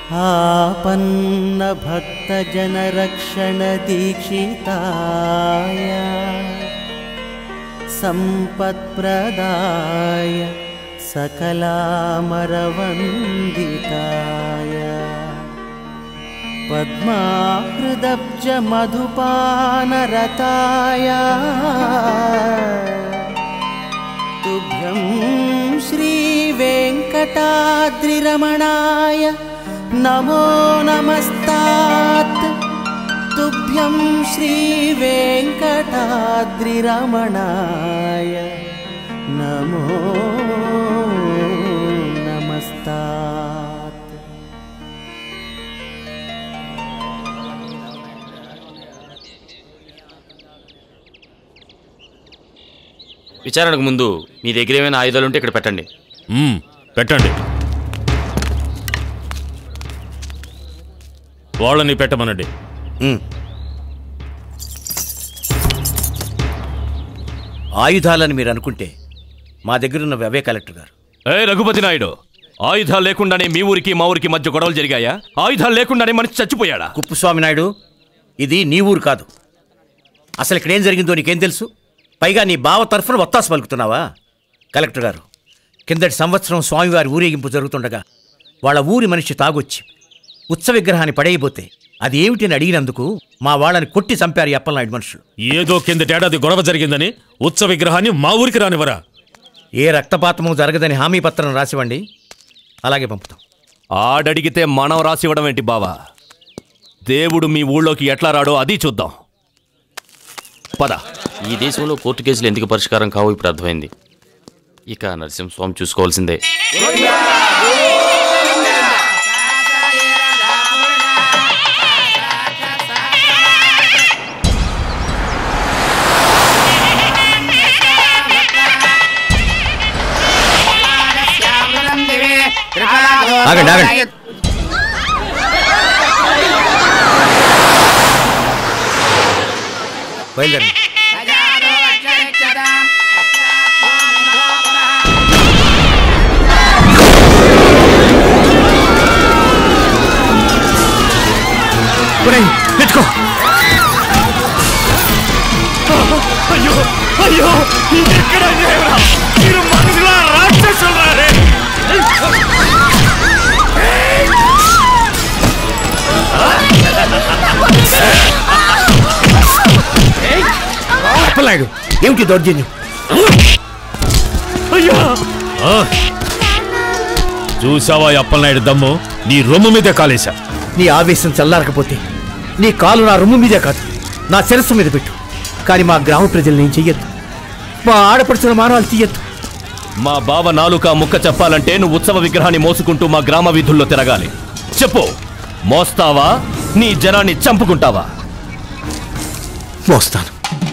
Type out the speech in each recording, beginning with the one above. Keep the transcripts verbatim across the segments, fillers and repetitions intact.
आपन्न भक्तजनरक्षण दीक्षिताय संपत्प्रदाय सकलामरवन्दिताय पद्माहृदब्ज मधुपानरताय तुभ्यं श्रीवेङ्कटाद्रिरमणाय नमो नमस्तात् तुभ्यं श्रीवेङ्कटाद्रिरमणाय नमो नमस्तात्। విచారణకు ముందు మీ దగ్గర ఏమైనా ఆయుధాలు ఉంటే ఇక్కడ పెట్టండి. పెట్టండి. వాళ్ళని పెట్టమనండి. ఆయుధాలని మీరు అనుకుంటే మా దగ్గరున్నవి అవే కలెక్టర్ గారు. ఏ రఘుపతి నాయుడు, ఆయుధాలు లేకుండానే మీ ఊరికి మా ఊరికి మధ్య గొడవలు జరిగాయా? ఆయుధాలు లేకుండానే మనిషి చచ్చిపోయాడా? కుప్పస్వామి నాయుడు, ఇది నీ ఊరు కాదు. అసలు ఇక్కడేం జరిగిందో నీకేం తెలుసు? పైగా నీ బావ తరఫున ఒత్తాసు పలుకుతున్నావా? కలెక్టర్ గారు, కిందటి సంవత్సరం స్వామివారి ఊరేగింపు జరుగుతుండగా వాళ్ళ ఊరి మనిషి తాగొచ్చి ఉత్సవ విగ్రహాన్ని పడేయబోతే అది ఏమిటని అడిగినందుకు మా వాళ్ళని కొట్టి చంపారు అప్పలనాయుడు మనుషులు. ఏదో కిందటేడాది గొడవ జరిగిందని ఉత్సవ విగ్రహాన్ని మా ఊరికి రానివరా? ఏ రక్తపాతము జరగదని హామీ పత్రం రాసివ్వండి, అలాగే పంపుతాం. ఆడడిగితే మనం రాసివ్వడం ఏంటి బావా? దేవుడు మీ ఊళ్ళోకి ఎట్లా రాడో అది చూద్దాం. పద. ఈ దేశంలో కోర్టు కేసులు ఎందుకు పరిష్కారం కావు ఇప్పుడు అర్థమైంది. ఇక నరసింహస్వామి చూసుకోవాల్సిందే. ఆగండి ఆగండి. బయలుదేరండి. తెచ్చుకో. అయ్యో అయ్యో, ఎక్కడ మీరు మనుషుల రాక్షసులారే. అప్పలనాయుడు, ఏమిటి దౌర్జన్యం? అయ్యా, చూసావా అప్పలనాయుడు దమ్ము? నీ రొమ్ము మీదే కాలేశా. నీ ఆవేశం చల్లారకపోతే నీ కాలు నా రొమ్ము మీదే కాదు, నా శిరస్సు మీద పెట్టు. కానీ మా గ్రామ ప్రజల్ని ఏం చెయ్యొద్దు, మా ఆడపడుచుల మానాలు తీయొద్దు. మా బావ నాలుక ముక్క చెప్పాలంటే నువ్వు ఉత్సవ విగ్రహాన్ని మోసుకుంటూ మా గ్రామ వీధుల్లో తిరగాలి. చెప్పు, మోస్తావా నీ జనాన్ని చంపుకుంటావా? మోస్తాను.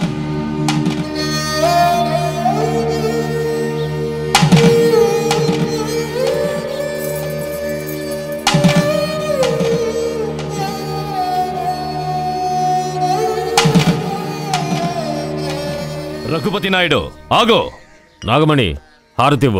రఘుపతి నాయుడు ఆగో. నాగమణి, హారతివ్వు.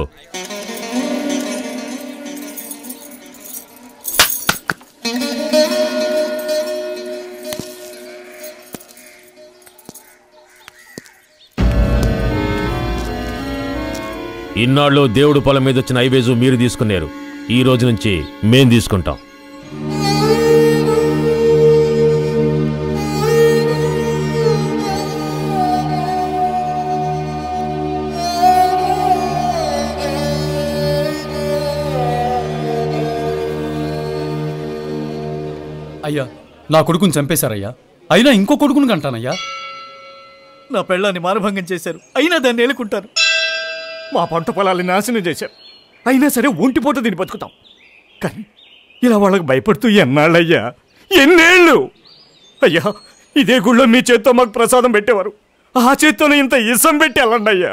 ఇన్నాళ్ళు దేవుడు పొలం మీద వచ్చిన ఐవేజు మీరు తీసుకున్నారు. ఈ రోజు నుంచి మేం తీసుకుంటాం. అయ్యా, నా కొడుకుని చంపేశారయ్యా. అయినా ఇంకో కొడుకుని కంటానయ్యా. నా పెళ్ళాన్ని మానభంగం చేశారు, అయినా దాన్ని ఏలుకుంటారు. మా పంట పొలాన్ని నాశనం చేశారు, అయినా సరే ఒంటిపోట దీన్ని బతుకుతాం. కానీ ఇలా వాళ్ళకి భయపడుతూ ఎన్నాళ్ళయ్యా, ఎన్నేళ్ళు అయ్యా. ఇదే గుళ్ళో మీ చేత్తో మాకు ప్రసాదం పెట్టేవారు, ఆ చేత్తోనే ఇంత ఇసం పెట్టి వెళ్ళండి అయ్యా.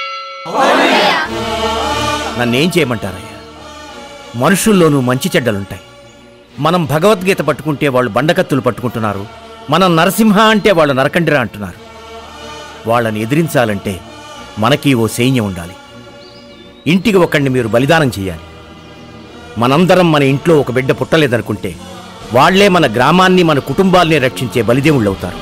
నన్నేం చేయమంటారయ్యా? మనుషుల్లోనూ మంచి చెడ్డలుంటాయి. మనం భగవద్గీత పట్టుకుంటే వాళ్ళు బండకత్తులు పట్టుకుంటున్నారు, మనం నరసింహ అంటే వాళ్ళు నరకండిరా అంటున్నారు. వాళ్ళని ఎదిరించాలంటే మనకి ఓ సైన్యం ఉండాలి. ఇంటికి ఒకడిని మీరు బలిదానం చేయాలి. మనందరం మన ఇంట్లో ఒక బిడ్డ పుట్టలేదనుకుంటే వాళ్లే మన గ్రామాన్ని మన కుటుంబాల్ని రక్షించే బలిదేవుళ్ళు అవుతారు.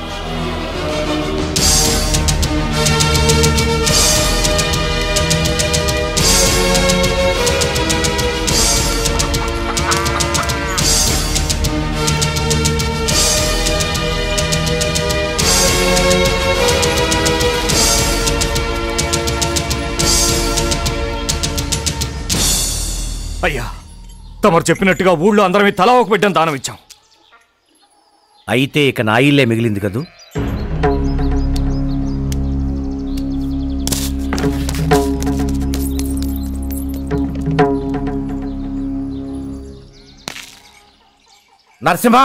అయ్యా, తమరు చెప్పినట్టుగా ఊళ్ళో అందరం తలా ఒక బిడ్డను దానం ఇచ్చాం. అయితే ఇక నా ఇల్లే మిగిలింది కదూ. నరసింహ,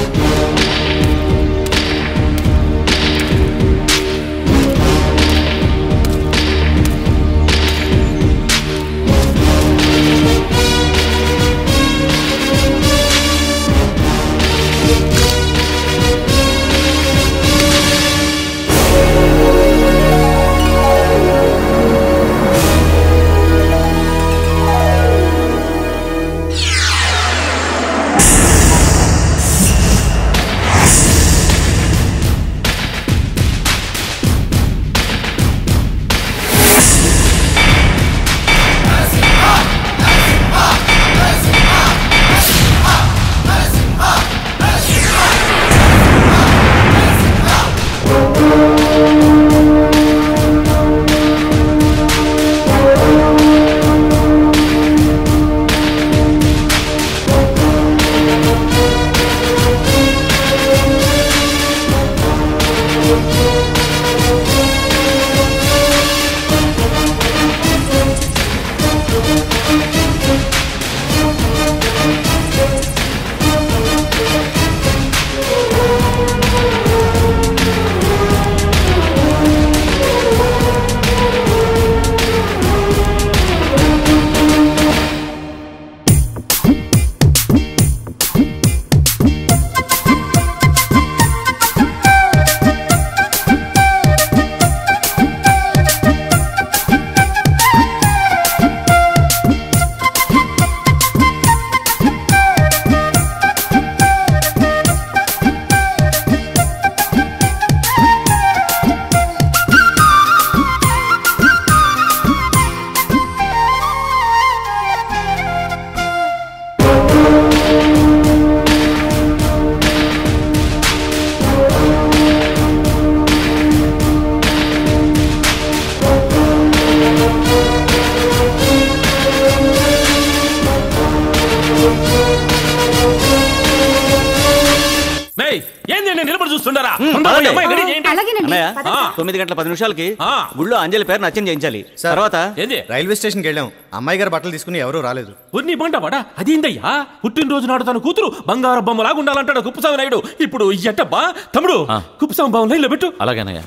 తొమ్మిది గంటల పది నిమిషాలకి గుళ్ళో అంజలి పేరు నచ్చం చేయించాలి. తర్వాత రైల్వే స్టేషన్కి వెళ్ళాం. అమ్మాయి గారు బట్టలు తీసుకుని ఎవరూ రాలేదు. అదేందయ్యా, పుట్టినరోజు నాడు తన కూతురు బంగారు బొమ్మలాగా ఉండాలంటాడు కుప్పస్వామి నాయుడు. ఇప్పుడు ఎట్టబ్బా తమ్ముడు, కుప్పస్వామి బాబు లైన్లో పెట్టు. అలాగేనయ్యా.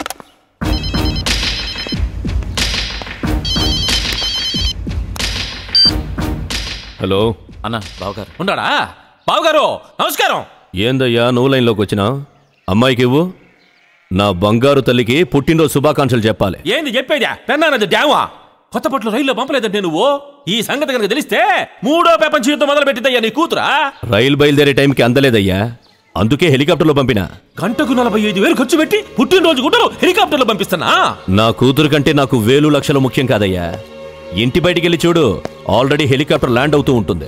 హలో అన్న, బావగారు ఉన్నాడా? బావగారు నమస్కారం. ఏందయ్యా నువ్వు లైన్లోకి వచ్చినా? అమ్మాయికి ఇవ్వు. నా బంగారు తల్లికి పుట్టినరోజు శుభాకాంక్షలు చెప్పాలి. ఏంది చెప్పేదా? పెన్నానది డ్యామా కొత్త పట్ల రైల్లో పంపలేదంటే నువ్వు. ఈ సంగతి కనుక తెలిస్తే మూడో ప్రపంచ యుద్ధం మొదలు పెట్టిద్దయ్యా నీ కూతురా. రైలు బయలుదేరే టైంకి అందలేదయ్యా, అందుకే హెలికాప్టర్లో పంపినా. గంటకు నలభై ఐదు వేలు ఖర్చు పెట్టి పుట్టినరోజు గుట్టలు హెలికాప్టర్లో పంపిస్తున్నా. నా కూతురు కంటే నాకు వేలు లక్షలు ముఖ్యం కాదయ్యా. ఇంటి బయటికి వెళ్ళి చూడు, ఆల్రెడీ హెలికాప్టర్ ల్యాండ్ అవుతూ ఉంటుంది.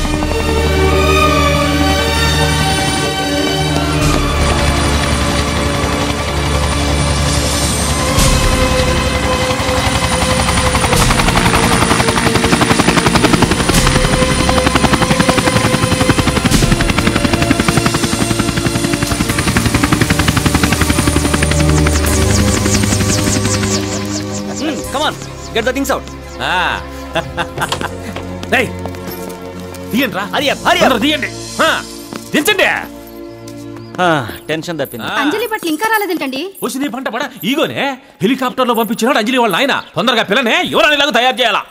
Get the things out. Hey, తీయండిరా. తీయండి, దించండి. టెన్షన్ తప్పింది. అంజలి పట్ల ఇంకా రాలేదేంటండి? వచ్చి నీ పంట పడ ఈగోనే హెలికాప్టర్ లో పంపించినాడు అంజలి వాళ్ళ ఆయన. తొందరగా పిల్లనే యువరాణిలాగా తయారు చేయాలా.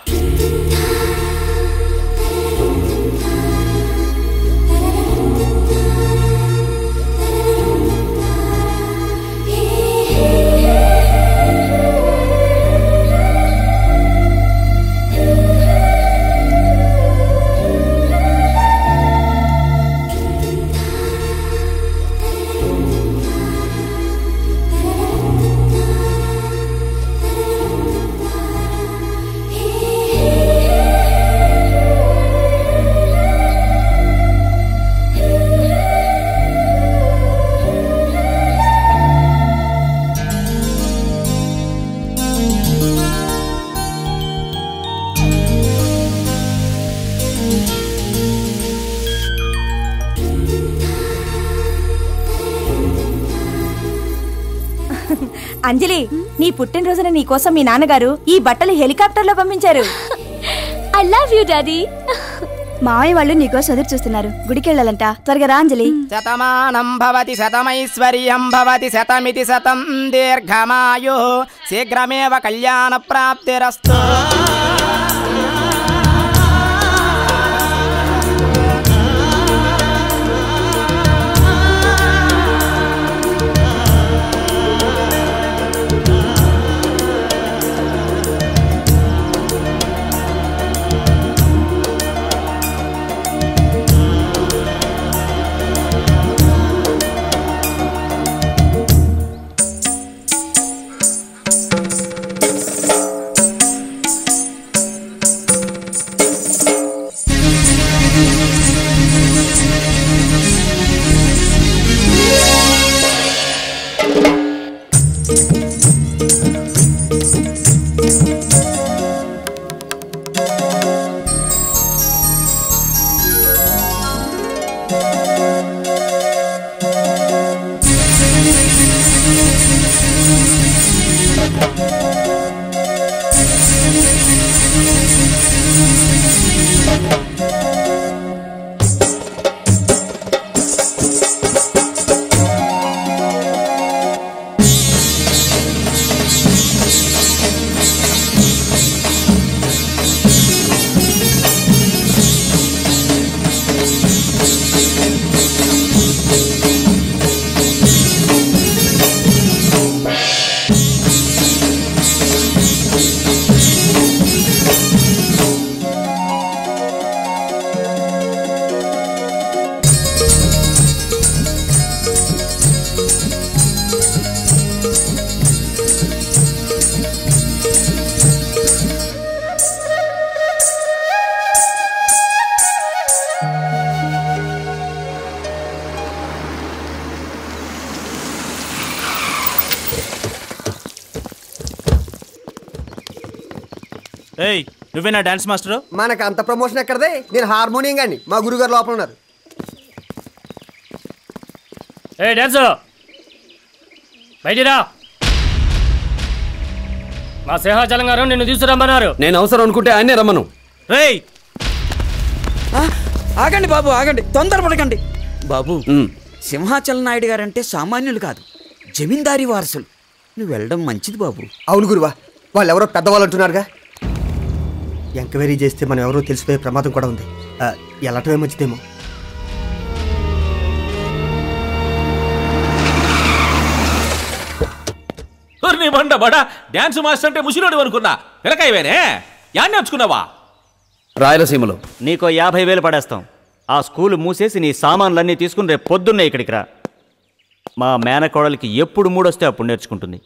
అంజలి, నీ పుట్టినరోజున నీ కోసం మీ నాన్నగారు ఈ బట్టలు హెలికాప్టర్ లో పంపించారు. I love you daddy. మావయ్య వాళ్ళు నీకోసం ఎదురు చూస్తున్నారు. గుడికి వెళ్ళాలంట, త్వరగా రా అంజలి. శతమానం భవతి శతమైశ్వర్యం భవతి శతమితి శతం దీర్ఘమాయు శీఘ్రమేవ కళ్యాణ ప్రాప్తిరస్తు. ఏయ్, నువ్వేనా డాన్స్ మాస్టర్? మనకు అంత ప్రమోషన్ ఎక్కడదే? నేను హార్మోనియం గాని, మా గురుగారు లోపల ఉన్నారు. ఏ డాన్సర్, బయటిరా. మా సింహాచలం గారు నిన్ను తీసుకురమ్మన్నారు. నేను అవసరం అనుకుంటే ఆయనే రమ్మను. రేయ్ ఆగండి బాబు, ఆగండి, తొందరపడకండి బాబు. సింహాచలం నాయుడు గారంటే సామాన్యులు కాదు, జమీందారీ వారసులు. నువ్వు వెళ్ళడం మంచిది బాబు. అవును గురువా, వాళ్ళు ఎవరో పెద్దవాళ్ళు అంటున్నారుగా. ఎంక్వైరీ చేస్తే మనం ఎవరో తెలిసిపోయే ప్రమాదం కూడా ఉంది. వెళ్ళటమే మంచిదేమో. బండ బడా డాన్స్ మాస్టర్ అంటే ముసిలోడు అనుకున్నా. పిలకాయవేనే యాన్ని నేర్చుకున్నావా? రాయలసీమలో. నీకో యాభై వేలు పడేస్తాం. ఆ స్కూల్ మూసేసి నీ సామాన్లన్నీ తీసుకుని రేపు పొద్దున్నే ఇక్కడికి రా. మా మేనకోడలికి ఎప్పుడు మూడొస్తే అప్పుడు నేర్చుకుంటుంది.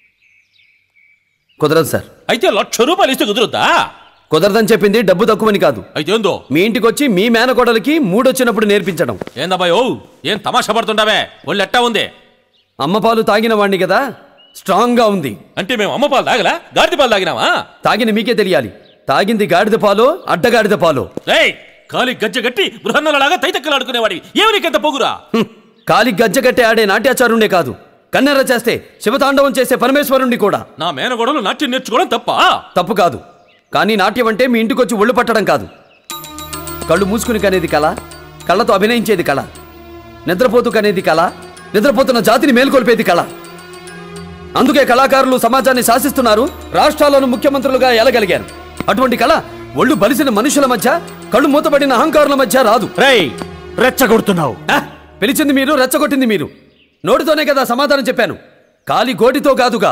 కుదరదు సార్. అయితే లక్ష రూపాయలు ఇస్తే కుదురుద్దా? కుదరదని చెప్పింది డబ్బు తక్కువని కాదు. అయితే ఏందో మీ ఇంటికి వచ్చి మీ మేనకోడలికి మూడొచ్చినప్పుడు నేర్పించడం. ఏందబ్బాయి ఓ ఏం తమాషా పడుతుండవే? ఒళ్ళు ఎట్టా ఉంది? అమ్మ పాలు తాగిన వాడిని కదా, స్ట్రాంగ్ గా ఉంది. అంటే మేము అమ్మ పాలు తాగలా, గాడిద పాలు తాగినావా? తాగిన మీకే తెలియాలి. తాగింది గాడిద పాలో అడ్డగాడిద పాలో. రేయ్, కాలి గజ్జ గట్టి బృహన్నలలాగా తైతక్కలాడుకునేవాడి ఏమి నీకెంత పొగురా? కాలి గజ్జ గట్టి ఆడే నాట్యాచారుండే కాదు, కన్నెర చేస్తే శివతాండవం చేసే పరమేశ్వరుణ్ణి కూడా. నా మేనగోడలు నాట్యం నేర్చుకోవడం తప్ప? తప్పు కాదు, కానీ నాట్యం అంటే మీ ఇంటికొచ్చి ఒళ్ళు పట్టడం కాదు. కళ్ళు మూసుకుని కనేది కళ, కళ్ళతో అభినయించేది కళ. నిద్రపోతూ కనేది కళ, నిద్రపోతున్న జాతిని మేల్కొల్పేది కళ. అందుకే కళాకారులు సమాజాన్ని శాసిస్తున్నారు, రాష్ట్రాలను ముఖ్యమంత్రులుగా ఎలగలిగారు. అటువంటి కళ ఒళ్ళు బలిసిన మనుషుల మధ్య, కళ్ళు మూతబడిన అహంకారుల మధ్య రాదు. రేయ్, రెచ్చగొడుతున్నావు. పిలిచింది మీరు, రెచ్చగొట్టింది మీరు. నోటితోనే కదా సమాధానం చెప్పాను, కాలి గోటితో కాదుగా.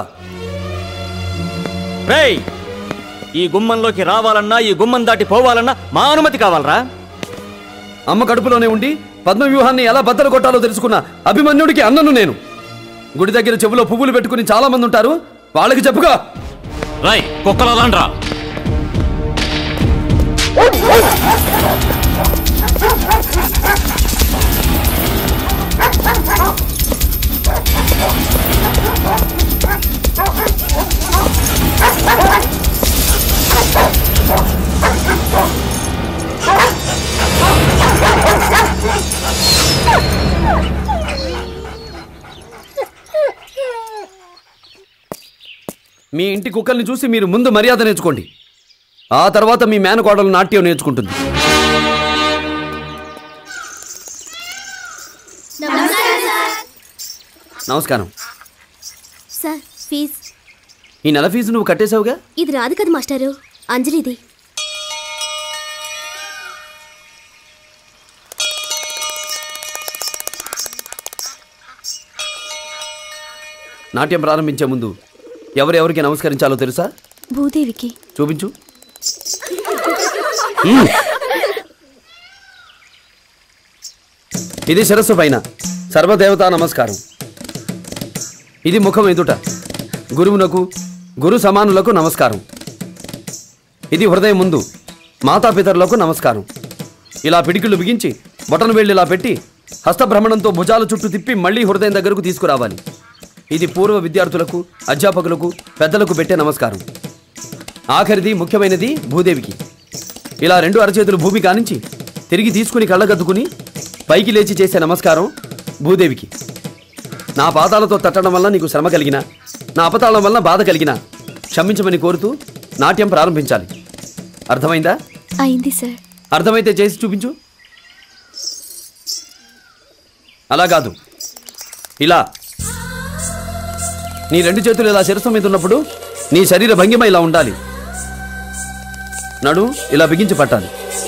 రేయ్, ఈ గుమ్మంలోకి రావాలన్నా, ఈ గుమ్మం దాటి పోవాలన్నా మా అనుమతి కావాలరా? అమ్మ కడుపులోనే ఉండి పద్మవ్యూహాన్ని ఎలా బద్దలు కొట్టాలో తెలుసుకున్న అభిమన్యుడికి అన్నను నేను. గుడి దగ్గర చెవులో పువ్వులు పెట్టుకుని చాలా మంది ఉంటారు, వాళ్ళకి చెప్పుగా. రాయ్ కుక్కలరా. మీ ఇంటి కుక్కల్ని చూసి మీరు ముందు మర్యాద నేర్చుకోండి. ఆ తర్వాత మీ మేనకోడలు నాట్యం నేర్చుకుంటుంది. నమస్కారం సార్. ఫీజ్ ఈ నెల ఫీజు నువ్వు కట్టేశావుగా? ఇది రాదు కదా మాస్టారు, అంజలిది. నాట్యం ప్రారంభించే ముందు ఎవరెవరికి నమస్కరించాలో తెలుసా? భూదేవికి. చూపించు. ఇది శిరస్సు పైన సర్వదేవతా నమస్కారం. ఇది ముఖం ఎదుట గురువునకు గురు సమానులకు నమస్కారం. ఇది హృదయం ముందు మాతాపితరులకు నమస్కారం. ఇలా పిడికిళ్ళు బిగించి బొటను వేళ్ళు ఇలా పెట్టి హస్తభ్రమణంతో భుజాల చుట్టూ తిప్పి మళ్ళీ హృదయం దగ్గరకు తీసుకురావాలి. ఇది పూర్వ విద్యార్థులకు, అధ్యాపకులకు, పెద్దలకు పెట్టే నమస్కారం. ఆఖరిది ముఖ్యమైనది భూదేవికి. ఇలా రెండు అరచేతులు భూమి కానించి తిరిగి తీసుకుని కళ్ళగద్దుకుని పైకి లేచి చేసే నమస్కారం భూదేవికి. నా పాదాలతో తట్టడం వల్ల నీకు శ్రమ కలిగినా, నా అపతాళం వల్ల బాధ కలిగినా క్షమించమని కోరుతూ నాట్యం ప్రారంభించాలి. అర్థమైందా? అయింది సార్. అర్థమైతే చేసి చూపించు. అలా కాదు, ఇలా. నీ రెండు చేతులు ఇలా శిరస్సు మీద ఉన్నప్పుడు నీ శరీర భంగిమ ఇలా ఉండాలి. నడు ఇలా బిగించి పట్టాలి.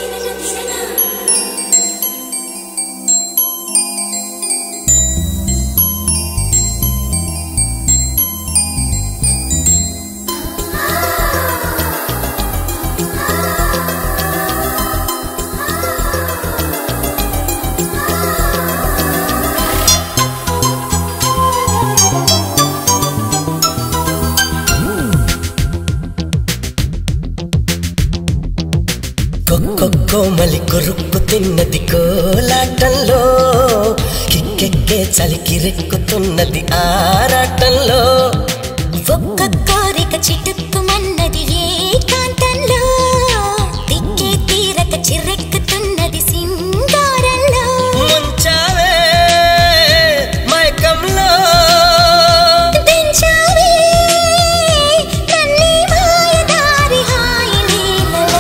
కోమలి కొరుక్కు తిన్నది కోలాటంలో, కిక్కెక్కే చలికి రెక్కుతున్నది ఆరాటంలో. ఒక్క కోరిక చిటుక్కుమన్నది ఏకాంతంలో, తిక్కే తీరక చిరెక్కుతున్నది సింగారంలో. ముంచావే మైకంలో, దించావే నన్నే మాయదారి హాయి నీలలో.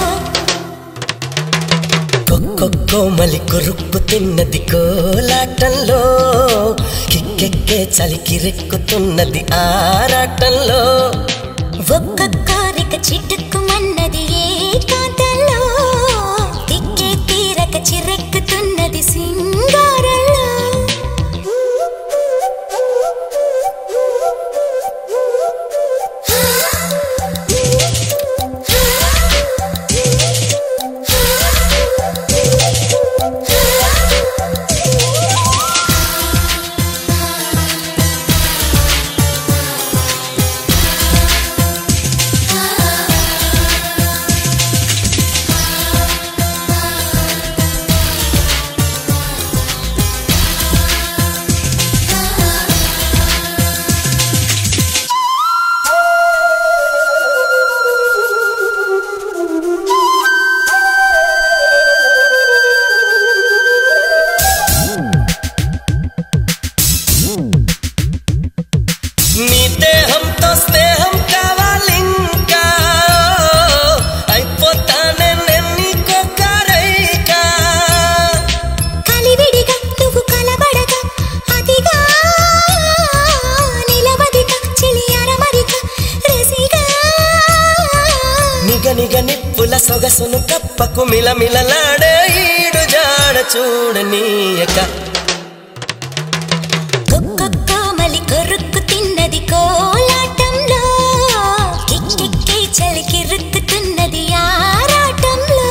కోమలి కొరుక్కు తిన్నది కోలాటంలో, కిక్కెక్కే చలికి రెక్కుతున్నది ఆరాటంలో. ఒక్క కోరిక చిటుక్కుమన్నది ఏకాంతంలో, తిక్కే తీరక చిరెక్కుతున్నది సింగారంలో. నీ దేహంతో స్నేహం కావాలింకా, అయిపోతానే నెన్నికొక్కరైకా. కలివిడిగా నువ్వు కలబడగా అదిగా నిలవదిగా చిలి అరమరిగా రసిగా. నిగ నిగ నిప్పుల సొగసును కప్పకు మిలమిలలాడే ఈడు జాడ చూడనీయక. కోమలి కొరుక్కు తిన్నది కోలాటంలో, కిక్కెక్కే చలికి రుక్కుతున్నది ఆరాటంలో.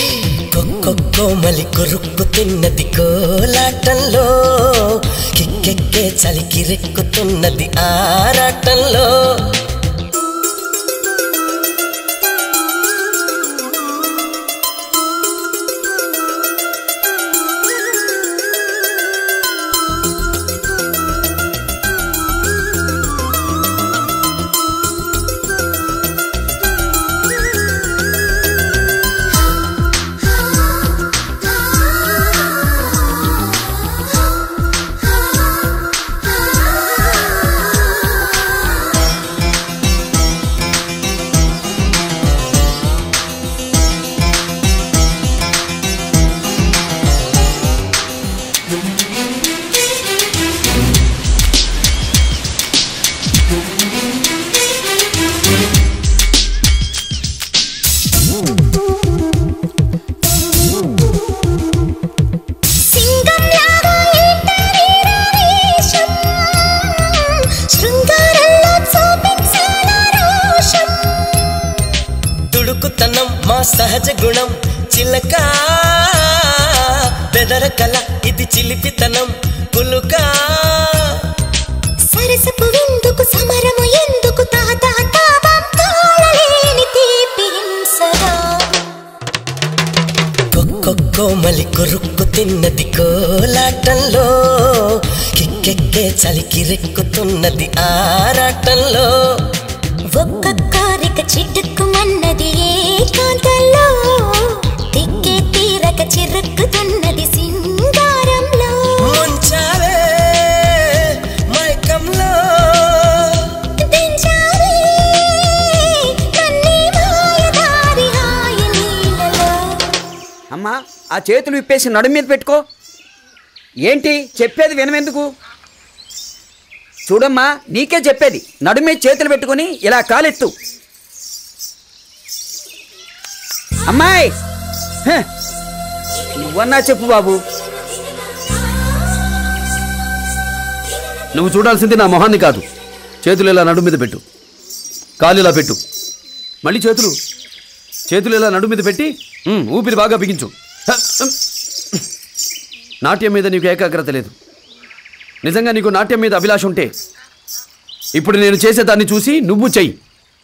కోమలి కొరుక్కు తిన్నది కోలాటంలో, కిక్కెక్కే చలికి రెక్కుతున్నది ఆరాటంలో. సహజ గుణం చిలక బెదర కల ఇది చిలిపితనం పులుక సరసపు విందుకు సమరము ఎందుకు తాత తాపం తాళలేని తీపి హింసగా కోమలి కొరుక్కు తిన్నది కోలాటంలో కిక్కెక్కే చలికి రెక్కుతున్నది ఆరాటంలో ఒక్కొక్క రిక చిటుక్కుమన్నది ఏకాంతంలో తిక్కే తీరక చిరుక్కుతున్నది సింగారంలో ముంచావే మైకంలో దించావే నన్నే మాయదారి హాయి నీళ్ళలో. అమ్మా ఆ చేతులు విప్పేసి నడుము మీద పెట్టుకో. ఏంటి చెప్పేది వినమెందుకు? చూడమ్మా నీకే చెప్పేది, నడుము మీద చేతులు పెట్టుకొని ఇలా కాలెత్తు. అమ్మాయి హ, నువ్వన్నా చెప్పు బాబు. నువ్వు చూడాల్సింది నా మొహాన్ని కాదు. చేతులు ఇలా నడుము మీద పెట్టు, కాలు ఇలా పెట్టు, మళ్ళీ చేతులు చేతులు ఇలా నడుము మీద పెట్టి ఉమ్, ఊపిరి బాగా బిగించు. హ, ఉమ్. నాట్యం మీద నీకు ఏకాగ్రత లేదు. నిజంగా నీకు నాట్యం మీద అభిలాష ఉంటే ఇప్పుడు నేను చేసేదాన్ని చూసి నువ్వు చెయ్యి.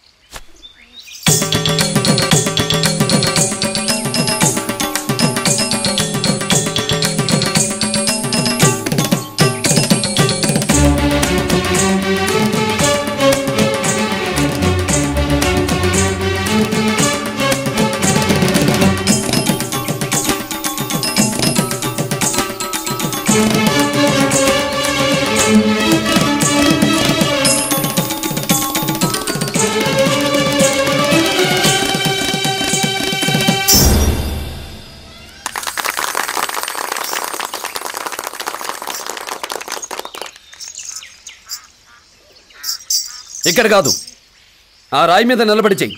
ఇక్కడ కాదు, ఆ రాయి మీద నిలబడి చెయ్యి.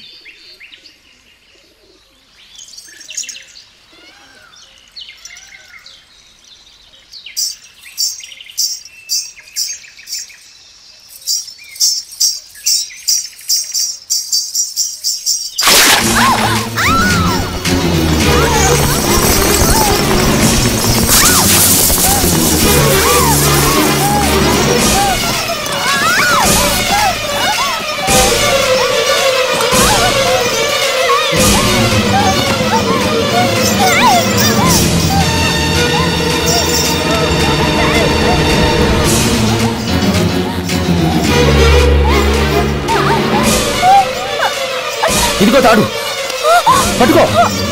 ఇదిగో తాడు, పట్టుకో.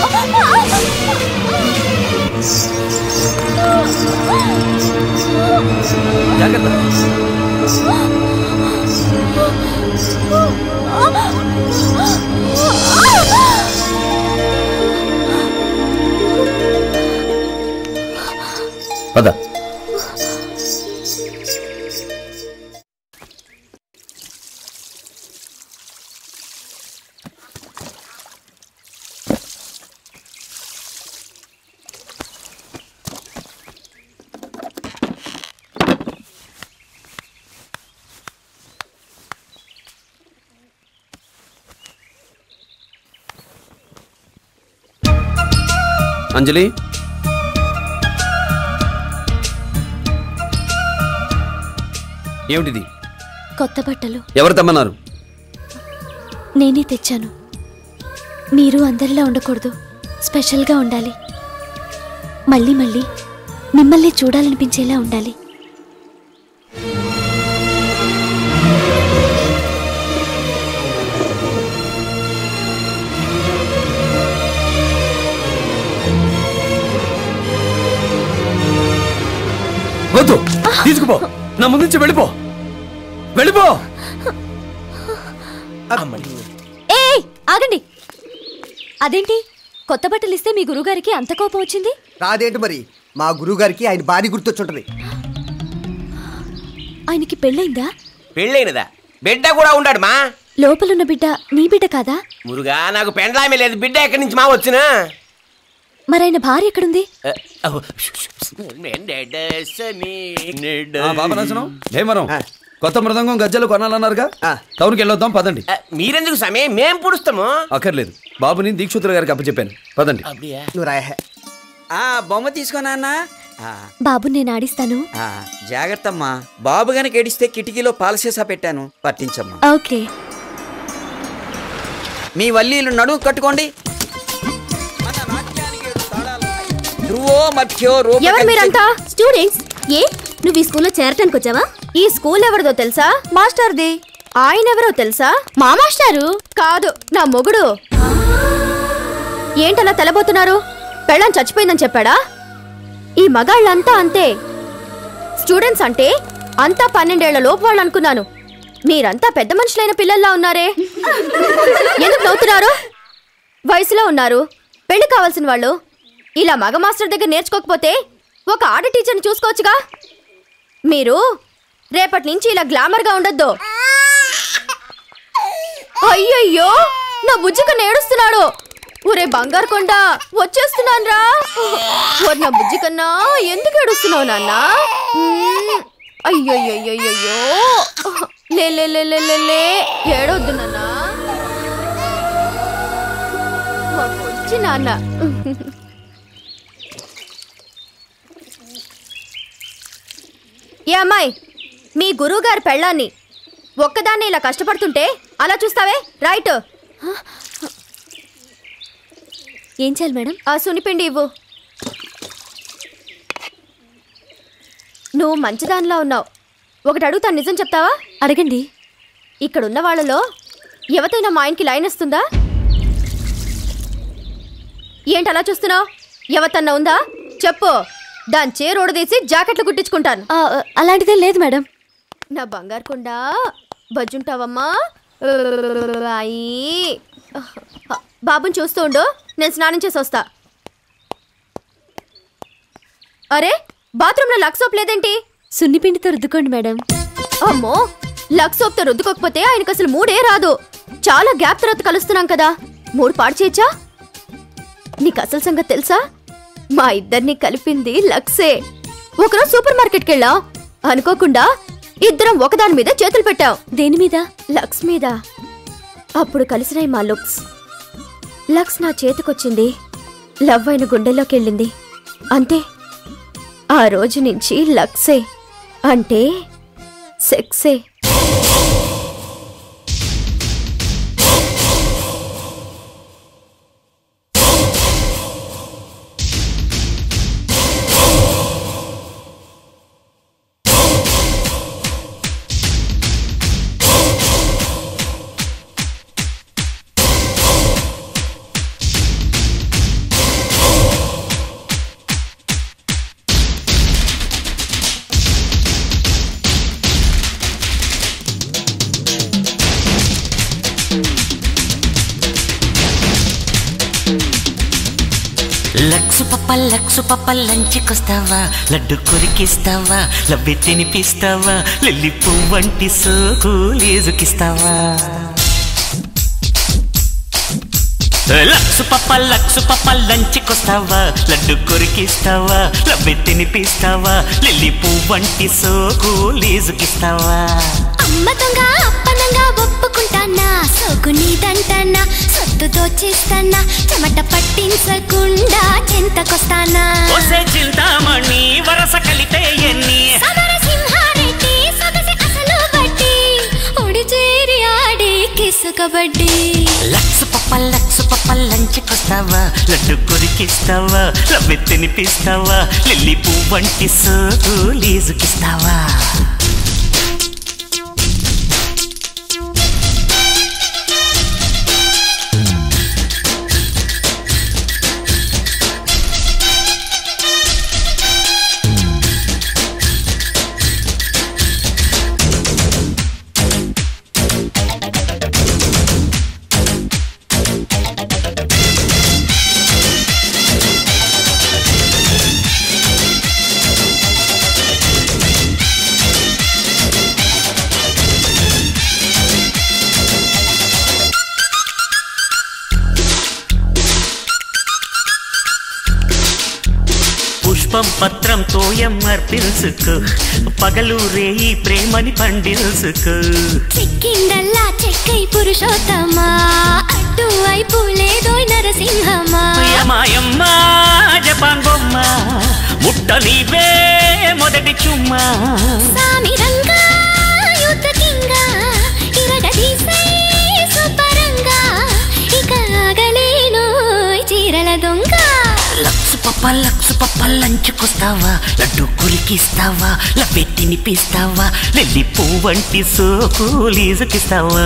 జాగ్రత్త. పద. అంజలి, ఏమిటిది? కొత్త బట్టలు. ఎవరు తెమ్మన్నారు? నేనే తెచ్చాను. మీరు అందరిలా ఉండకూడదు, స్పెషల్గా ఉండాలి. మళ్ళీ మళ్ళీ మిమ్మల్ని చూడాలనిపించేలా ఉండాలి. వద్దు, తీసుకుపో. నా ముందు నుంచి వెళ్ళిపో, వెళ్ళిపో. ఏయ్ ఆగండి. అదేంటి కొత్త బట్టలు ఇస్తే మీ గురుగారికి అంత కోపం వచ్చింది? రాదేంటి మరి, మా గురువుగారికి ఆయన భారీ గుర్తొచ్చుంటది. ఆయనకి పెళ్ళైందా? పెళ్ళైనదా? బిడ్డ కూడా ఉన్నాడు మా. లోపలున్న బిడ్డ నీ బిడ్డ కాదా? మురుగా నాకు పెండ్లామే లేదు, బిడ్డ ఎక్కడి నుంచి మా వచ్చిన? మరైన భార్య ఎక్కడుంది? భీమవరం కొత్త మృదంగం గజ్జలు కొనాలన్నారుగా టౌన్కి వెళ్ళొద్దాం పదండి. మీరెందుకు సమయం మేం పుడుస్తాము. అక్కర్లేదు, బాబుని దీక్షితుల గారికి అప్పచెప్పాను, పదండి. ఆ బొమ్మ తీసుకోనా? బాబు నేను ఆడిస్తాను. జాగ్రత్త అమ్మా, బాబు గనక ఏడిస్తే కిటికీలో పాలసీసా పెట్టాను, పట్టించమ్మా. ఓకే. మీ వల్లీలు నడుము కట్టుకోండి. ఎవరు మీరంతా? స్టూడెంట్స్. ఏ నువ్వు ఈ స్కూల్లో చేరటానికి వచ్చావా? ఈ స్కూల్ ఎవరిదో తెలుసా? మాస్టర్ది. ఆయన ఎవరో తెలుసా? మా మాస్టారు కాదు, నా మొగుడు. ఏంటలా తెలబోతున్నారు? పెళ్ళం చచ్చిపోయిందని చెప్పాడా? ఈ మగాళ్ళంతా అంతే. స్టూడెంట్స్ అంటే అంతా పన్నెండేళ్ల లోపు వాళ్ళు అనుకున్నాను. మీరంతా పెద్ద మనుషులైన పిల్లల్లా ఉన్నారే. ఎందుకు నవ్వుతున్నారు? వయసులో ఉన్నారు, పెళ్లి కావాల్సిన వాళ్ళు. ఇలా మగ మాస్టర్ దగ్గర నేర్చుకోకపోతే ఒక ఆడ టీచర్ని చూసుకోవచ్చుగా. మీరు రేపటి నుంచి ఇలా గ్లామర్గా ఉండొద్దు. అయ్యయ్యో, నా బుజ్జికన్న ఏడుస్తున్నాడు. ఒరే బంగారు కొండ, వచ్చేస్తున్నాను రా. ఓర్ నా బుజ్జికన్నా, ఎందుకు ఏడుస్తున్నావు నాన్న? అయ్యయ్యయ్యయ్యో, లే లే లే లే లే ఏడవద్దు నాన్న. వచ్చి నాన్న. ఏ అమ్మాయి, మీ గురువుగారి పెళ్ళాన్ని ఒక్కదాన్ని ఇలా కష్టపడుతుంటే అలా చూస్తావే? రైట్. ఏం చేయాలి మేడం? ఆ సునిపిండి ఇవ్వు. నువ్వు మంచిదానిలా ఉన్నావు. ఒకటి అడుగుతాను, నిజం చెప్తావా? అడగండి. ఇక్కడున్న వాళ్ళలో ఎవతైనా మా ఆయనకి లైన్ వస్తుందా? ఏంటి అలా చూస్తున్నావు? ఎవతన్నా ఉందా చెప్పు. దాని చేరు ఓడదీసి జాకెట్లు కుట్టించుకుంటాను. అలాంటిదే లేదు మేడం. నా బంగారు కొండ, బజ్జుంటావమ్మా. అయ్యి బాబుని చూస్తూ ఉండు, నేను స్నానం చేసి వస్తా. అరే, బాత్రూంలో లక్స్ సోప్ లేదేంటి? సున్నిపిండితో రుద్దుకోండి మేడం. అమ్మో, లక్స్ సోప్తో రుద్దుకోకపోతే ఆయనకు అసలు మూడే రాదు. చాలా గ్యాప్ తర్వాత కలుస్తున్నాం కదా, మూడు పాడు చేయొచ్చా? నీకు అసలు సంగతి తెలుసా? మా ఇద్దరిని కలిపింది లక్సే. ఒకరోజు సూపర్ మార్కెట్కి వెళ్ళాం, అనుకోకుండా ఇద్దరం ఒకదాని మీద చేతులు పెట్టాం. దేని మీద? లక్స్ మీద. అప్పుడు కలిసినాయి మా లుక్స్. లక్స్ నా చేతికొచ్చింది, లవ్ అయిన గుండెల్లోకి వెళ్ళింది. అంతే, ఆ రోజు నుంచి లక్సే అంటే సెక్సే. లక్సు పప్ప లక్సు పప్ప లంచ్కొస్తావా, లడ్డు కొరికిస్తావా, లవ్వి తినిపిస్తావా, లిల్లీ పువ్వంటి సోకు లేజుకిస్తావా. లక్సు పప్ప లక్సు పప్ప లంచ్కొస్తావా, లడ్డు కొరికిస్తావా, లవ్వి తినిపిస్తావా, లిల్లీ పువ్వంటి సోకు లేజుకిస్తావా. అమ్మ దొంగ అప్పనంగా ఒప్పుకుంటానా, సోకు నీదంటానా, సొత్తు దోచేస్తానా, చెమట పట్టించకుండా చింతకొస్తానా. ఒసే చింతామణి వరస కలితే ఎన్ని సమరసింహారెడ్డి సొగసి అసలు బట్టి, ఒడి చేరి ఆడే కిసు కబడ్డీ. లక్సు పప్ప లక్సు పప్ప లంచ్కొస్తావా, లడ్డు కొరికిస్తావా, లవ్వి తినిపిస్తావా, లిల్లీ పువ్వంటి సోకు లీజుకిస్తావా. పుష్పం పత్రంతో ఎమ్మర్పించుకు పగలు రేయి ప్రేమని పండిల్చుకు చెక్కిందల్లా చెక్కై పురుషోత్తమా అడ్డు వైపు లేదో నరసింహమా మాయమ్మ జపాన్ బొమ్మ ముట్ట నీవే మొదటి చుమ్మా సామి రంగా యుద్ధ కింగా ఇరగదీసే సుపరంగా ఇక ఆగలేను చీరల దొంగ లక్సు పప్ప లక్సు పప్ప లంచుకొస్తావా లడ్డు కురికిస్తావా లబ్బె తినిపిస్తావా లెల్లి పువ్వంటి సోకు లీజుకిస్తావా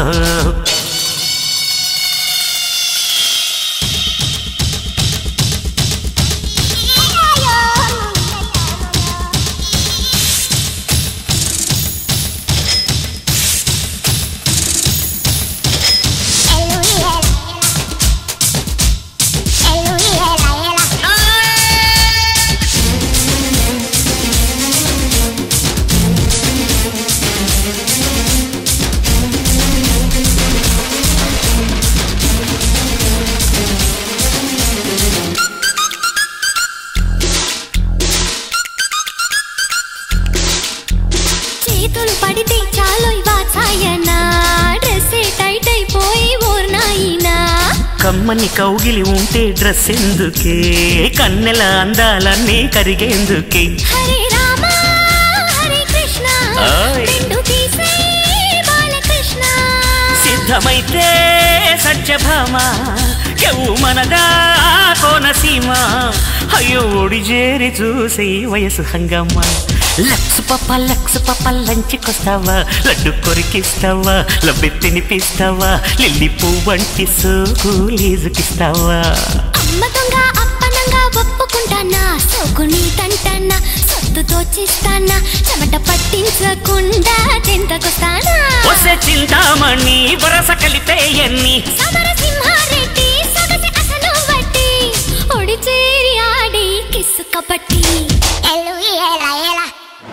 చేతులు పడితే చాలు వాచాయనా డ్రెస్ టైట్ అయిపోయి ఓర్నాయినా కమ్మని కౌగిలి ఉంటే డ్రెస్ ఎందుకే కన్నెల అందాలన్నీ కరిగేందుకే హరే రామ హరే కృష్ణ రెండు తీసే బాలకృష్ణ సిద్ధమైతే సత్యభామ ఎవు మనదా కోనసీమ అయ్యో ఒడి చేరి చూసి వయసు హంగమ్మ లక్సు పప్ప లక్సు పప్ప లంచుకొస్తావా లడ్డు కొరికిస్తావా లబ్బె తినిపిస్తావా లిల్లి పువ్వంటి సోకు లీజుకిస్తావా అమ్మ దొంగ అప్పనంగా ఒప్పుకుంటానా సోకు నీటంటానా సొత్తు దోచిస్తానా చెమట పట్టించకుండా చెంతకొస్తానా వసే చింతామణి వరస కలితే ఎన్ని సమరసింహారెడ్డి సొగసి అసలు వడ్డీ ఒడి చేరి ఆడి కిస్సు కబట్టి ఎల్లు ఎలా ఎలా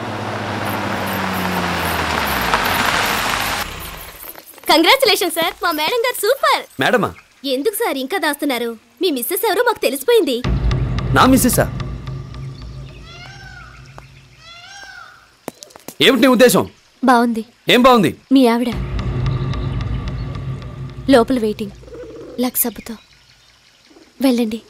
కంగ్రాచులేషన్ సార్ మా మేడం గారు సూపర్. మేడమా? ఎందుకు సార్ ఇంకా దాస్తున్నారు? మీ మిస్సెస్ ఎవరో మాకు తెలిసిపోయింది. నా మిస్సెసా? ఏమిటి నీ ఉద్దేశం? బాగుంది. ఏం బాగుంది? మీ ఆవిడ లోపల వెయిటింగ్ లక్ సబ్బుతో. వెళ్ళండి.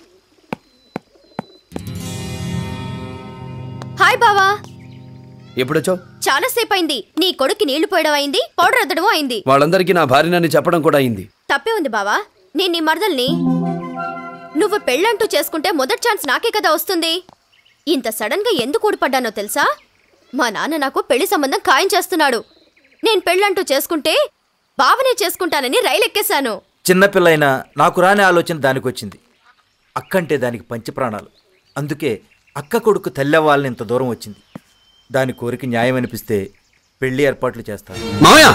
హాయ్ బావా. ఎప్పుడొచ్చావు? చాలా సేపు అయింది. నీ కొడుకు నీళ్లు పోయడం అయింది, పౌడర్ అద్దడం అయింది. వాళ్ళందరికీ నా భార్యనని చెప్పడం కూడా అయింది. తప్పే ఉంది బావా. నేను నీ మరదల్ని. నువ్వు పెళ్ళంటూ చేసుకుంటే మొదటి ఛాన్స్ నాకే కదా వస్తుంది. ఇంత సడన్ గా ఎందుకు ఊడిపడ్డానో తెలుసా? మా నాన్న నాకు పెళ్లి సంబంధం ఖాయం చేస్తున్నాడు. నేను పెళ్ళంటూ చేసుకుంటే బావనే చేసుకుంటానని రైలు ఎక్కేశాను. చిన్నపిల్లైనా నాకు రాని ఆలోచన దానికి వచ్చింది. అక్కంటే దానికి పంచప్రాణాలు. అందుకే అక్క కొడుకు తల్లవ్వాలని ఇంత దూరం వచ్చింది. దాని కోరిక న్యాయం అనిపిస్తే పెళ్లి ఏర్పాట్లు చేస్తాను. మామయ్య,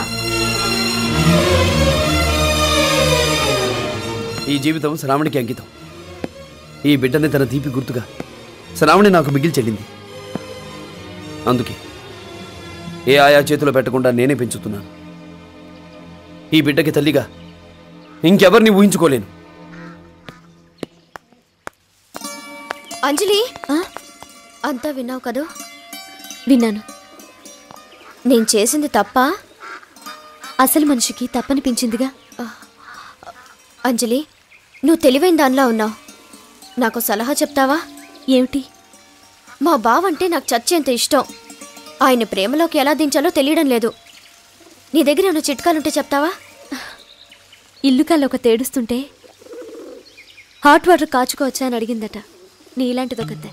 ఈ జీవితం శ్రావణికి అంకితం. ఈ బిడ్డని తన తీపి గుర్తుగా శ్రావణి నాకు మిగిలి చెల్లింది. అందుకే ఏ ఆయా చేతిలో పెట్టకుండా నేనే పెంచుతున్నాను. ఈ బిడ్డకి తల్లిగా ఇంకెవరిని ఊహించుకోలేను. అంజలి, అంతా విన్నావు కదూ? విన్నాను. నేను చేసింది తప్ప? అసలు మనిషికి తప్పనిపించిందిగా. అంజలి, నువ్వు తెలివైన దానిలా ఉన్నావు. నాకు సలహా చెప్తావా? ఏమిటి? మా బావంటే నాకు చచ్చేంత ఇష్టం. ఆయన ప్రేమలోకి ఎలా దించాలో తెలియడం లేదు. నీ దగ్గర ఏమైనా చిట్కాలుంటే చెప్తావా? ఇల్లు కల్లా ఒక తేడుస్తుంటే హాట్ వాటర్ కాచుకోవచ్చా అని అడిగిందట. నీ ఇలాంటిదొకతే.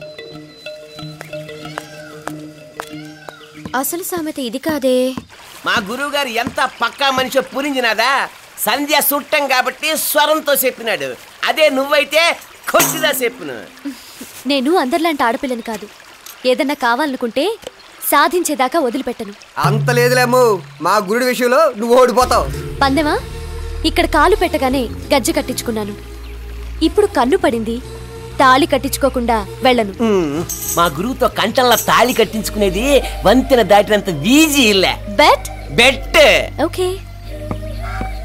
అసలు సామెత ఇది కాదే. మా గురువు గారు ఎంత పక్కా మనిషి పురించినాదా? సంధ్య సుట్టం కాబట్టి స్వరంతో చెప్పినాడు. అదే నువ్వైతే కొద్దిగా చెప్పును. నేను అందరిలాంటి ఆడపిల్లని కాదు. ఏదన్నా కావాలనుకుంటే సాధించేదాకా వదిలిపెట్టను. అంత లేదులేమో, మా గురుడి విషయంలో నువ్వు ఓడిపోతావు. పందెమా? ఇక్కడ కాలు పెట్టగానే గజ్జె కట్టించుకున్నాను. ఇప్పుడు కన్ను పడింది, తాళి కట్టించుకోకుండా వెళ్ళను. మా గురువుతో కంటంలా తాళి కట్టించుకునేది వంతెన దాటినంత ఈజీ ఇల్లే. Bet bet okay.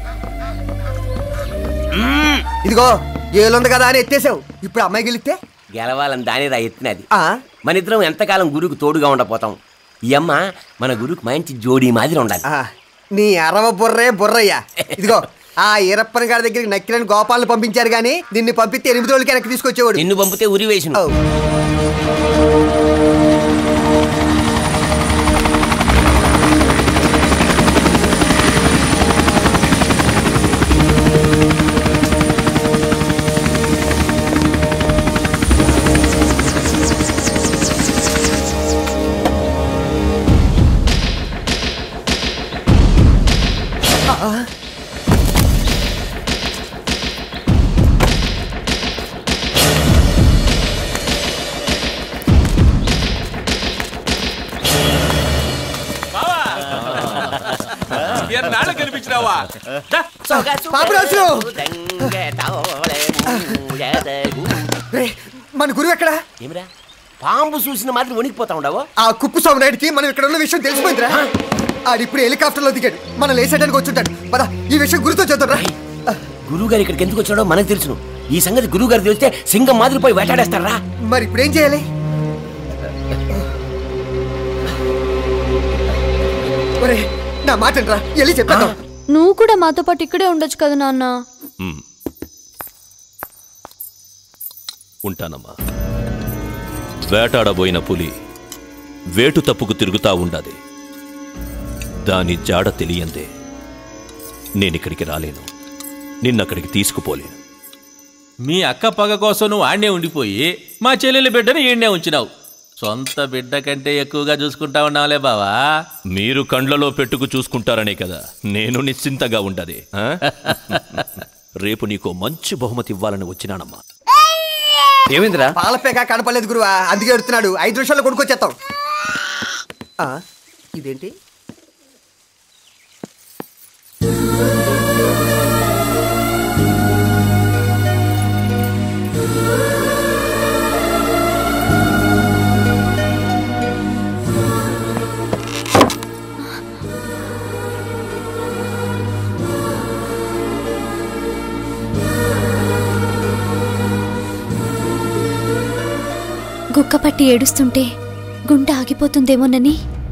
ఇదిగో ఏలుంది కదా అని ఎత్తేసావు. ఇప్పుడు అమ్మాయి గెలిస్తే గెలవాలని దాని రా ఎత్తినది. మన ఇద్దరం ఎంతకాలం గురువుకు తోడుగా ఉండపోతాం. ఈ అమ్మ మన గురువుకి మంచి జోడీ మాదిరి ఉండాలి. నీ అరవ బుర్రే బుర్రయ్యా. ఇదిగో ఆ ఈరప్పని గారి దగ్గరికి నక్కిలని గోపాలను పంపించారు కానీ నిన్ను పంపిస్తే ఎనిమిది రోజులకి వెనక్కి తీసుకొచ్చేవాడు. నిన్ను పంపితే ఉరి వేసిన. ఎన్నాళ్ళు కనిపించినావా? మన గురువు ఎక్కడ? ఏమిరా పాంబు చూసిన మాత్రం వణికిపోతా ఉండవు. ఆ కుప్పు స్వామి నాయుడికి మనం ఇక్కడ ఉన్న విషయం తెలిసిపోయిందిరా. ఆడిప్పుడు హెలికాప్టర్ లో దిగాడు. మనం లేసేయడానికి వచ్చుంటాడు. పద ఈ విషయం గురుతో చేద్దాం. గురువు గారు ఇక్కడికి ఎందుకు వచ్చాడో మనకు తెలుసును. ఈ సంగతి గురువు గారు తెలిస్తే సింగం మాదిరి పోయి వేటాడేస్తారా? మరి ఇప్పుడు ఏం చేయాలి? నా మాట రా, వెళ్ళి చెప్పాను. నువ్వు కూడా మాతో పాటు ఇక్కడే ఉండొచ్చు కదా నాన్న. ఉంటానమ్మా. వేటాడబోయిన పులి వేటు తప్పుకు తిరుగుతా ఉండాది. దాని జాడ తెలియందే నేనిక్కడికి రాలేను, నిన్నక్కడికి తీసుకుపోలేను. మీ అక్క పగ కోసం నువ్వు ఆడనే ఉండిపోయి మా చెల్లెలి బిడ్డని ఈడనే ఉంచినావు. సొంత బిడ్డ కంటే ఎక్కువగా చూసుకుంటా ఉన్నావులే బావా. మీరు కండ్లలో పెట్టుకు చూసుకుంటారనే కదా నేను నిశ్చింతగా ఉండది. రేపు నీకు మంచి బహుమతి ఇవ్వాలని వచ్చినానమ్మా. ఏమైందిరా? పాలపేక కనపడలేదు గురువా, అందుకే ఎడుతున్నాడు. ఐదు నిమిషాల్లో కొనుక్కొచ్చేస్తాం. ఇదేంటి? గుక్కపట్టి ఏడుస్తుంటే గుండె ఆగిపోతుందేమోనని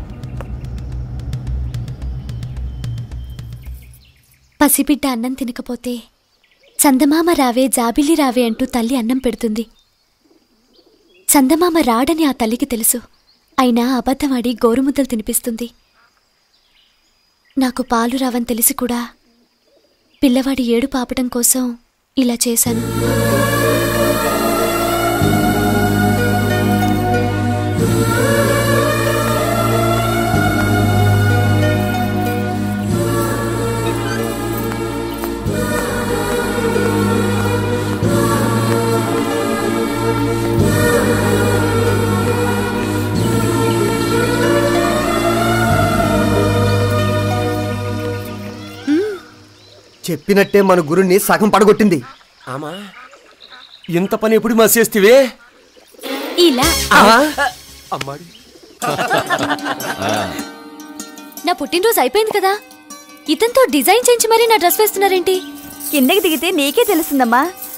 పసిబిడ్డ అన్నం తినకపోతే చందమామ రావే జాబిల్లి రావే అంటూ తల్లి అన్నం పెడుతుంది. చందమామ రాడని ఆ తల్లికి తెలుసు. అయినా అబద్ధమాడి గోరుముద్దలు తినిపిస్తుంది. నాకు పాలు రావని తెలిసి కూడా పిల్లవాడి ఏడు పాపటం కోసం ఇలా చేశాను. చెప్పినట్టే మన గురుని సగం పడగొట్టింది. ఆమా ఇంత పని ఎప్పుడు మా చేస్తివే? ఇలా అమ్మాడి నా పుట్టినరోజు అయిపోయింది కదా, ఇతనితో డిజైన్ చేయించి మరీ నా డ్రెస్ వేస్తున్నారేంటి? కిందకి దిగితే నీకే తెలుస్తుందమ్మా.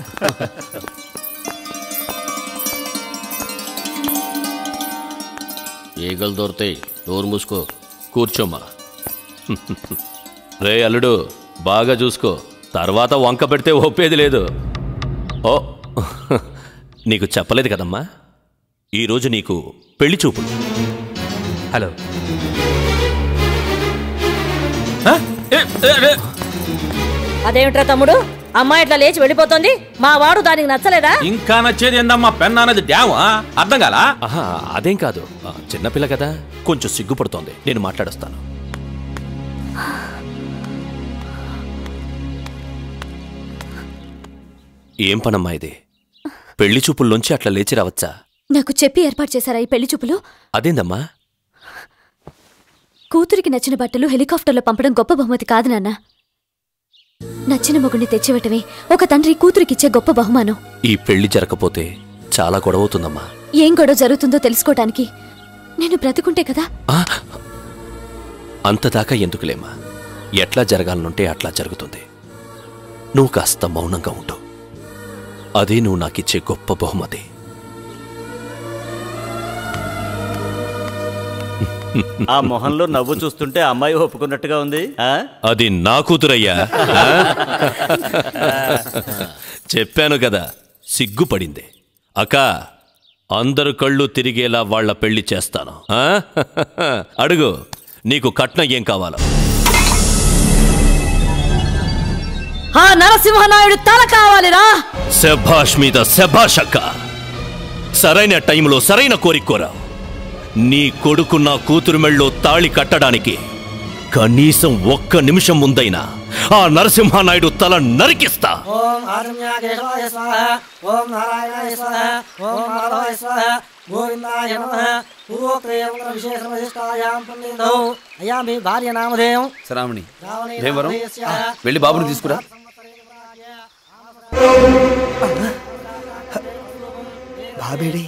ఈగలు దొరుకుతాయి, నోరు మూసుకో. కూర్చోమ్మా. రే అల్లుడు, బాగా చూసుకో, తర్వాత వంక పెడితే ఒప్పేది లేదు. ఓ నీకు చెప్పలేదు కదమ్మా, ఈరోజు నీకు పెళ్లి చూపులు. హలో. అదేమిట్రా తమ్ముడు, అమ్మాయి ఇట్లా లేచి వెళ్ళిపోతుంది, మా వాడు దానికి నచ్చలేదా? ఇంకా నచ్చేది ఏందమ్మా, పెన్ అనేది డ్యామా? అర్థం కాలా? ఆహా, అదేం కాదు, చిన్నపిల్ల కదా, కొంచెం సిగ్గుపడుతోంది, నేను మాట్లాడొస్తాను. ఏం పనమ్మా ఇది? పెళ్లి చూపుల్లోంచి అట్లా లేచి రావచ్చా? నాకు చెప్పి ఏర్పాటు చేశారా ఈ పెళ్లి చూపులు? అదేందమ్మా? కూతురికి నచ్చిన బట్టలు హెలికాప్టర్లో పంపడం గొప్ప బహుమతి కాదు నాన్న. నచ్చిన మొగుడిని తెచ్చివటమే ఒక తండ్రి కూతురికిచ్చే గొప్ప బహుమానం. ఈ పెళ్లి జరగకపోతే చాలా గొడవవుతుందమ్మా. ఏం గొడవ జరుగుతుందో తెలుసుకోవటానికి నేను బ్రతుకుంటే కదా. అంతదాకా ఎందుకులేమ్మా, ఎట్లా జరగాలనుంటే అట్లా జరుగుతుంది. నువ్వు కాస్త మౌనంగా ఉండు, అదే నువ్వు నాకిచ్చే గొప్ప బహుమతి. ఆ మొహంలో నవ్వు చూస్తుంటే అమ్మాయి ఒప్పుకున్నట్టుగా ఉంది. ఆ? అది నా కూతురయ్యా. చెప్పాను కదా, సిగ్గుపడింది. అక్క, అందరు కళ్ళు తిరిగేలా వాళ్ళ పెళ్లి చేస్తాను. ఆ? అడుగు, నీకు కట్నం ఏం కావాలో. ఆ నరసింహనాయుడు తల కావాలిరా. శభాష్ మీద శభాష్ అక్క. సరైన టైంలో సరైన కోరికోరా. నీ కొడుకు నా కూతురు మెళ్ళో తాళి కట్టడానికి కనీసం ఒక్క నిమిషం ముందైనా ఆ నరసింహనాయుడు తల నరికిస్తా. ఓం ఆదిన్యాకేశవాయ స్వాహ, ఓం నారాయణాయ స్వాహ, ఓం మాధవాయ స్వాహ, గోవిందాయ నమః. పూర్వోక్తేయంత్ర విశేష వశిష్టాయాం పుణ్యంతో అయ్యా మీ భార్య నామధేయం శ్రావణి. భీమవరం వెళ్ళి బాబుని తీసుకురా. బాబేడి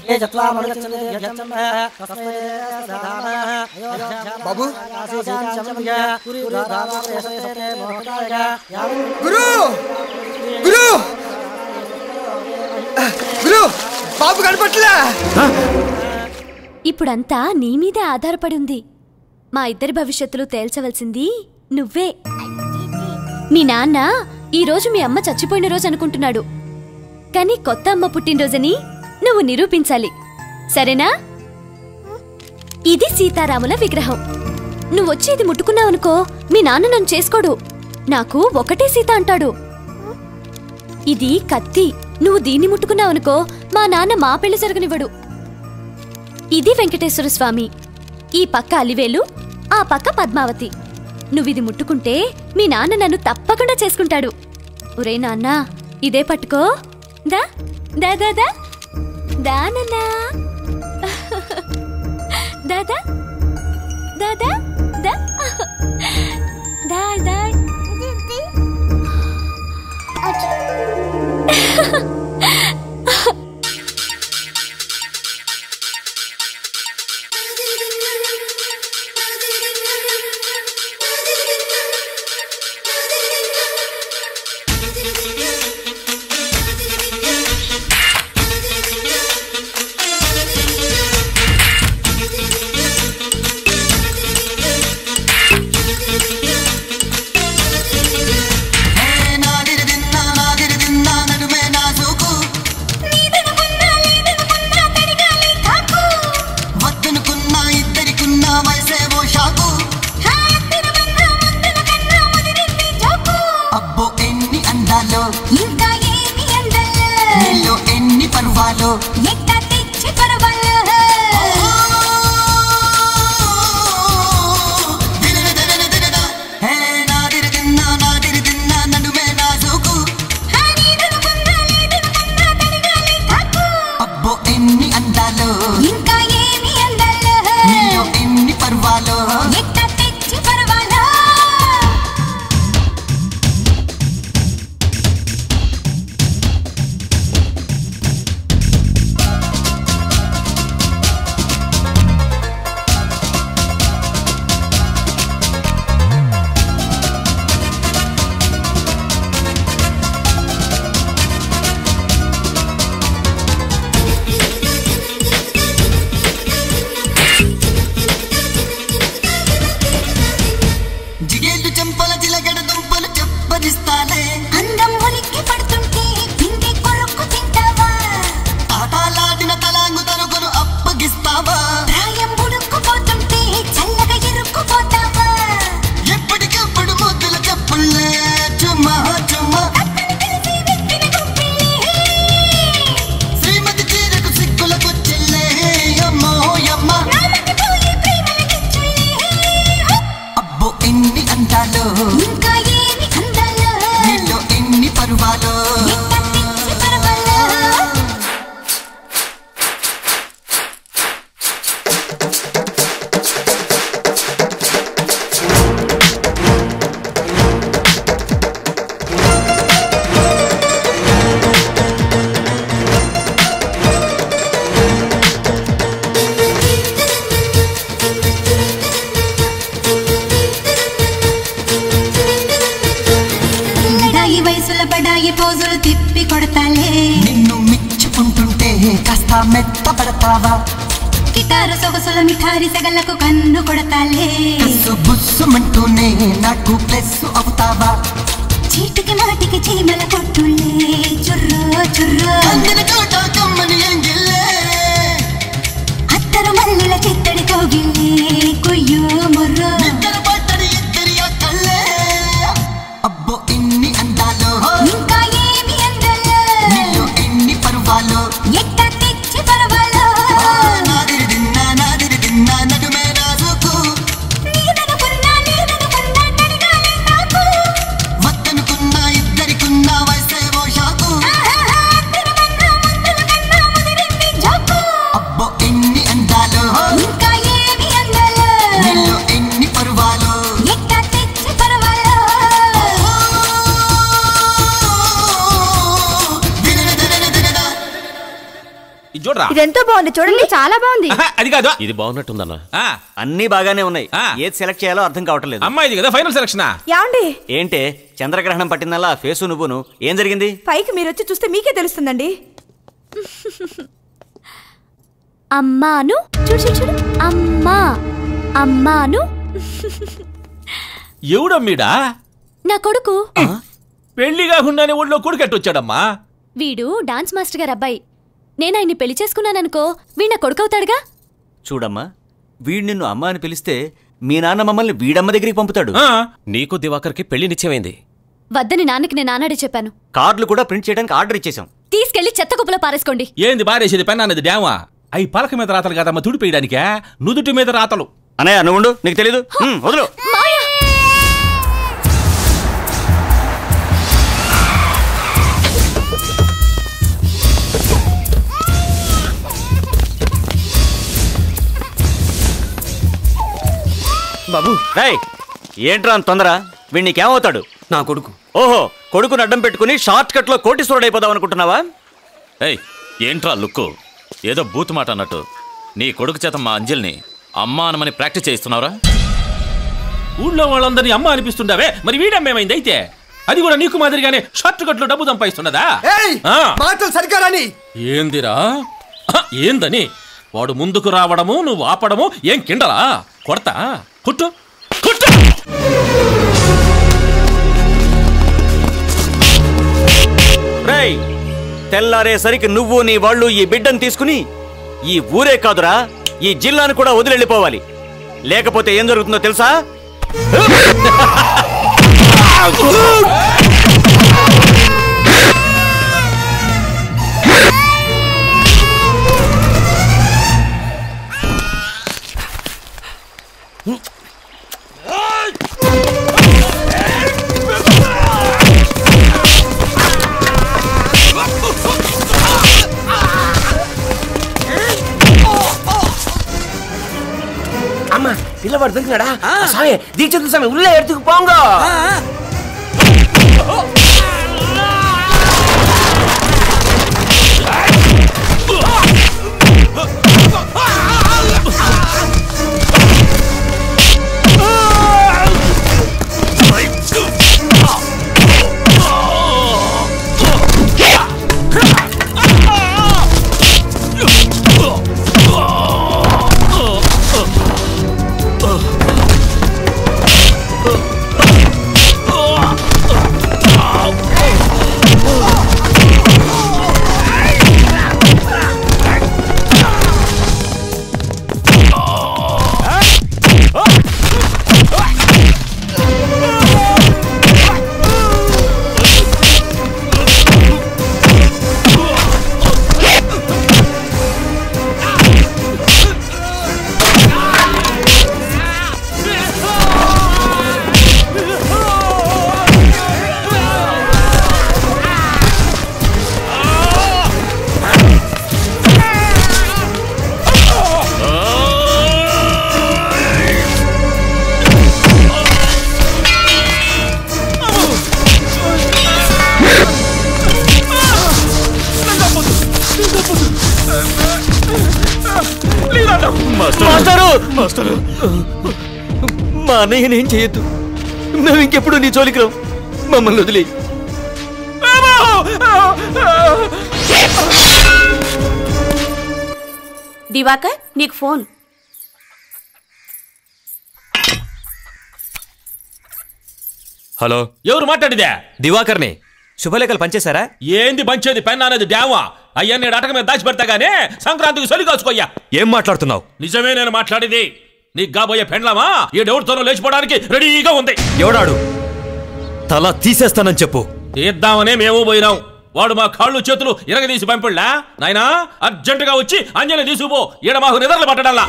బాబు గురు గురు గురు బాబు కనపట్లే. ఇప్పుడంతా నీ మీదే ఆధారపడి ఉంది. మా ఇద్దరి భవిష్యత్తులు తేల్చవలసింది నువ్వే. మీ నాన్న ఈరోజు మీ అమ్మ చచ్చిపోయిన రోజు అనుకుంటున్నాడు, కానీ కొత్త అమ్మ పుట్టినరోజని నువ్వు నిరూపించాలి. సరేనా? ఇది సీతారాముల విగ్రహం. నువ్వొచ్చి ఇది ముట్టుకున్నావనుకో మీ నాన్న నన్ను చేసుకోడు. నాకు ఒకటే సీత అంటాడు. ఇది కత్తి. నువ్వు దీన్ని ముట్టుకున్నావనుకో మా నాన్న మా పెళ్లి జరగనివ్వడు. ఇది వెంకటేశ్వర స్వామి. ఈ పక్క అలివేలు, ఆ పక్క పద్మావతి. నువ్విది ముట్టుకుంటే మీ నాన్న నన్ను తప్పకుండా చేసుకుంటాడు. ఒరే నాన్న, ఇదే పట్టుకో. దా దా దా దా దానన్నా దాదా దాదా దా దా దా మెత్త పడతావా కిట బంగారు సొగసుల మిఠారి సగలకు కన్ను కొడతాలే బుస్సుమంటూనే నాకు ప్లస్ అవుతావా చీటికి మాటికి చీమల కొట్టులే చుర్రో చుర్రో అత్తరు మల్లెల చిత్తడి కోగిల్లే కుయ్యో ముర్రో అబ్బో ఎన్ని అందాలో ఇంకా ఏమి అందలో నీలో ఎన్ని పరువాలో ఎట్టా తెచ్చి పరవాలో నాదిరి దిన్నా నాదిరి దిన్నా నడుమే రాజుకు నీదనుకున్నా నీదనుకున్నా నడగాలే నాకు వద్దనుకున్నా ఇద్దరికున్నా వయసేవో షాకు అబ్బో ఎన్ని అందాలో ఇంకా ఏమి అందలో నీలో ఎన్ని పరువాలో ఎట్టా తెచ్చి పరవాలో ఇది చూడరా ఇదెంతో బాగుంది చూడండి చాలా బాగుంది అది కాదు ఇది బాగున్నట్టుందన్న అన్నీ బాగానే ఉన్నాయి ఏది సెలెక్ట్ చేయాలో అర్థం కావట్లేదు అమ్మాయిది కదా ఫైనల్ సెలక్షన్ యాండి ఏంటే చంద్రగ్రహణం పట్టిందల్లా ఫేసు నువ్వును ఏం జరిగింది పైకి మీరు వచ్చి చూస్తే మీకే తెలుస్తుందండి అమ్మాను చూడు చూడు చూడు అమ్మా అమ్మాను ఎవడమ్మీడా నా కొడుకు పెళ్లి కాకుండానే ఊళ్ళో కొడుకెట్టొచ్చాడమ్మా వీడు డాన్స్ మాస్టర్ గారు అబ్బాయి నేను ఆయన్ని పెళ్లి చేసుకున్నాననుకో వీడు నా కొడుకవుతాడుగా చూడమ్మా వీడు నిన్ను అమ్మ అని పిలిస్తే మీ నాన్న మమ్మల్ని వీడమ్మ దగ్గరికి పంపుతాడు నీకు దివాకర్కి పెళ్లి నిశ్చయమైంది వద్దని నాన్నకి నేను నానాడే చెప్పాను కార్డులు కూడా ప్రింట్ చేయడానికి ఆర్డర్ ఇచ్చేసాం తీసుకెళ్లి చెత్త కుప్పలో పారేసుకోండి ఏంది బారేసేది పెన్ అన్నది డ్యామా అవి పలక మీద రాతలు కాదమ్మా తుడిపేయడానికే నుదుటి మీద రాతలు అనయ్య నువ్వు ఉండు, నీకు తెలీదు హ్మ్, వదులు బాబు రేయ్ ఏంట్రా అంత తొందర వీడు నీకేమవుతాడు నా కొడుకు ఓహో కొడుకుని అడ్డం పెట్టుకుని షార్ట్ కట్ లో కోటీశ్వరుడు అయిపోదాం అనుకుంటున్నావా ఏయ్ ఏంట్రా లుక్కు ఏదో బూత్ మాట అన్నట్టు నీ కొడుకు చేత మా అంజల్ని అమ్మ అనమని ప్రాక్టీస్ చేయిస్తున్నావురా ఊళ్ళో వాళ్ళందరినీ అమ్మ అనిపిస్తుండవే మరి వీడమ్మేమైంది అయితే అది కూడా నీకు మాదిరిగానే షార్ట్ కట్ లో డబ్బు సంపాదిస్తున్నదా మాటలు సరిగ్గా రాని ఏందిరా ఏందని వాడు ముందుకు రావడము నువ్వు ఆపడము ఏం కిండలా కొడతా కుట్టు కుట్టు రేయ్ తెల్లారేసరికి నువ్వు నీ వాళ్ళు ఈ బిడ్డను తీసుకుని ఈ ఊరే కాదురా ఈ జిల్లాను కూడా వదిలెళ్ళిపోవాలి లేకపోతే ఏం జరుగుతుందో తెలుసా அம்மா இல்ல வருதுங்கடா சாமி தீட்சத்து சாமி உள்ள எடுத்துக்கு போங்க మాస్టరు మా అన్నయ్యనేం చేయొద్దు మేము ఇంకెప్పుడు నీ జోలికి రావు మమ్మల్ని వదిలే దివాకర్ నీకు ఫోన్. హలో, ఎవరు మాట్లాడిదే? దివాకర్ని. శుభలేఖలు పంచేశారా? ఏంది పంచేది? పెన్ అనేది డ్యామా. అయ్యా నేను అటక మీద దాచి పెడతా గానీ సంక్రాంతికి సొలి కాచుకోయ్యా. ఏం మాట్లాడుతున్నావు? నిజమే నేను మాట్లాడేది. నీకు కాబోయే పెండ్లామా ఏడెవరితోనో లేచిపోవడానికి రెడీగా ఉంది. ఎవడాడు? తల తీసేస్తానని చెప్పు. తీద్దామనే మేము పోయినాం. వాడు మా కాళ్ళు చేతులు ఇరగదీసి పంపిళ్ళా. నాయనా అర్జెంటుగా వచ్చి అంజలి తీసుకుపో. ఈడ మాకు నిద్రలు పట్టడల్లా.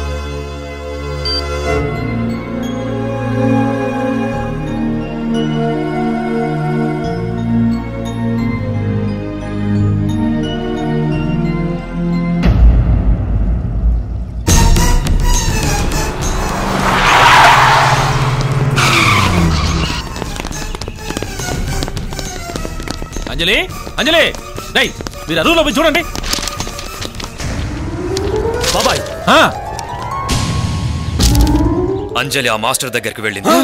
అంజలి, అంజలి, రై మీరు అరువులో పోయి చూడండి. బాబాయ్, అంజలి ఆ మాస్టర్ దగ్గరికి వెళ్ళింది.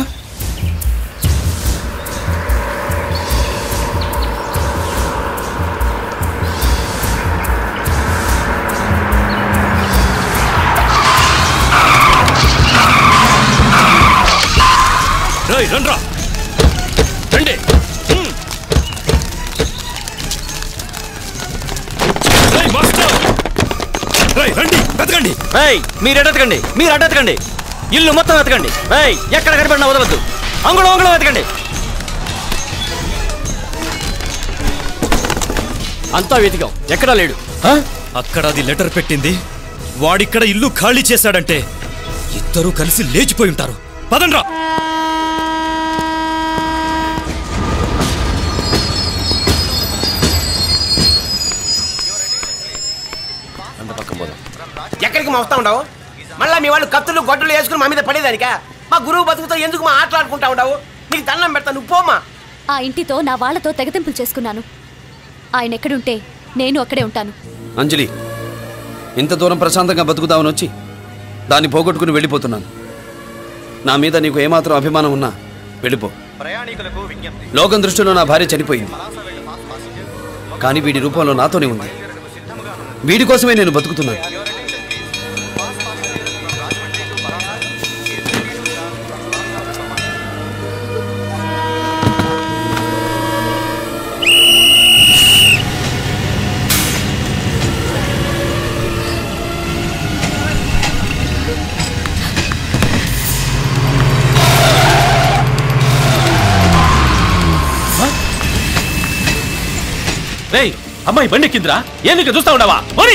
రై రండ్రా, రండి. వెతకండి. మీరు ఎడెతకండి, మీరు అడ్డెతకండి. ఇల్లు మొత్తం వెతకండి. ఎక్కడ కనిపడినా వదలద్దు. అంగుళం అంగుళం వెతకండి. అంతా వెతికాం, ఎక్కడా లేడు. అక్కడ అది లెటర్ పెట్టింది. వాడిక్కడ ఇల్లు ఖాళీ చేశాడంటే ఇద్దరూ కలిసి లేచిపోయి ఉంటారు. పదండ్రా. ఎక్కడికి మా వస్తా ఉండవు? మళ్ళీ మీ వాళ్ళు కత్తులు గొడ్డలు వేసుకుని మా మీద పడేదానికా? మా గురువు బతుకుతో ఎందుకు మా ఆటలాడుకుంటా ఉండవు? నీకు దండం పెడతా, నువ్వు పోమా. ఆ ఇంటితో నా వాళ్లతో తెగతింపులు చేసుకున్నాను. ఆయన ఎక్కడుంటే నేను అక్కడే ఉంటాను. అంజలి, ఇంత దూరం ప్రశాంతంగా బతుకుదామని వచ్చి దాన్ని పోగొట్టుకుని వెళ్ళిపోతున్నాను. నా మీద నీకు ఏమాత్రం అభిమానం ఉన్నా వెళ్ళిపో. లోకం దృష్టిలో నా భార్య చనిపోయింది, కానీ వీడి రూపంలో నాతోనే ఉంది. వీడి కోసమే నేను బతుకుతున్నాను. రేయ్, అమ్మాయి బండెక్కిందిరా. ఎందుకు చూస్తా ఉండవా? మరి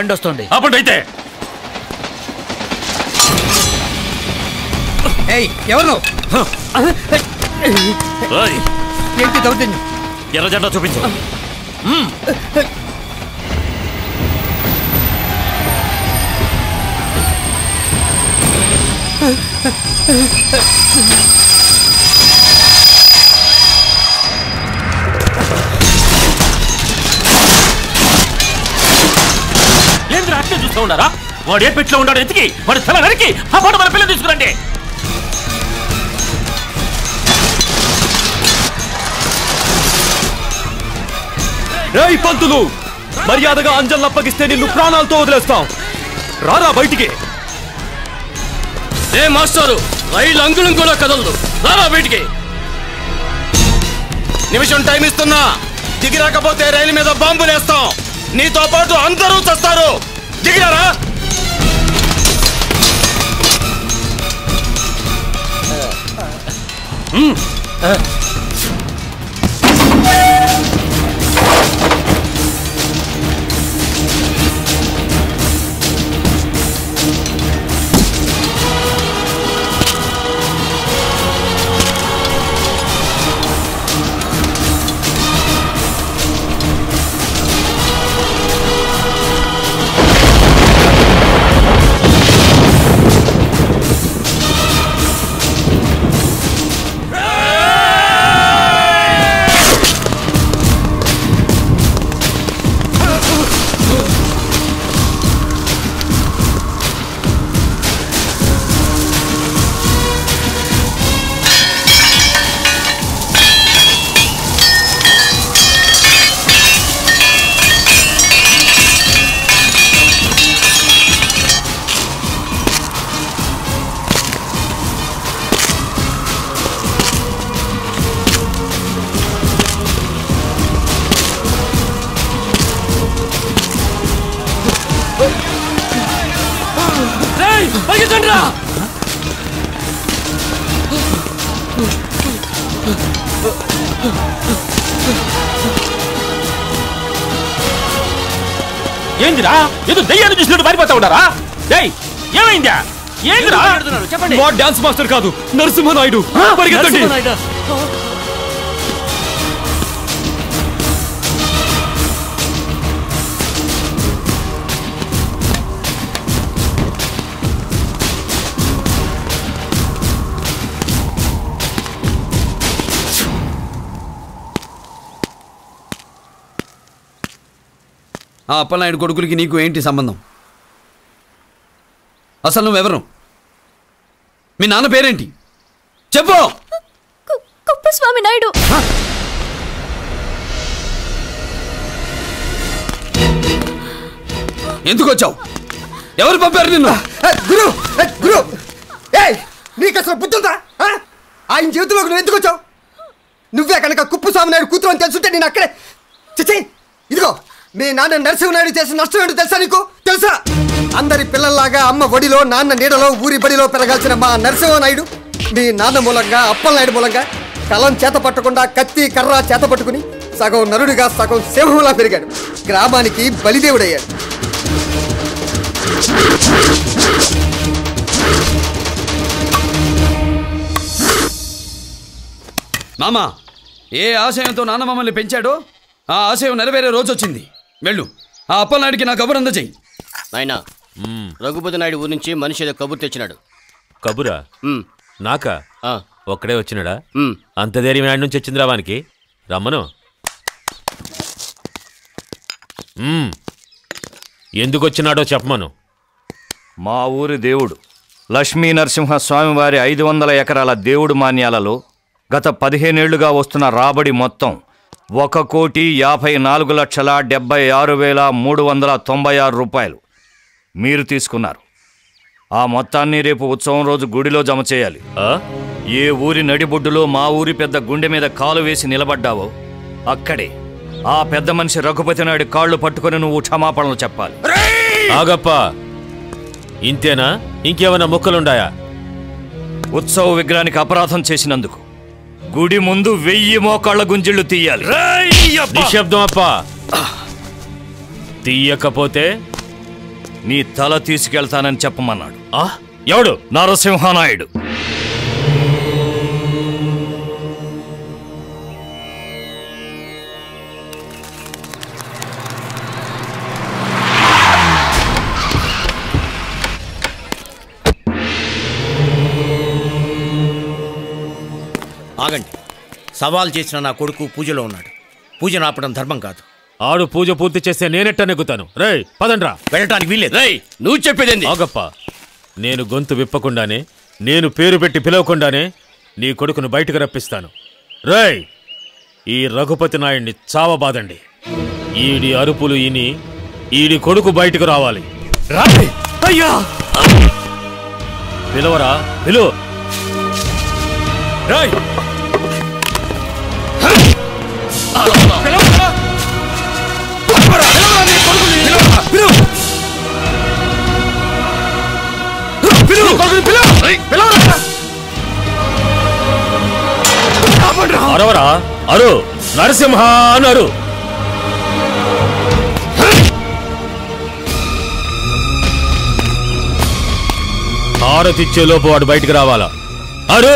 బండి వస్తుంది. అప్పుడైతే ఏయ్ ఎవరు నువ్వు? ఏయ్, ఏంటి దౌర్జన్యం? ఎర్ర జెండా చూపించు. మ్మ్. ఏంద్ర అట్లే చూస్తూ ఉన్నారా? వాడు ఏ పెట్లో ఉన్నాడు ఎతికి వాడి తల నరికి ఆ పాట మన పిల్లలు తీసుకురండి. రేయ్ పంతులు, మర్యాదగా అంజల్ని అప్పగిస్తే నిన్ను ప్రాణాలతో వదిలేస్తాం. రారా బయటికి. ఏ మాస్టారు, రైలు అంగుళం కూడా కదలదు. రారా బయటికి. నిమిషం టైం ఇస్తున్నా. దిగి రాకపోతే రైలు మీద బాంబులేస్తాం. నీతో పాటు అందరూ చస్తారు. దిగిరారా. ఏందిరా, ఏదో దయ్యాన్ని చూసినట్టు పారిపోతా ఉన్నారా? ఏమైందా? ఏందిరా? చెప్పండి. మా డాన్స్ మాస్టర్ కాదు, నరసింహనాయుడు. పరిగెత్తండి. ఆ అప్పలనాయుడు కొడుకులకి నీకు ఏంటి సంబంధం? అసలు నువ్వెవరు? మీ నాన్న పేరేంటి చెప్పు. కుప్పస్వామి నాయుడు. ఎందుకు వచ్చావు? ఎవరు పంపారు నిన్ను? గురు గురు నీకు అసలు బుద్ధి ఉందా? ఆయన జీవితంలోకి నువ్వు ఎందుకు వచ్చావు? నువ్వే కనుక కుప్పస్వామి నాయుడు కూతురు అని తెలుసుంటే నేను అక్కడే చిచ్చి. ఇదిగో మీ నాన్న నరసింహనాయుడు చేసిన నష్టం ఏంటో తెలుసా నీకు? తెలుసా? అందరి పిల్లల్లాగా అమ్మ ఒడిలో నాన్న నీడలో ఊరి బడిలో పెరగాల్సిన మా నరసింహనాయుడు మీ నాన్న మూలంగా అప్పలనాయుడు మూలంగా కలం చేత పట్టకుండా కత్తి కర్ర చేత పట్టుకుని సగం నరుడిగా సగం సింహంలా పెరిగాడు. గ్రామానికి బలిదేవుడయ్యాడు. మామా, ఏ ఆశయంతో నాన్న మమ్మల్ని పెంచాడో ఆ ఆశయం నెరవేరే రోజు వచ్చింది. వెళ్ళు, ఆ అప్పలనాయుడికి నా కబురు అందజేయి. నాయనా, రఘుపతి నాయుడు ఊరి నుంచి మనిషి ఏదో కబురు తెచ్చినాడు. కబురా? నాకా? ఒక్కడే వచ్చినాడా? అంత ధైర్యం ఆడి నుంచి వచ్చిందిరా వానికి. రమ్మను. ఎందుకు వచ్చినాడో చెప్పమను. మా ఊరి దేవుడు లక్ష్మీ నరసింహ స్వామివారి ఐదు వందల ఎకరాల దేవుడు మాన్యాలలో గత పదిహేనేళ్లుగా వస్తున్న రాబడి మొత్తం ఒక కోటి యాభై నాలుగు లక్షల డెబ్బై ఆరు వేల మూడు వందల తొంభై ఆరు రూపాయలు మీరు తీసుకున్నారు. ఆ మొత్తాన్ని రేపు ఉత్సవం రోజు గుడిలో జమ చేయాలి. ఏ ఊరి నడిబొడ్డులో మా ఊరి పెద్ద గుండె మీద కాలు వేసి నిలబడ్డావో అక్కడే ఆ పెద్ద మనిషి రఘుపతి నాయుడు కాళ్ళు పట్టుకుని నువ్వు క్షమాపణలు చెప్పాలి. ఆగప్ప, ఇంతేనా? ఇంకేమైనా మొక్కలుండాయా? ఉత్సవ విగ్రహానికి అపరాధం చేసినందుకు గుడి ముందు వెయ్యి మోకాళ్ళ గుంజిళ్ళు తీయాలి. నిశ్శబ్దం అప్ప. తీయకపోతే నీ తల తీసుకెళ్తానని చెప్పమన్నాడు. ఆ ఎవడు? నరసింహనాయుడు. ఆగండి. సవాల్ చేసిన నా కొడుకు పూజలో ఉన్నాడు. పూజ ఆపడం ధర్మం కాదు. ఆడు పూజ పూర్తి చేస్తే నేనెట్ట నెగ్గుతాను? రేయ్ పదండ్రా. వెళ్ళటానికి వీల్లేదు. రేయ్ నువ్వు చెప్పేదేంది? ఆగప్ప, నేను గొంతు విప్పకుండానే, నేను పేరు పెట్టి పిలవకుండానే నీ కొడుకును బయటకు రప్పిస్తాను. రేయ్, ఈ రఘుపతి నాయుడిని చావబాదండి. ఈడి అరుపులు ఇని ఈడి కొడుకు బయటకు రావాలి. రాయ్ అయ్యా, పిలవరా, పిలు. రాయ్ అరవరా, అరు నరసింహ అన్నారు. హారతిచ్చే లోపు వాడు బయటికి రావాలా. అరు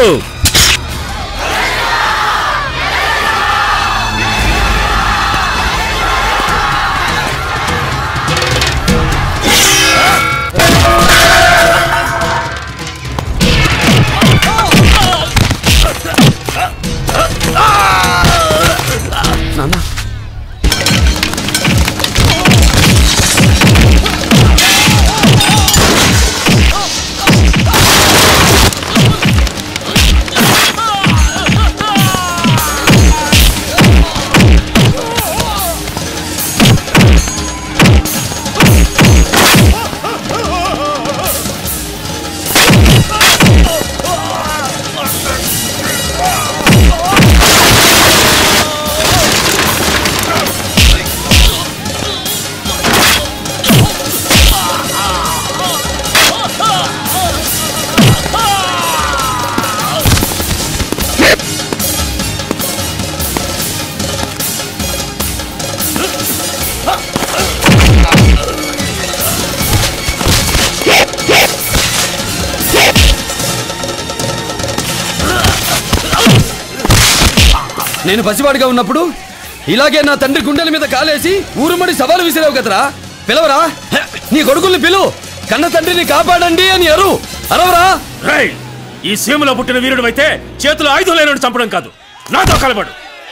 నేను పసివాడిగా ఉన్నప్పుడు ఇలాగే నా తండ్రి గుండెల మీద కాలేసి ఊరుమడి సవాలు విసిరావు కదరా. పిలవరా, నీ కొడుకుల్ని పిలువు. కన్న తండ్రిని కాపాడండి అని అరు అరవరా. రేయ్, ఈ సీమలో పుట్టిన వీరుడు అయితే చేతులు ఆయుధం లేనోడు చంపడం కాదు, నాతో కలబడు.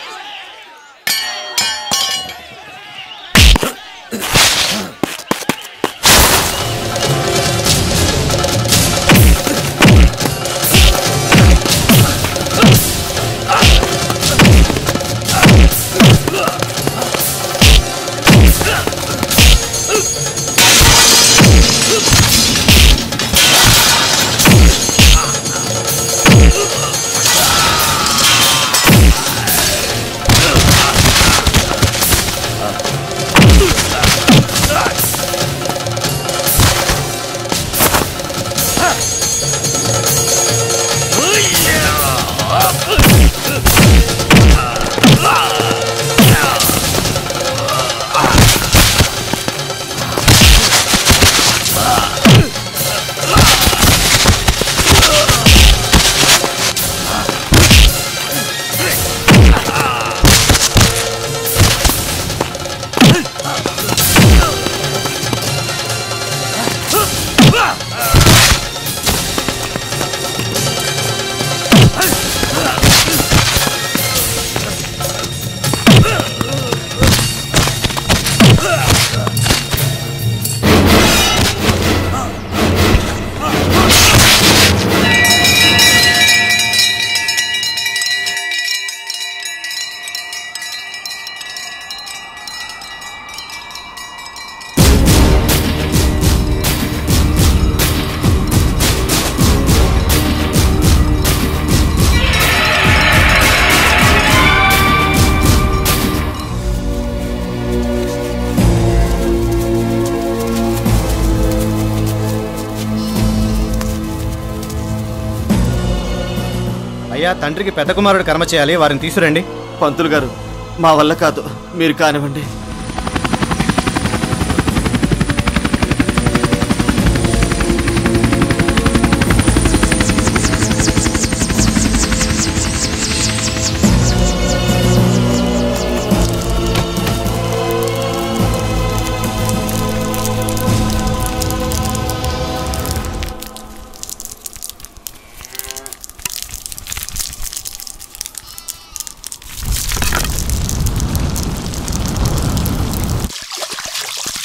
అయ్యా, తండ్రికి పెద్ద కుమారుడు కర్మ చేయాలి, వారిని తీసుకురండి. పంతులు గారు, మా వల్ల కాదు, మీరు కానివ్వండి.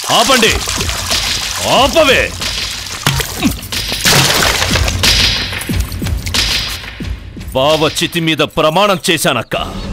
ఆపండి, ఆపవే. బావ చితి మీద ప్రమాణం చేశానక్క.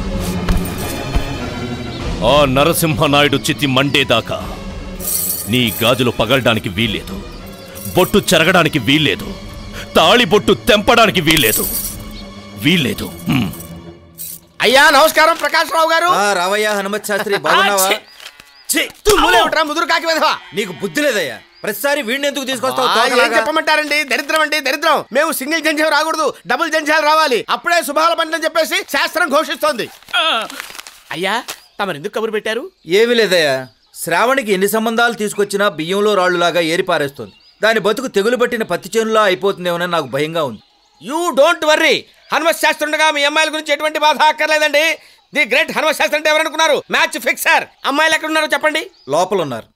ఆ నరసింహనాయుడు చితి మండేదాకా నీ గాజులు పగలడానికి వీల్లేదు, బొట్టు చెరగడానికి వీల్లేదు, తాళి బొట్టు తెంపడానికి వీల్లేదు, వీల్లేదు. అయ్యా నమస్కారం ప్రకాశ్రావు గారు. రావయ్యా హనుమత్ శాస్త్రి, బాగున్నావా? ముదురు కాకి వెధవా, నీకు బుద్ధి లేదయ్యా. ప్రతిసారి వీడిని ఎందుకు తీసుకొస్తావు? ఏం చెప్పమంటారండి? దరిద్రం అండి దరిద్రం. మేము సింగిల్ జంజాలు రాకూడదు, డబుల్ జంజాలు రావాలి. అప్పుడే శుభాల పంటని చెప్పేసి శాస్త్రం ఘోషిస్తోంది. అయ్యా తమరు ఎందుకు కబురు పెట్టారు? ఏమీ లేదయ్యా, శ్రావణికి ఎన్ని సంబంధాలు తీసుకొచ్చినా బియ్యంలో రాళ్లులాగా ఏరిపారేస్తుంది. దాని బతుకు తెగులు పట్టిన పత్తి చేనులా అయిపోతుందేమోనని నాకు భయంగా ఉంది. యూ డోంట్ వర్రీ, హనుమత్ శాస్త్రుడుగా మీ అమ్మాయిల గురించి ఎటువంటి బాధ అక్కర్లేదండి. ది గ్రేట్ హనుమత్ శాస్త్రి అంటే ఎవరనుకున్నారు? మ్యాచ్ ఫిక్సర్. అమ్మాయిలు ఎక్కడ ఉన్నారో చెప్పండి. లోపల ఉన్నారు.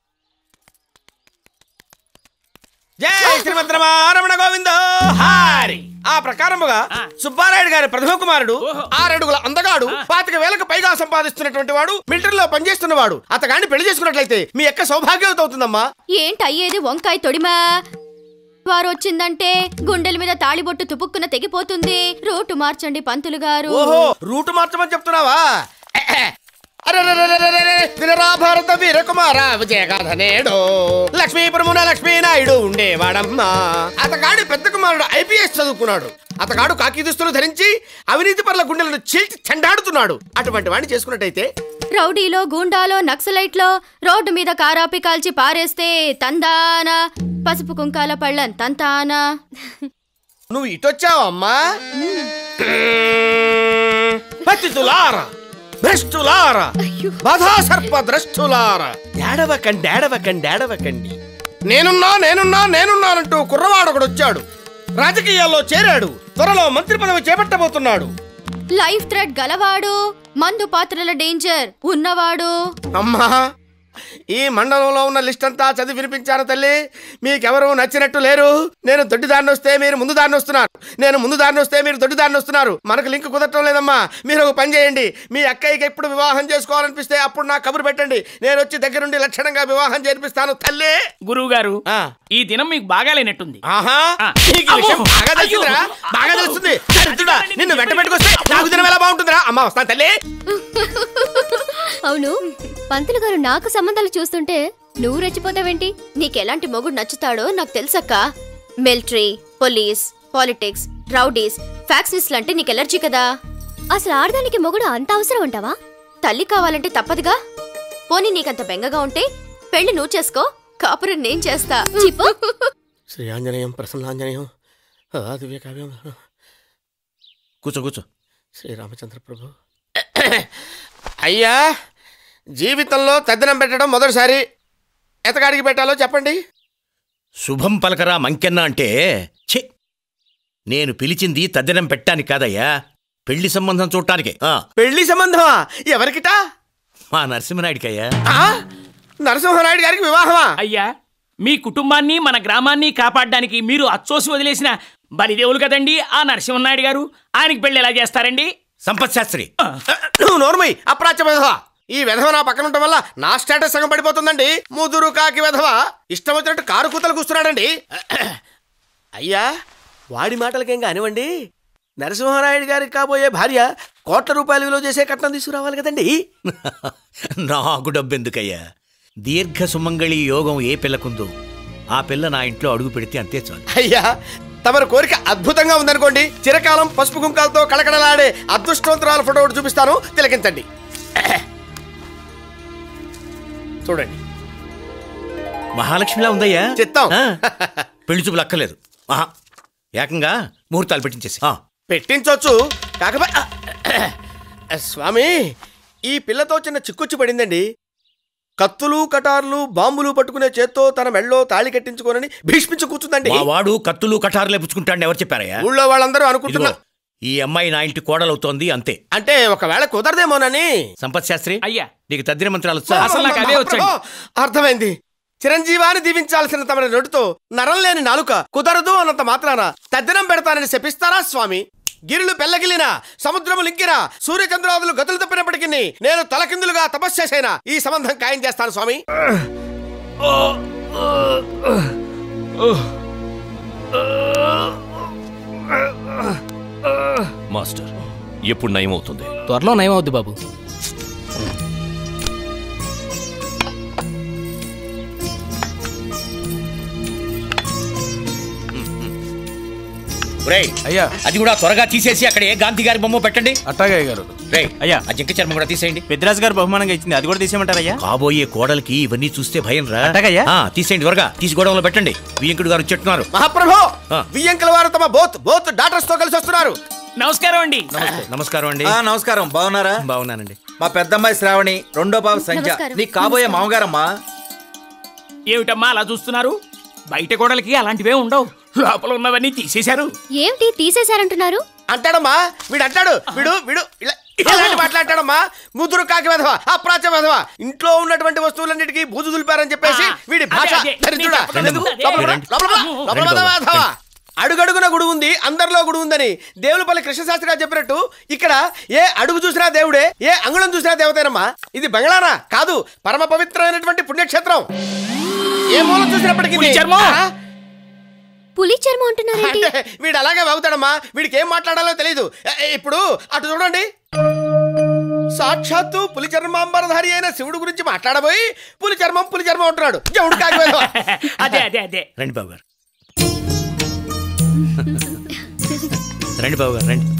జై శ్రీమంతరమణ గోవింద హారి. ఆ ప్రకారముగా సుబ్బారాయుడు గారి ప్రథమ కుమారుడు, ఆరడుగుల అందగాడు, పాతిక వేలకు పైగా సంపాదిస్తున్నటువంటి వాడు, మిలిటరీలో పనిచేస్తున్నవాడు. అతగాని పెళ్లి చేసుకున్నట్లయితే మీ యొక్క సౌభాగ్యవతి అవుతుందమ్మా. ఏంటి అయ్యేది వంకాయ తొడిమా? వారు వచ్చిందంటే గుండెల మీద తాళిబొట్టు తుపుక్కున తెగిపోతుంది. రూటు మార్చండి పంతులు గారు. ఓహో, రూటు మార్చమని చెప్తున్నావా? వినరా భారత వీరకుమార విజయగాథనేడు లక్ష్మీపురమున లక్ష్మీనాయుడు ఉండేవాడమ్మా. అతగాడి పెద్ద కుమారుడు ఐపీఎస్ చదువుకున్నాడు. అతగాడు కాకి దుస్తులు ధరించి అవినీతి పరుల గుండెలను చీల్చి చెండాడుతున్నాడు. అటువంటి వాడిని చేసుకున్నట్టయితే రౌడీలో గూండాలో నక్సలైట్లో రోడ్డు మీద కారాపి కాల్చి పారేస్తే తందానా, పసుపు కుంకాల పళ్ళం తంతానా. నువ్వు ఇటొచ్చావా అమ్మా? పతితులారా, భ్రష్టులారా, బాధాసర్ప ద్రష్టులారా, ఏడవకండి ఏడవకండి ఏడవకండి. నేనున్నా నేనున్నా నేనున్నానంటూ కుర్రవాడొకడు వచ్చాడు, రాజకీయాల్లో చేరాడు, త్వరలో మంత్రి పదవి చేపట్టబోతున్నాడు. లైఫ్ థ్రెట్ గలవాడు, మందు పాత్రల డేంజర్ ఉన్నవాడు. అమ్మా, ఈ మండలంలో ఉన్న లిస్ట్ అంతా చదివి వినిపించాను తల్లి. మీకెవరు నచ్చినట్టు లేరు. నేను దొడ్డి దారిని వస్తే మీరు ముందు దారిని వస్తున్నారు, నేను ముందు దారిని వస్తే మీరు దొడ్డి దారిని వస్తున్నారు. మనకు లింక్ కుదరటం లేదమ్మా. మీరు ఒక పని చేయండి, మీ అక్కయ్యకి ఎప్పుడు వివాహం చేసుకోవాలనిపిస్తే అప్పుడు నాకు కబురు పెట్టండి. నేను వచ్చి దగ్గరుండి లక్షణంగా వివాహం చేర్పిస్తాను తల్లి. గురువు గారు, ఈ దినం మీకు బాగాలేనట్టుంది. ఆహా, బాగా తెలిసిందిరా, బాగా తెలుస్తుంది. నిన్ను వెంట పెట్టుకొస్తే నాకు దినం ఎలా బాగుంటుందిరా? అమ్మా వస్తాను తల్లి. అవును, పంతులు గారు నాకు సంబంధాలు చూస్తుంటే నువ్వు రెచ్చిపోతావేంటి? నీకెలాంటి మొగుడు నచ్చుతాడో నాకు తెలుసక్క. మిలిటరీ, పోలీస్, పాలిటిక్స్, రౌడీస్, ఫ్యాక్షనిస్ట్లు అంటే నీకు ఎలర్జీ కదా. అసలు ఆడదానికి మొగుడు అంత అవసరం ఉంటావా? తల్లి కావాలంటే తప్పదుగా. పోనీ నీకంత బెంగగా ఉంటే పెళ్లి నువ్వు చేసుకో, కాపురం నేను చేస్తా. శ్రీ ఆంజనేయం ప్రసన్నాంజనేయం దివ్య కావ్యం. కూర్చో కూర్చో. శ్రీరామచంద్ర ప్రభు. అయ్యా, జీవితంలో తద్దినం పెట్టడం మొదటిసారి. ఎతగాడికి పెట్టాలో చెప్పండి. శుభం పలకరా మంకెన్న అంటే ఛే, నేను పిలిచింది తద్దినం పెట్టడానికి కాదయ్యా, పెళ్లి సంబంధం చూడటానికి. పెళ్లి సంబంధమా? ఎవరికిటా? మా నరసింహనాయుడికయ్యా. నరసింహనాయుడు గారికి వివాహమా? అయ్యా, మీ కుటుంబాన్ని మన గ్రామాన్ని కాపాడడానికి మీరు అచ్చోసి వదిలేసిన బలిదేవులు కదండి ఆ నరసింహనాయుడు గారు. ఆయనకి పెళ్లి ఎలా చేస్తారండి? సంపత్ శాస్త్రి, నువ్వు నోర్మై అప్రాచ్య విధవ. ఈ విధవ నా పక్కన ఉండటం వల్ల నా స్టేటస్ సగం పడిపోతుందండి. ముదురు కాకి విధవ ఇష్టం వచ్చినట్టు కారు కూతలు కూస్తున్నాడండి. అయ్యా, వాడి మాటలకేం కానివ్వండి, నరసింహనాయుడు గారికి కాబోయే భార్య కోట్ల రూపాయలు విలువ చేసే కట్నం తీసుకురావాలి కదండి. నాకు డబ్బెందుకయ్యా? దీర్ఘ సుమంగళి యోగం ఏ పిల్లకుందో ఆ పిల్ల నా ఇంట్లో అడుగు పెడితే అంతే చాలు. అయ్యా, తమరి కోరిక అద్భుతంగా ఉందనుకోండి, చిరకాలం పసుపు కుంకాలతో కళకళలాడే అదృష్టవంతురాల ఫోటో ఒకటి చూపిస్తాను, తిలకించండి. చూడండి, మహాలక్ష్మిలా ఉందయ్యా. చిత్తం. పెళ్లి చూపులు అక్కర్లేదు, ఆహా, ఏకంగా ముహూర్తాలు పెట్టించేసి. పెట్టించవచ్చు, కాకపోతే స్వామి, ఈ పిల్లతో చిన్న చిక్కుచ్చి పడిందండి. కత్తులు కటార్లు బాంబులు పట్టుకునే చేత్తో తన మెళ్ళో తాళి కట్టించుకోనని భీష్మించి కూర్చుందండి. వాడు కత్తులు కటార్లే పుచ్చుకుంటాడని ఎవరు చెప్పారయ్యా? ఊళ్ళో వాళ్ళందరూ అనుకుంటున్నారు ఈ అమ్మాయి నా ఇంటి కోడలవుతోంది అంతే. అంటే ఒకవేళ కుదరదేమోనని. సంపత్ శాస్త్రి, అయ్యా, నీకు తద్దిన మంత్రాలు అర్థమైంది. చిరంజీవాన్ని దీవించాల్సిన తమ నోటితో నరం లేని నాలుక కుదరదు అన్నంత మాత్రాన తద్దినం పెడతానని శపిస్తారా స్వామి? గిరులు పెళ్లగిలినా, సముద్రము లింకినా, సూర్యచంద్రాదులు గతులు తప్పినప్పటికీ నేను తలకిందులుగా తపస్సు చేసైనా ఈ సంబంధం ఖాయం చేస్తాను స్వామి. మాస్టర్ ఎప్పుడు నయమవుతుంది? త్వరలో నయమవుద్ది బాబు. అయ్యా అది కూడా త్వరగా తీసేసి అక్కడ ఏ గాంధీ గారి బొమ్మ పెట్టండి. అట్టాగే గారు. అయ్యా ఆ జింక చర్మం కూడా తీసేయండి. పెద్దరాజు గారు బహుమానంగా ఇచ్చింది, అది కూడా తీసేయమంటారయ్యా? కాబోయే కోడలికి ఇవన్నీ చూస్తే భయం రా. అట్టగయ్యా? ఆ, తీసేయండి త్వరగా, తీసి గోడంలో పెట్టండి. వియంకుడు గారు చెట్టున్నారు. మహాప్రభు వియ్యంకుల వారు తమ బోత్ బోత్ డాటర్స్ తో కలిసి వస్తున్నారు. నమస్కారం అండి. నమస్కారం అండి. ఆ, నమస్కారం. బాగున్నారా? బాగున్నానండి. మా పెద్దమ్మాయి శ్రావణి, రెండో బాబు సంధ్య, నమస్కారం. నీకు కాబోయే మామగారమ్మా. ఏమిటమ్మా అలా చూస్తున్నారు? బయట గోడలకి అలాంటివే ఉండవు, లోపల ఉన్నవన్నీ తీసేశారు. ఏమిటి తీసేశారంటున్నారు? అంటాడమ్మా వీడు అంటాడు వీడు వీడు ఇలా ఇలాంటి మాట్లాడతాడమ్మా. ముదురు కాకి వెధవ, అప్రాచ వెధవ, ఇంట్లో ఉన్నటువంటి వస్తువులన్నిటికీ బూజు దులిపారని చెప్పేసి వీడి భాష దరిద్రుడా. అడుగడుగున గుడి ఉంది, అందరిలో గుడి ఉందని దేవులపల్లి కృష్ణశాస్త్రి గారు చెప్పినట్టు ఇక్కడ ఏ అడుగు చూసినా దేవుడే, ఏ అంగుళం చూసినా దేవతేనమ్మా. ఇది బంగ్లానా కాదు, పరమ పవిత్రమైనటువంటి పుణ్యక్షేత్రం. ఏ మూలం చూసినప్పటికీ పులి చర్మం అంటున్నారేంటి? అంటే వీడు అలాగే వాగుతాడమ్మా, వీడికి ఏం మాట్లాడాలో తెలియదు. ఇప్పుడు అటు చూడండి, సాక్షాత్తు పులి చర్మాంబరధారి అయిన శివుడు గురించి మాట్లాడబోయి పులి చర్మం పులి చర్మం అంటున్నాడు. జవుడు కాకపోయేదో. అదే అదే అదే రండి బాబు గారు, రండి బాబు గారు రండి.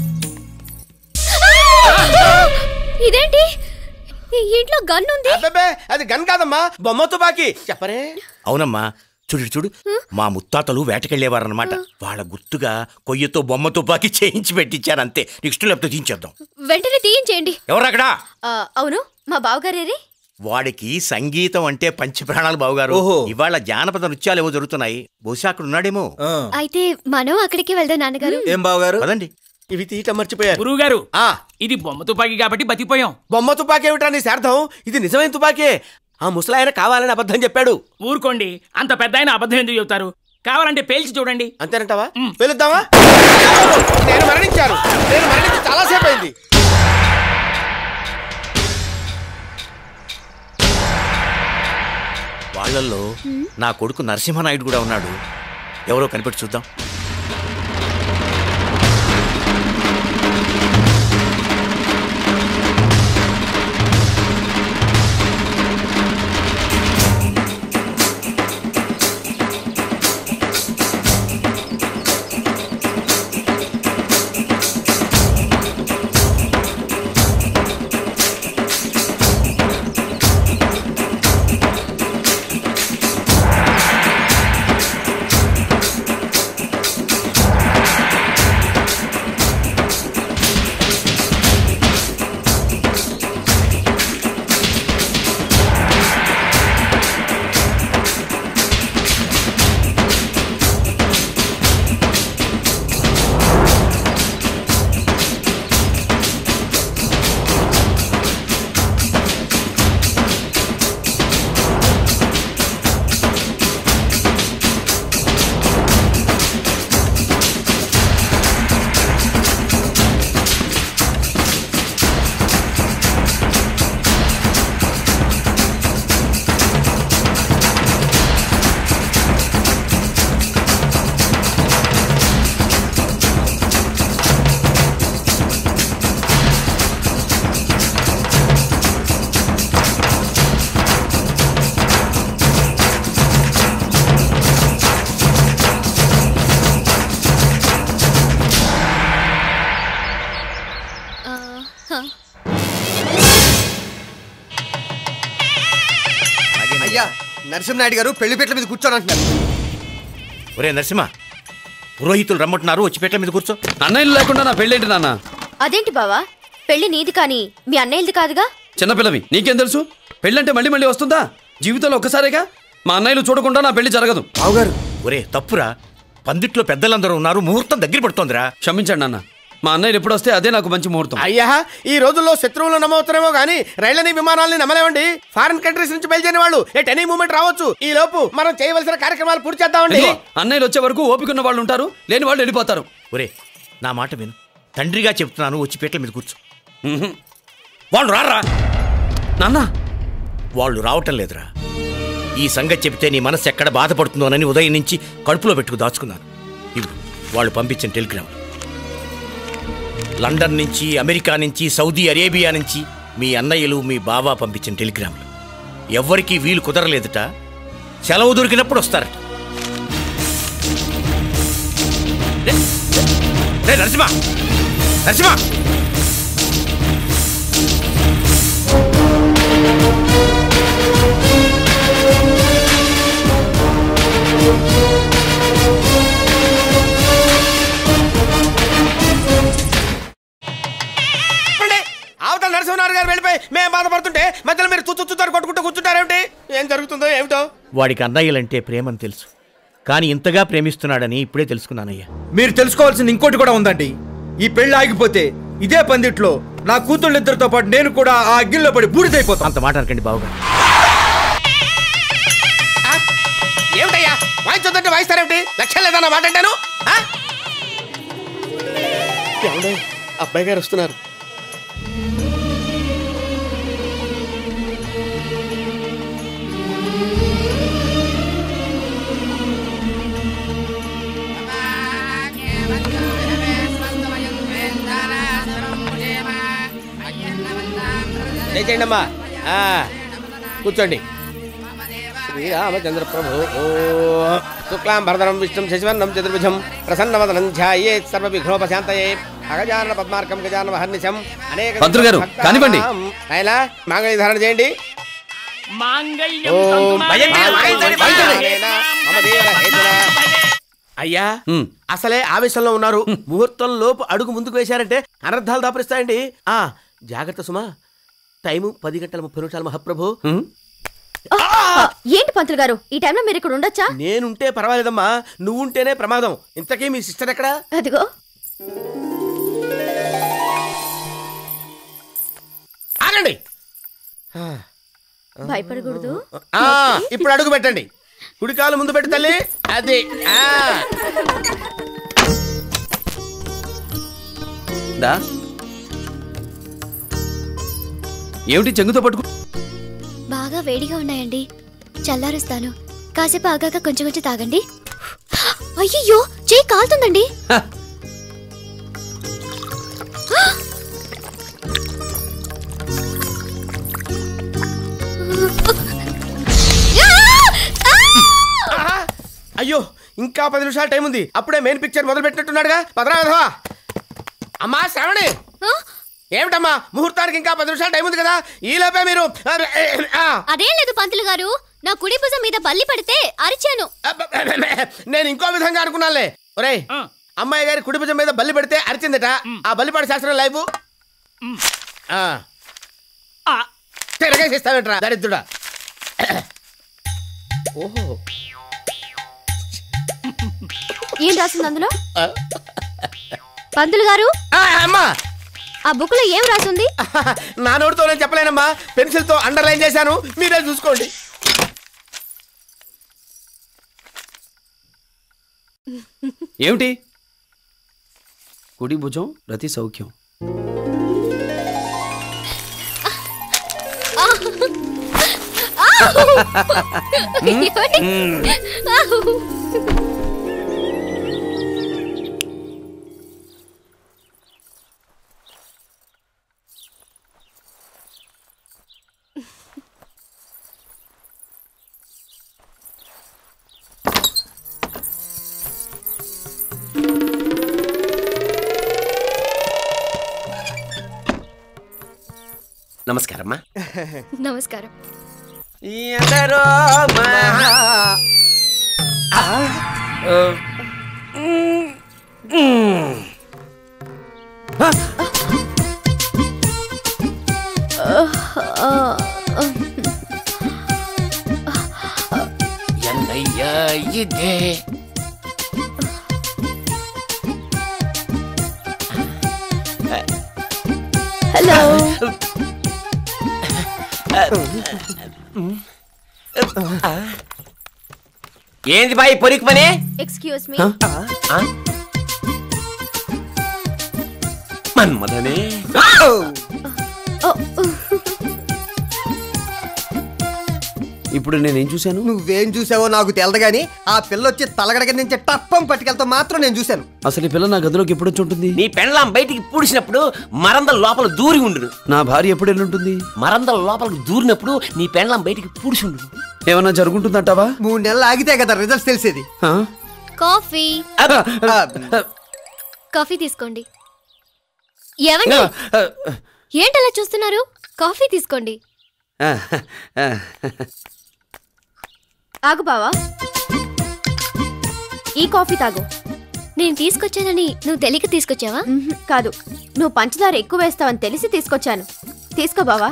ఇదేంటి ఇంట్లో గన్ ఉంది? అబ్బే అది గన్ కాదమ్మా, బొమ్మ తుపాకీ. చెప్పరే. అవునమ్మా, చూడు చూడు, మా ముత్తాతలు వేటకెళ్లేవారన్నమాట. వాళ్ళ గుర్తుగా కొయ్యతో బొమ్మ తుపాకీ చేయించి పెట్టించారు అంతే. నెక్స్ట్ లేకపోతే తీయించేద్దాం. వెంటనే తీయించేయండి. ఎవరు అక్కడ? అవును, మా బావగారేరి. వాడికి సంగీతం అంటే పంచప్రాణాలు బావుగారు. ఇవాళ జానపద నృత్యాలు ఏవో జరుగుతున్నాయి, బహుశా అక్కడ ఉన్నాడేమో. అయితే మనం అక్కడికి వెళ్దాం నాన్నగారు. ఏం బావగారు? పదండి. ఇవి తీయటం మర్చిపోయారు గురువు గారు. ఇది బొమ్మ తుపాకీ కాబట్టి బతికిపోయాం. బొమ్మ తుపాకీ ఏమిటా నీ శార్థం? ఇది నిజమైన తుపాకీ. ఆ ముసలాయన కావాలని అబద్ధం చెప్పాడు. ఊరుకోండి, అంత పెద్ద ఆయన అబద్ధం ఎందుకు చెబుతారు? కావాలంటే పేల్చి చూడండి. అంతేనంటావా? పేలుద్దామా? నేను మరణించాను, నేను మరణించి చాలాసేపు అయింది. వాళ్ళల్లో నా కొడుకు నరసింహనాయుడు కూడా ఉన్నాడు. ఎవరో కనిపెట్టి చూద్దాం. అయ్యా నరసింహనాయుడు గారు పెళ్లి పీటల మీద కూర్చోని అంటున్నారు. ఒరే నరసింహ, పురోహితులు రమ్మంటున్నారు, వచ్చి పీటల మీద కూర్చో. అన్నయ్యలు లేకుండా నా పెళ్ళేంటి నాన్న? అదేంటి బావా, పెళ్లి నీది కానీ మీ అన్నయ్యది కాదుగా? చిన్నపిల్లవి, నీకేం తెలుసు? పెళ్ళంటే మళ్ళీ మళ్ళీ వస్తుందా? జీవితంలో ఒక్కసారిగా. మా అన్నయ్యలు చూడకుండా నా పెళ్లి జరగదు. బావుగారు, ఒరే తప్పురా, పందిట్లో పెద్దలందరూ ఉన్నారు, ముహూర్తం దగ్గర పడుతోందిరా. క్షమించండి నాన్న, మా అన్నయ్యలు ఎప్పుడు వస్తే అదే నాకు మంచి ముహూర్తం. అయ్యా, ఈ రోజుల్లో శత్రువులు నమ్మవుతారేమో గానీ రైళ్లని విమానాలని నమ్మలేమండి. ఫారిన్ కంట్రీస్ నుంచి బయలుదేరిన వాళ్ళు ఎట్ ఎనీ మూమెంట్ రావచ్చు. ఈ లోపు మనం చేయవలసిన కార్యక్రమాలు పూర్తి చేద్దామండి. అన్నయ్యలు వచ్చే వరకు ఓపిక ఉన్న వాళ్ళు ఉంటారు, లేని వాళ్ళు వెళ్ళిపోతారు. ఒరే నా మాట విను, తండ్రిగా చెప్తున్నాను, వచ్చి పీటల మీద కూర్చో. వాళ్ళు రారా నాన్న? వాళ్ళు రావటం లేదురా. ఈ సంగతి చెబితే నీ మనసు ఎక్కడ బాధపడుతుందోనని ఉదయం నుంచి కడుపులో పెట్టుకు దాచుకున్నాను. ఇప్పుడు వాళ్ళు పంపించిన టెలిగ్రామ్ లండన్ నుంచి, అమెరికా నుంచి, సౌదీ అరేబియా నుంచి మీ అన్నయ్యలు మీ బావ పంపించిన టెలిగ్రాములు. ఎవ్వరికీ వీలు కుదరలేదుట, సెలవు దొరికినప్పుడు వస్తారట. నరసింహ నరసింహ అవతల నరసింహనారాయణ గారు వెళ్ళిపోయి మేము బాధపడుతుంటే మధ్యలో మీరు చుచ్చు చుచ్చారు కొట్టుకుంటూ కూర్చుంటారేమిటి? ఏం జరుగుతుందో ఏమిటో. వాడికి అన్నయ్యలంటే ప్రేమని తెలుసు, కానీ ఇంతగా ప్రేమిస్తున్నాడని ఇప్పుడే తెలుసుకున్నానయ్యా. మీరు తెలుసుకోవాల్సింది ఇంకోటి కూడా ఉందండి. ఈ పెళ్లి ఆగిపోతే ఇదే పందిట్లో నా కూతుళ్ళిద్దరితో పాటు నేను కూడా ఆ అగ్గిల్లో పడి బూడిదైపోతాను. అంత మాట అనకండి బావగారు. ఏమిటయ్యా వాయించొద్దంటే వాయిస్తారేమిటి? లక్ష్యం లేదన్న మాట అంటాను. అబ్బాయి గారు వస్తున్నారు. లేచేయండి అమ్మా, కూర్చోండి. శ్రీరామచంద్ర ప్రభు శుక్లాం భరధరం విష్ణుం శశివర్ణం చతుర్భుజం ప్రసన్నవదనం ధ్యాయేత్ సర్వ విఘ్నోపశాంతయే అగజానన పద్మార్కం గజానన మహర్నిశం అనేక పంతులు గారు కానివ్వండి. నాయనా మాంగళ్య ధారణ చేయండి. అయ్యా అసలే ఆవేశంలో ఉన్నారు. ముహూర్తం లోపు అడుగు ముందుకు వేశారంటే అనర్థాలు దాపరిస్తాయండి. ఆ జాగ్రత్త సుమా. టైము పది గంటల ముప్పై నిమిషాలు మహాప్రభు. ఏంటి పంతులు గారు ఈ టైంలో మీరు ఇక్కడ ఉండొచ్చా? నేనుంటే పర్వాలేదమ్మా, నువ్వుంటేనే ప్రమాదం. ఇంతకీ మీ సిస్టర్ ఎక్కడా? అదిగో. ఆగండి. భయపడకూడదు. ఇప్పుడు అడుగు పెట్టండి. కుడికాలు ముందు పెట్టి తల్లి. అది ఏమిటి చెంగుతో పట్టుకు? బాగా వేడిగా ఉన్నాయండి, చల్లారుస్తాను. కాసేపు ఆగాక కొంచెం కొంచెం తాగండి. అయ్యో చేయి కాలుతుందండి. అయ్యో ఇంకా పది నిమిషాలు టైం ఉంది. అప్పుడే మెయిన్ పిక్చర్ మొదలు పెట్టినట్టున్నాడుగా. పదరా విధవా. అమ్మా శ్రావణి, ఏమిటమ్మా ముహూర్తానికి ఇంకా పది నిమిషాలు టైం ఉంది కదా, ఈ లోపే మీరు. అదేం లేదు పంతులు గారు, నా కుడి భుజం మీద బల్లి పడితే అరిచాను. నేను ఇంకో విధంగా అనుకున్నానులే. ఒరేయ్, అమ్మాయి గారి కుడి భుజం మీద బల్లి పడితే అరిచిందట. ఆ బల్లిపాటి శాస్త్రం లైవ్ తిరగేసిస్తావేంట్రా దరిద్రుడా. ఓహో, ఏం రాసింది అందులో? పంతులు గారు అమ్మా ఆ బుక్ లో ఏం రాసింది? నా నోటితో నేను చెప్పలేనమ్మా, పెన్సిల్ తో అండర్లైన్ చేశాను, మీరే చూసుకోండి. ఏమిటి? కుడి భుజం రతి సౌఖ్యం. నమస్కారమ్మా. నమస్కారం. ఎన్నయ్యా ఇదే హలో. ఏంది బాయ్ పొరికి పని? Excuse me. మన్మదనే. ఇప్పుడు నేనేం చూశాను? నువ్వేం చూసావో నాకు తెలదు గానీ ఆ పిల్ల వచ్చి తలగడగ నుంచి టప్పం పట్టుకెళ్తా మాత్రం నేను చూశాను. అసలు ఈ పిల్ల నా గదిలోకి ఎప్పుడు వచ్చి ఉంటుంది? నీ పెండ్లాం బయటికి పూడ్చినప్పుడు మరందల లోపల దూరి ఉండు. నా భార్య ఎప్పుడు వెళ్ళుంటుంది? మరందల లోపలికి దూరినప్పుడు నీ పెండ్లాం బయటికి పూడ్చి ఉండు. ఏమన్నా జరుగుంటుందంటావా? మూడు నెలలు ఆగితే కదా రిజల్ట్స్ తెలిసేది. కాఫీ కాఫీ తీసుకోండి. ఏమండి ఏంటలా చూస్తున్నారు? కాఫీ తీసుకోండి. ఆగు బావా, ఈ కాఫీ తాగు. నేను తీసుకొచ్చానని నువ్వు తెలియక తీసుకొచ్చావా? కాదు, నువ్వు పంచదార ఎక్కువ వేస్తావని తెలిసి తీసుకొచ్చాను. తీసుకో బావా.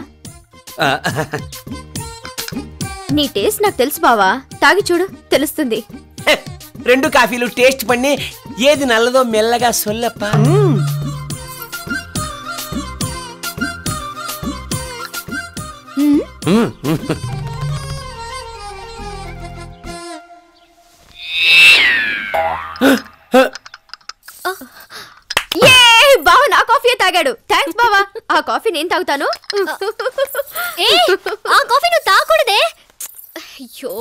నీ టేస్ట్ నాకు తెలుసు బావా, తాగి చూడు తెలుస్తుంది. రెండు కాఫీలు టేస్ట్ పన్ని ఏది నల్లదో మెల్లగా సొల్లప్ప. బావా నా కాఫీ తాగాడు. థ్యాంక్స్ బావా. ఆ కాఫీ నేను తాగుతాను. ఆ కాఫీ నువ్వు తాగకూడదే. అయ్యో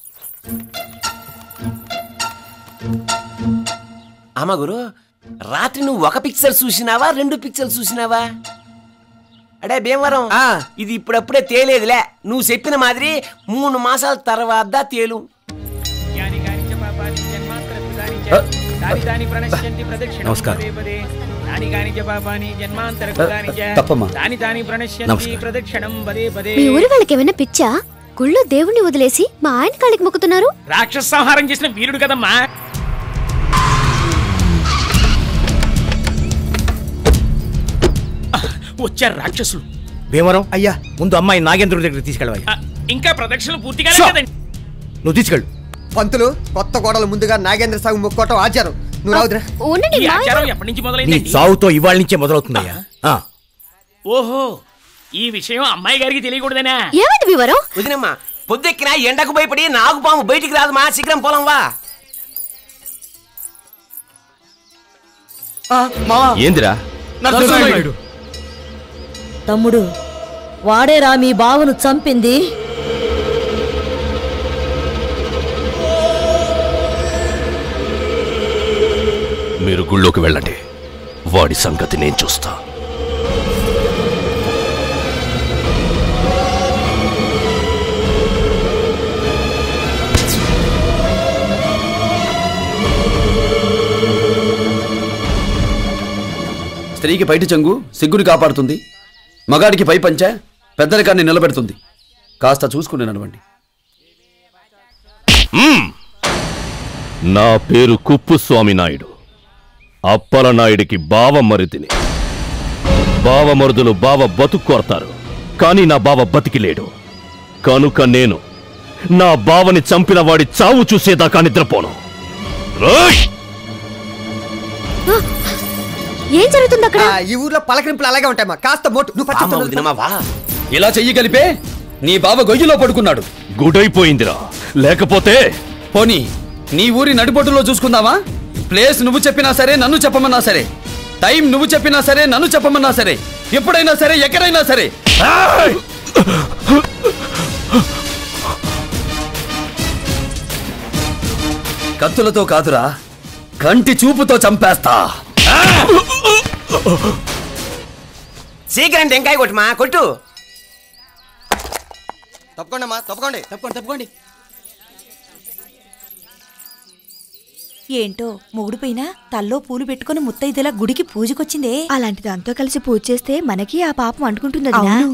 అమ్మ గురు, రాత్రి నువ్వు ఒక పిక్చర్ చూసినావా రెండు పిక్చర్ చూసినావా? అడే భీమవరం, ఇది ఇప్పుడప్పుడే తేలేదులే. నువ్వు చెప్పిన మాదిరి మూడు మాసాల తర్వాత తేలు. నమస్కారం. మీ ఊరి వాళ్ళకి ఏమైనా పిచ్చా? గుళ్ళో దేవుణ్ణి వదిలేసి మా ఆయన కాళ్ళకి మొక్కుతున్నారు. రాక్షస సంహారం చేసిన వీరుడు కదమ్మా. వచ్చారు రాక్షసులు. భీమవరం అయ్యా, ముందు అమ్మాయి నాగేంద్రుడి దగ్గర తీసుకెళ్ళవయ్యా. ఇంకా ప్రదక్షిణలు పూర్తిగా లేదండి. నువ్వు తీసుకెళ్ళు. పంతులు, కొత్త కోడలు ముందుగా నాగేంద్ర సాగు మొక్కోవటం ఆచారం. నువ్వు రావుద్రా. ఈ ఆచారం ఎప్పటి నుంచి నీ మొదలైందండి? సావుతో ఇవాళ నుంచే మొదలవుతుందయ్యా. ఓహో, ఈ విషయం అమ్మాయి గారికి తెలియకూడదనా? ఏమిటి వివరం? వదినమ్మా, పొద్దెక్కిన ఎండకు భయపడి నాగుపాము బయటికి రాదమ్మా. శీఘ్రం పోలం వా. ఏందిరా? తమ్ముడు, వాడేరా మీ బావను చంపింది? మీరు గుళ్ళోకి వెళ్ళండి, వాడి సంగతి నేను చూస్తా. స్త్రీకి బయట చెంగు సిగ్గుని కాపాడుతుంది, మగాడికి పై పంచ పెద్దరికాన్ని నిలబెడుతుంది. కాస్త చూసుకుని నడవండి. నా పేరు కుప్పుస్వామి నాయుడు. అప్పలనాయుడికి బావమరిదిని. బావమరుదులు బావ బతుక్కొడతారు, కానీ నా బావ బతికిలేడు. కనుక నేను నా బావని చంపిన వాడి చావు చూసేదాకా నిద్రపోను. ఏం జరుగుతుంది అక్కడ? ఈ ఊర్లో పలకరింపులు అలాగే ఉంటాయమ్మా. కాస్త మోటు నువ్వు పట్టు. ఇలా చెయ్యి కలిపే నీ బావ గొయ్యిలో పడుకున్నాడు. గుడైపోయిందిరా. లేకపోతే పోనీ నీ ఊరి నడిబొట్టులో చూసుకుందామా? ప్లేస్ నువ్వు చెప్పినా సరే, నన్ను చెప్పమన్నా సరే, టైం నువ్వు చెప్పినా సరే, నన్ను చెప్పమన్నా సరే, ఎప్పుడైనా సరే, ఎక్కడైనా సరే. కత్తులతో కాదురా, కంటి చూపుతో చంపేస్తా. శీఘ్రం టెంకాయ కొట్టుమా, కొట్టు. తప్పకుండా అమ్మా, తప్పకోండి తప్పకోండి తప్పకోండి. ఏంటో మొగుడు పైన తల్లో పూలు పెట్టుకుని ముత్తైదులా గుడికి పూజకొచ్చిందే. అలాంటి దాంతో కలిసి పూజ చేస్తే మనకి ఆ పాపం అంటుకుంటుంది.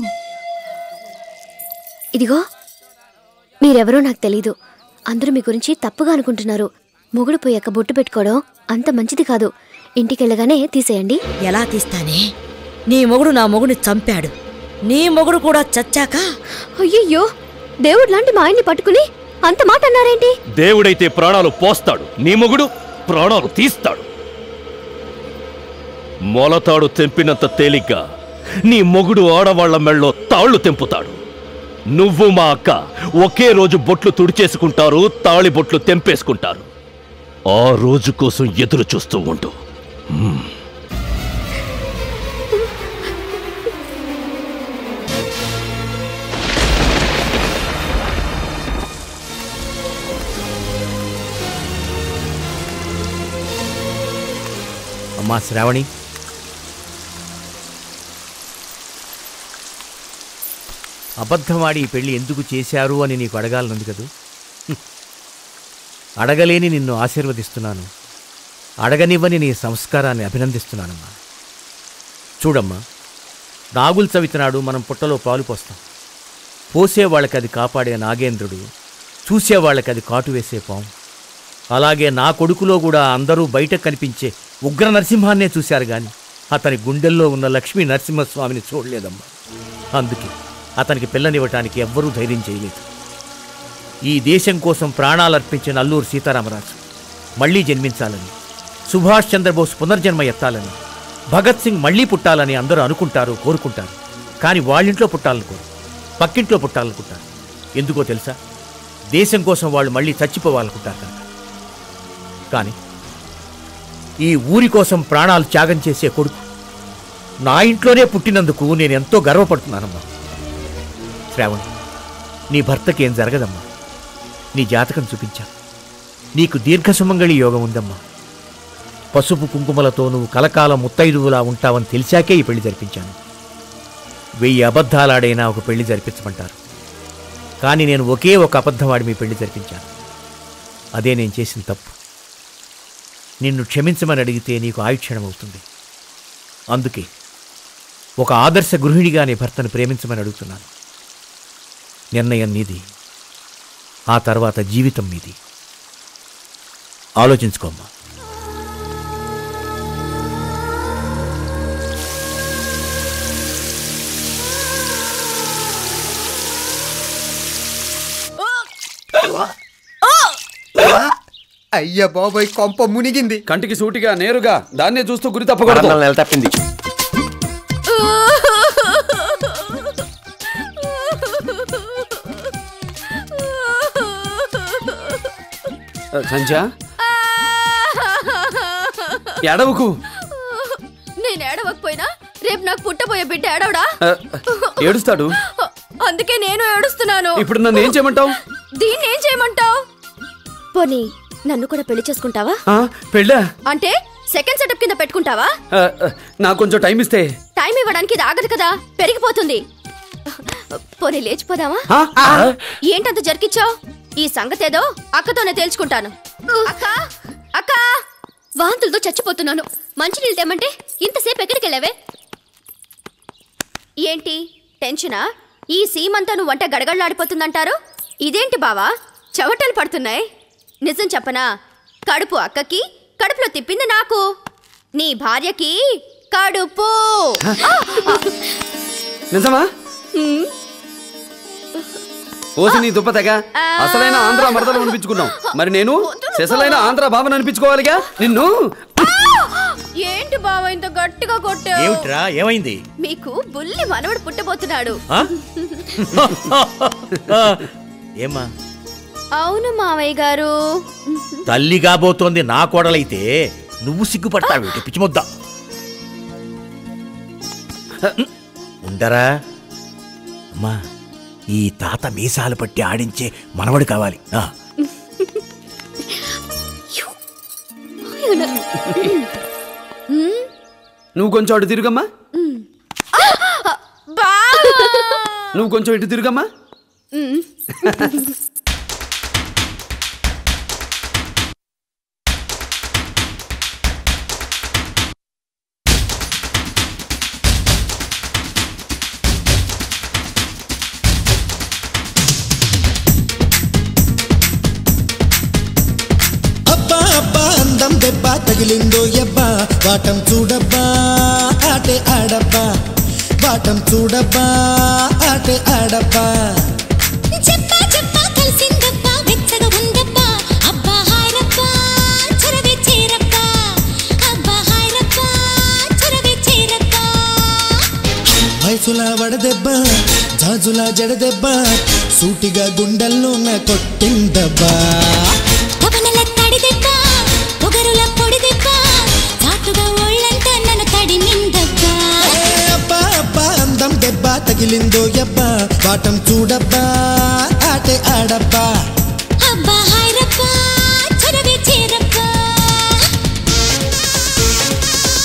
ఇదిగో, మీరెవరో నాకు తెలీదు. అందరూ మీ గురించి తప్పుగా అనుకుంటున్నారు. మొగుడు పోయాక బొట్టు పెట్టుకోవడం అంత మంచిది కాదు. ఇంటికెళ్ళగానే తీసేయండి. ఎలా తీస్తానే? నీ మొగుడు నా మొగుడిని చంపాడు. నీ మొగుడు కూడా చచ్చాక? అయ్యయ్యో, దేవుడు లాంటి మా ఆయన్ని పట్టుకుని అంత మాట అన్నారేంటి? దేవుడైతే ప్రాణాలు పోస్తాడు, నీ మొగుడు ప్రాణాలు తీస్తాడు. మొలతాడు తెంపినంత తేలిగ్గా నీ మొగుడు ఆడవాళ్ల మెళ్ళో తాళ్లు తెంపుతాడు. నువ్వు మా అక్క ఒకే రోజు బొట్లు తుడిచేసుకుంటారు, తాళి బొట్లు తెంపేసుకుంటారు. ఆ రోజు కోసం ఎదురు చూస్తూ ఉండు. అమ్మా శ్రావణి, అబద్ధమాడి ఈ పెళ్లి ఎందుకు చేశారు అని నీకు అడగాలనుంది కదూ. అడగలేని నిన్ను ఆశీర్వదిస్తున్నాను, అడగనివ్వని నీ సంస్కారాన్ని అభినందిస్తున్నానమ్మా. చూడమ్మా, నాగులు చవితినాడు మనం పుట్టలో పాలు పోస్తాం. పోసేవాళ్ళకి అది కాపాడే నాగేంద్రుడు, చూసేవాళ్ళకి అది కాటు వేసే పాము. అలాగే నా కొడుకులో కూడా అందరూ బయట కనిపించే ఉగ్ర నరసింహాన్నే చూశారు గాని అతని గుండెల్లో ఉన్న లక్ష్మీ నరసింహస్వామిని చూడలేదమ్మా. అందుకే అతనికి పిల్లనివ్వటానికి ఎవ్వరూ ధైర్యం చేయలేదు. ఈ దేశం కోసం ప్రాణాలర్పించిన అల్లూరు సీతారామరాజు మళ్లీ జన్మించాలని, సుభాష్ చంద్రబోస్ పునర్జన్మ ఎత్తాలని, భగత్ సింగ్ మళ్లీ పుట్టాలని అందరూ అనుకుంటారు, కోరుకుంటారు. కానీ వాళ్ళింట్లో పుట్టాలనుకోరు, పక్కింట్లో పుట్టాలనుకుంటారు. ఎందుకో తెలుసా? దేశం కోసం వాళ్ళు మళ్ళీ చచ్చిపోవాలనుకుంటారు కనుక. కానీ ఈ ఊరి కోసం ప్రాణాలు త్యాగం చేసే కొడుకు నా ఇంట్లోనే పుట్టినందుకు నేను ఎంతో గర్వపడుతున్నానమ్మా. శ్రావణి, నీ భర్తకి ఏం జరగదమ్మా. నీ జాతకం చూపించా, నీకు దీర్ఘసుమంగళి యోగం ఉందమ్మా. పసుపు కుంకుమలతో నువ్వు కలకాలం ముత్తైదువులా ఉంటావని తెలిసాకే ఈ పెళ్లి జరిపించాను. వెయ్యి అబద్ధాలాడైనా ఒక పెళ్లి జరిపించమంటారు, కానీ నేను ఒకే ఒక అబద్ధమాడి మీ పెళ్లి జరిపించాను. అదే నేను చేసిన తప్పు. నిన్ను క్షమించమని అడిగితే నీకు ఆయుక్షణం అవుతుంది. అందుకే ఒక ఆదర్శ గృహిణిగా నీ భర్తను ప్రేమించమని అడుగుతున్నాను. నిర్ణయం నీది, ఆ తర్వాత జీవితం మీది. ఆలోచించుకోమ్మా. అయ్యా బాబాయ్, కొంప మునిగింది. కంటికి సూటిగా నేరుగా దాన్నే చూస్తూ గురి తప్పకూడదు. నెల తప్పింది. సంధ్య, ఎడవకు. నేను ఏడవకపోయినా రేపు నాకు పుట్టబోయే బిడ్డ ఏడవడా? ఏడుస్తాడు. అందుకే నేను ఏడుస్తున్నాను. ఇప్పుడు నన్ను ఏం చేయమంటావు? దీన్ని ఏం చేయమంటావు? పోనీ నన్ను కూడా పెళ్లి చేసుకుంటావా? పెళ్ళా? అంటే సెకండ్ సెటప్ కింద పెట్టుకుంటావా? నాకు కొంచెం టైం ఇస్తే. టైం ఇవ్వడానికి ఇది ఆగదు కదా, పెరిగిపోతుంది. పోనీ లేచిపోదామా? ఏంటంత జరికిచ్చావు? ఈ సంగతేదో అక్కతోనే తేల్చుకుంటాను. అక్క అక్క, వాంతులతో చచ్చిపోతున్నాను. మంచినీళ్ళు తెమ్మంటే ఇంతసేపు ఎక్కడికి వెళ్ళావే? ఏంటి టెన్షనా? ఈ సీమంతా నువ్వు వంట గడగడలాడిపోతుందంటారు. ఇదేంటి బావా చెవటలు పడుతున్నాయి? నిజం చెప్పనా? కడుపు అక్కకి, కడుపులో తిప్పింది నాకు. నీ భార్యకి కడుపు. నిజమా? ఓసి నీ దుప్పతగా అసలైన ఆంధ్ర మరదలు అనిపించుకున్నావు. మరి నేను సెసలైన ఆంధ్ర భావన అనిపించుకోవాలిగా నిన్ను. ఏంటి బావ ఇంత గట్టిగా కొట్టావు? ఏమిట్రా, ఏమైంది? మీకు బుల్లి మనవడు పుట్టబోతున్నాడు. ఏమా? అవును మావయ్య గారు. తల్లి కాబోతోంది నా కోడలైతే నువ్వు సిగ్గుపడతావు. పిచ్చిముద్ద ఉండరా అమ్మా. ఈ తాత మీసాలు పట్టి ఆడించే మనవడు కావాలి. నువ్వు కొంచెం అటు తిరుగమ్మా. నువ్వు కొంచెం ఇటు తిరుగమ్మా. దెబ్బ తగిలిందో ఎబ్బా, వాటం చూడబ్బా ఆటే ఆడబ్బా, వాటం చూడబ్బా ఆటే ఆడబ్బా. చెప్పా చెప్పా కలిసిందబ్బా, వెచ్చగా ఉందబ్బా, అబ్బా హాయరబ్బా చొరవే చేరబ్బా, అబ్బా హాయరబ్బా చొరవే చేరబ్బా. వయసులా వడదెబ్బ, జాజులా జడదెబ్బ, సూటిగా గుండెల్లోన కొట్టిందబ్బా. పవనల తడిదెబ్బ, పొగరుల పొడిదెబ్బ, చాటుగా ఒళ్ళంతా నన్ను తడిమిందబ్బా. అబ్బా అబ్బా అందం దెబ్బ తగిలిందో ఎబ్బా, వాటం చూడబ్బా ఆటే ఆడబ్బా, అబ్బా హాయరబ్బా చొరవే చేరబ్బా.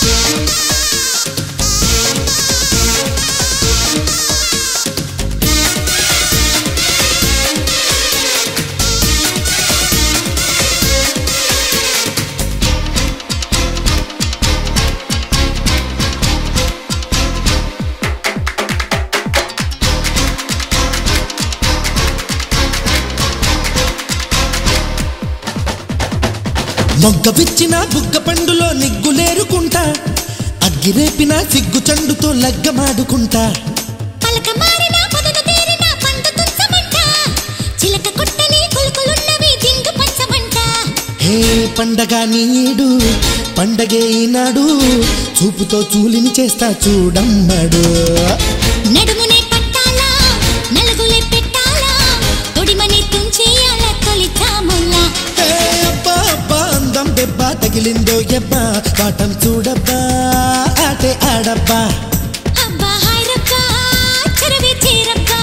మొగ్గ విచ్చిన బుగ్గ పండులో నిగ్గులేరుకుంటా అగ్గిరేపిన సిగ్గు చండుతో లగ్గమాడుకుంటా పలక మారిన పొదలు తీరిన పంట తుంచమంట చిలక కొట్టని కుల్కులున్నవి జింగు పంచమంట హే పండగ నీడు పండగే ఈనాడు చూపుతో చూలిని చేస్తా చూడమ్మడు నడుమునే పట్టాలా నలుగులే పెట్టాలా తొడిమని తుంచేయాల తొలి చాముల్లా హే అబ్బా అబ్బా అందం దెబ్బ తగిలిందో ఎబ్బా పాఠం చూడబ్బా ఆటే ఆడబ్బా అబ్బా హాయ్ రబ్బా చరవే చేరబ్బా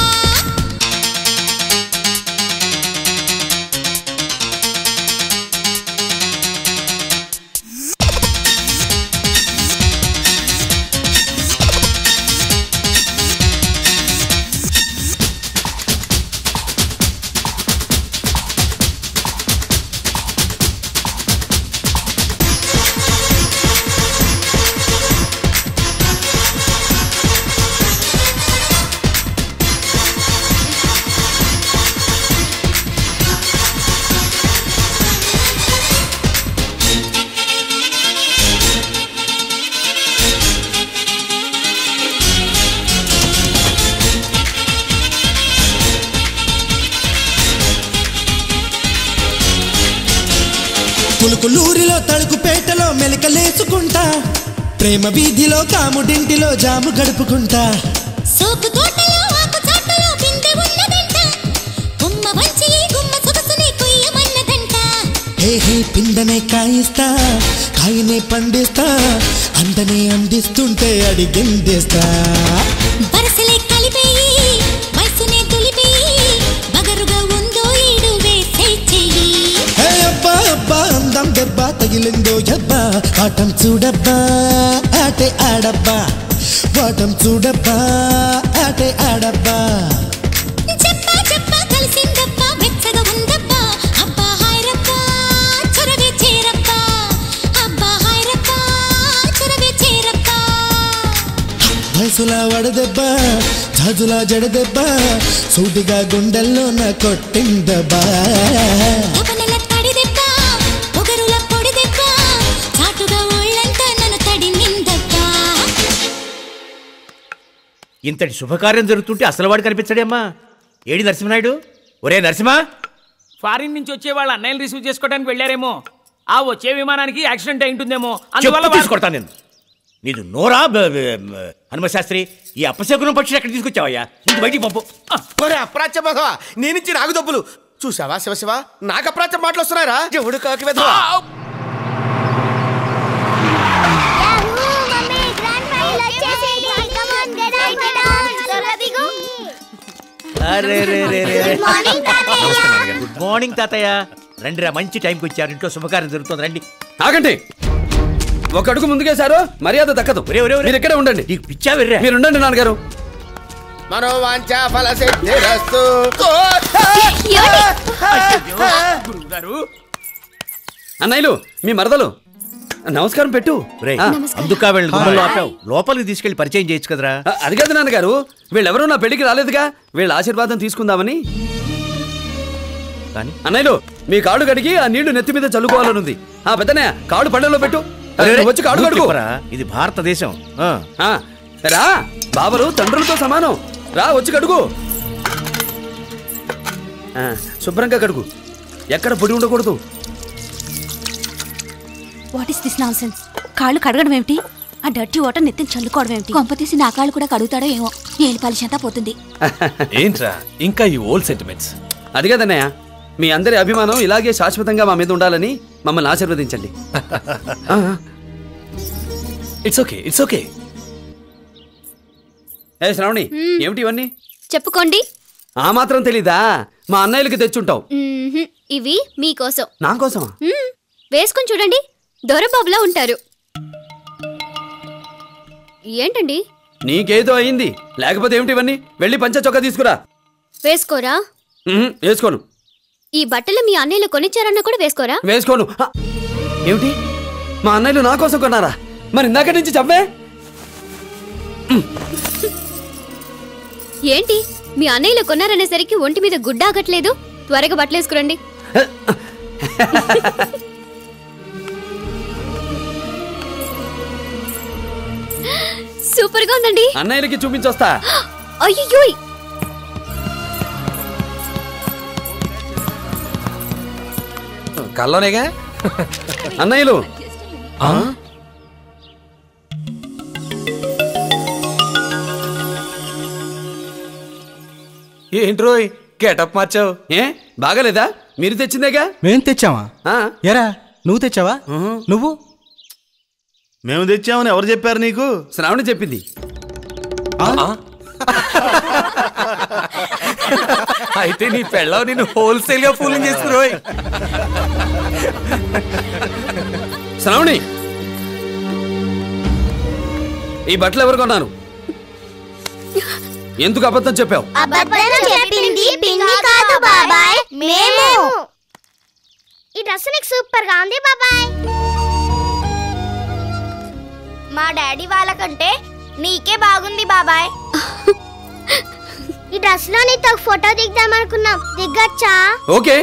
పులుకులూరిలో తలుకుపేటలో మెలకలేసుకుంటా ప్రేమ వీధిలో కాముడింటిలో జాము గడుపుకుంటా సోకు తోటలో ఆకు చాటలో బిందె ఉన్నదంట గుమ్మ వంచి గుమ్మ సొగసుని కొయ్యమన్నదంట హే హే పిందనే కాయిస్తా కాయనే పండిస్తా అందనే అందిస్తుంటే అడిగిందేస్తా వరసలే కలిపేయి వయసునే తులిపేయి బగరుగా ఉందో ఈడు వేసే చెయ్యి హే అబ్బా అబ్బా అందం దెబ్బ తగిలిందో ఎబ్బా పాఠం చూడబ్బా ఆటే ఆడబ్బా పాఠం చూడబ్బా ఆటే ఆడబ్బా చెప్పా చెప్పా కలిసిందబ్బా వెచ్చగా ఉందబ్బా అబ్బా హాయ్ రబ్బా చొరవే చేరబ్బా అబ్బా హాయ్ రబ్బా చొరవే చేరబ్బా వయసులా వడదెబ్బా జాజులా జడదెబ్బా సూటిగా గుండెల్లో నా కొట్టిందబ్బా తపనల తడిదెబ్బా పొగరుల పొడిదెబ్బా చాటుగా ఒళ్ళంతా నన్ను తడిమిందబ్బా ఇంతటి శుభకార్యం జరుగుతుంటే అసలు వాడు కనిపించడేమ్మా ఏడి నరసింహనాయుడు ఒరే నరసింహ ఫారిన్ నుంచి వచ్చే వాళ్ళ అన్నయ్యలు రిసీవ్ చేసుకోవడానికి వెళ్ళారేమో ఆ వచ్చే విమానానికి యాక్సిడెంట్ అయి ఉంటుందేమో అందువల్ల చెప్పు తీసుకొడతాను నేను నీదు నోరా బ- బ- బ- హనుమశాస్త్రి ఈ అపశకునం పక్షి ఎక్కడ తీసుకొచ్చావయ్యా ఇంటి బయటికి పంపు ఒరే అప్రాచ్య మగవా నీ నుంచి నాకు డబ్బులు చూసావా శివ శివ నాకు అప్రాచ్య మాటలు వస్తున్నారా ఎవడు కాకి వెధవా అరే రే రే రే రే. గుడ్ మార్నింగ్ తాతయ్య రండి రా మంచి టైంకి వచ్చారు ఇంట్లో శుభకార్యం జరుగుతుంది రండి ఆగండి ఒక అడుగు ముందుకేశారు మర్యాద దక్కదు మీరు ఇక్కడే ఉండండి పిచ్చా వెర్రా మీరు ఉండండి నాన్నగారు మనోవాంఛ ఫల సిద్ధిరస్తు గురువుగారు అన్నయ్యలు మీ మరదలు నమస్కారం పెట్టు రేయ్, ఆ. అందుకా వీళ్ళని గుమ్మలో ఆపావు లోపలికి తీసుకెళ్లి పరిచయం చేయొచ్చు కదరా ఆ, అది కాదు నాన్నగారు వీళ్ళెవరూ నా పెళ్లికి రాలేదుగా వీళ్ళ ఆశీర్వాదం తీసుకుందామని కానీ అన్నయ్యలు మీ కాడు కడిగి ఆ నీళ్లు నెత్తి మీద చల్లుకోవాలనుంది ఆ పెద్దనయ్య కాడు పళ్ళెంలో పెట్టు అరే, నువ్వు వచ్చి కాడు కడుగు ఊరుకోరా, ఇది భారతదేశం ఆ. ఆ, రా బాబలు తండ్రులతో సమానం రా వచ్చి కడుగు ఆ, శుభ్రంగా కడుగు ఎక్కడ పొడి ఉండకూడదు what is this nonsense కాళ్ళు కడగడం ఏమిటి ఆ డర్టీ వాటర్ నెత్తిని చల్లుకోవడం ఏమిటి కొంపతీసి నా కాళ్ళు కూడా కడుగుతాడో ఏమో ఏలి పాలిష్ అంతా పోతుంది ఏంట్రా ఇంకా ఈ ఓల్డ్ సెంటిమెంట్స్ అది కదన్నయ్య మీ అందరి అభిమానం ఇలాగే శాశ్వతంగా మా మీద ఉండాలని మమ్మల్ని ఆశీర్వదించండి ఇట్స్ ఓకే ఇట్స్ ఓకే ఏ శ్రావణి ఏమిటి ఇవన్నీ చెప్పుకోండి ఆ మాత్రం తెలీదా మా అన్నయ్యలకి తెచ్చుంటావు మ్మ్హ్మ్. ఇవి మీకోసం నా కోసమా మ్మ్. వేసుకుని చూడండి దొరబాబులా ఉంటారు ఏంటండి నీకేదో అయింది లేకపోతే ఏమిటి ఇవన్నీ వెళ్ళి పంచ చొక్కా తీసుకురా వేసుకోరా ఉహుం, వేసుకోను ఈ బట్టలు మీ అన్నయ్యలు కొనిచ్చారన్నా కూడా వేసుకోరా వేసుకోను ఆ, ఏమిటి మా అన్నయ్యలు నా కోసం కొన్నారా మరి ఇందాక నుంచి చెప్పే ఏంటి మీ అన్నయ్యలు కొన్నారనేసరికి ఒంటి మీద గుడ్డ ఆగట్లేదు త్వరగా బట్టలేసుకురండి సూపర్ గా ఉందండి. అన్నయ్యలకి చూపించొస్తా. అయ్యో కల్లోనేగా అన్నయ్యలు. ఏంట్రోయ్ గెటప్ మార్చావు? ఏ బాగాలేదా? మీరు తెచ్చిందేగా. మేం తెచ్చావా? ఎరా నువ్వు తెచ్చావా? నువ్వు? మేము తెచ్చామని ఎవరు చెప్పారు నీకు? శ్రావణి చెప్పింది. అయితే నీ పెళ్ళావు నిన్ను హోల్సేల్ గా ఫూలింగ్ చేస్తున్నారు. శ్రావణి, ఈ బట్టలు ఎవరు కొన్నారు? ఎందుకు అబద్ధం చెప్పావు? అబద్ధం చెప్పింది పిన్ని కాదు బాబాయ్, మేము. ఈ డ్రెస్ నీకు సూపర్ గా ఉంది బాబాయ్. మా డాడీ వాళ్ళకంటే నీకే బాగుంది బాబాయ్. ఈ డ్రెస్ లో నీతో ఫోటో దిగుదాం అనుకున్నాం, దిగచ్చా? ఓకే.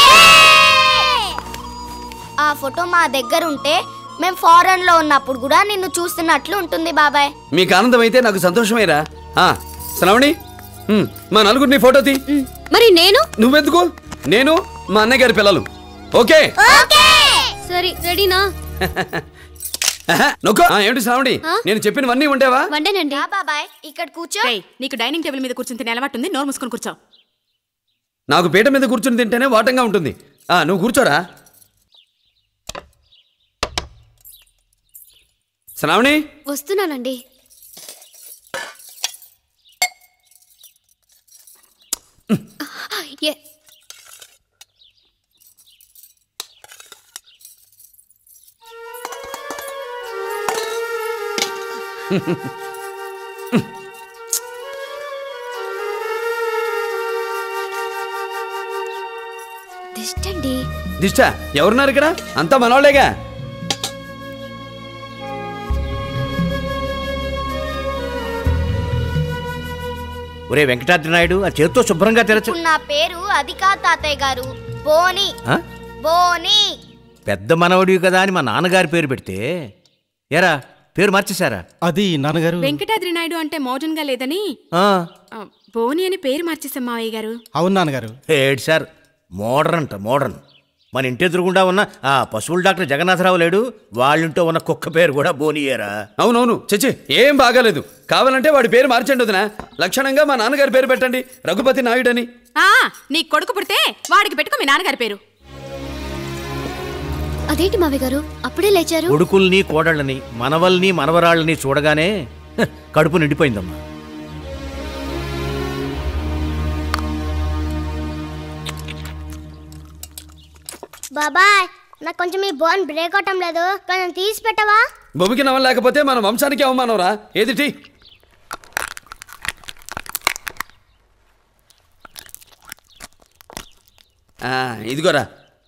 ఆ ఫోటో మా దగ్గర ఉంటే మేము ఫారెన్ లో ఉన్నప్పుడు కూడా నిన్ను చూస్తున్నట్లు ఉంటుంది బాబాయ్. మీకు ఆనందం అయితే నాకు సంతోషమేరా. శ్రావణి, మా నలుగురిని ఫోటో తీ. మరి నేను? నువ్వెందుకు? నేను మా అన్నయ్య గారి పిల్లలు. ఓకే సరే, రెడీనా? నొక్క. ఏమిటి శ్రావణి, నేను చెప్పినవన్నీ ఉండేవా? వండేనండి. బాబాయ్ ఇక్కడ కూర్చో. నీకు డైనింగ్ టేబుల్ మీద కూర్చుని తినే అలవాటు ఉంది, నోరు మూసుకొని కూర్చో. నాకు పీట మీద కూర్చుని తింటేనే వాటంగా ఉంటుంది. ఆ నువ్వు కూర్చోరా. శ్రావణి వస్తున్నానండి. దిష్టండి. దిష్ట ఎవరున్నారు ఇక్కడ? అంతా మనోళ్ళేగా. ఒరే వెంకటాద్రి నాయుడు, ఆ చేత్తో శుభ్రంగా తెరచు. నా పేరు అది కాదు తాతయ్య గారు, బోని. బోని. పెద్ద మనవడివి కదా అని మా నాన్నగారి పేరు పెడితే ఎరా పేరు మార్చేశారా? అది నాన్నగారు. వెంకటాద్రి నాయుడు అంటే మోడర్న్ గా లేదని బోని అని పేరు మార్చేసాం మావయ్య గారు. అవును నాన్నగారు. ఏడు సార్, మోడర్న్ అంట మోడర్న్. మన ఇంటి ఎదురుగుండా ఉన్న ఆ పశువుల డాక్టర్ జగన్నాథరావు లేడు, వాళ్ళింటో ఉన్న కుక్క పేరు కూడా బోనియేరా. అవునవును చచ్చి ఏం బాగాలేదు. కావాలంటే వాడి పేరు మార్చండి వదినా. లక్షణంగా మా నాన్నగారి పేరు పెట్టండి, రఘుపతి నాయుడు అని. నీ కొడుకు పుడితే వాడికి పెట్టుకో మీ నాన్నగారి పేరు. అదేంటి మావయ్య గారు అప్పుడే లేచారు? కొడుకుల్ని కోడళ్ళని మనవల్ని మనవరాళ్ళని చూడగానే కడుపు నిండిపోయిందమ్మా. బాబాయ్ నాకు కొంచెం ఈ బోన్ బ్రేక్ అవటం లేదు, కొంచెం తీసి పెట్టవా? బొబికి నవ్వం లేకపోతే మన వంశానికి అవమానం రా. ఏదిటి? ఇదిగోరా.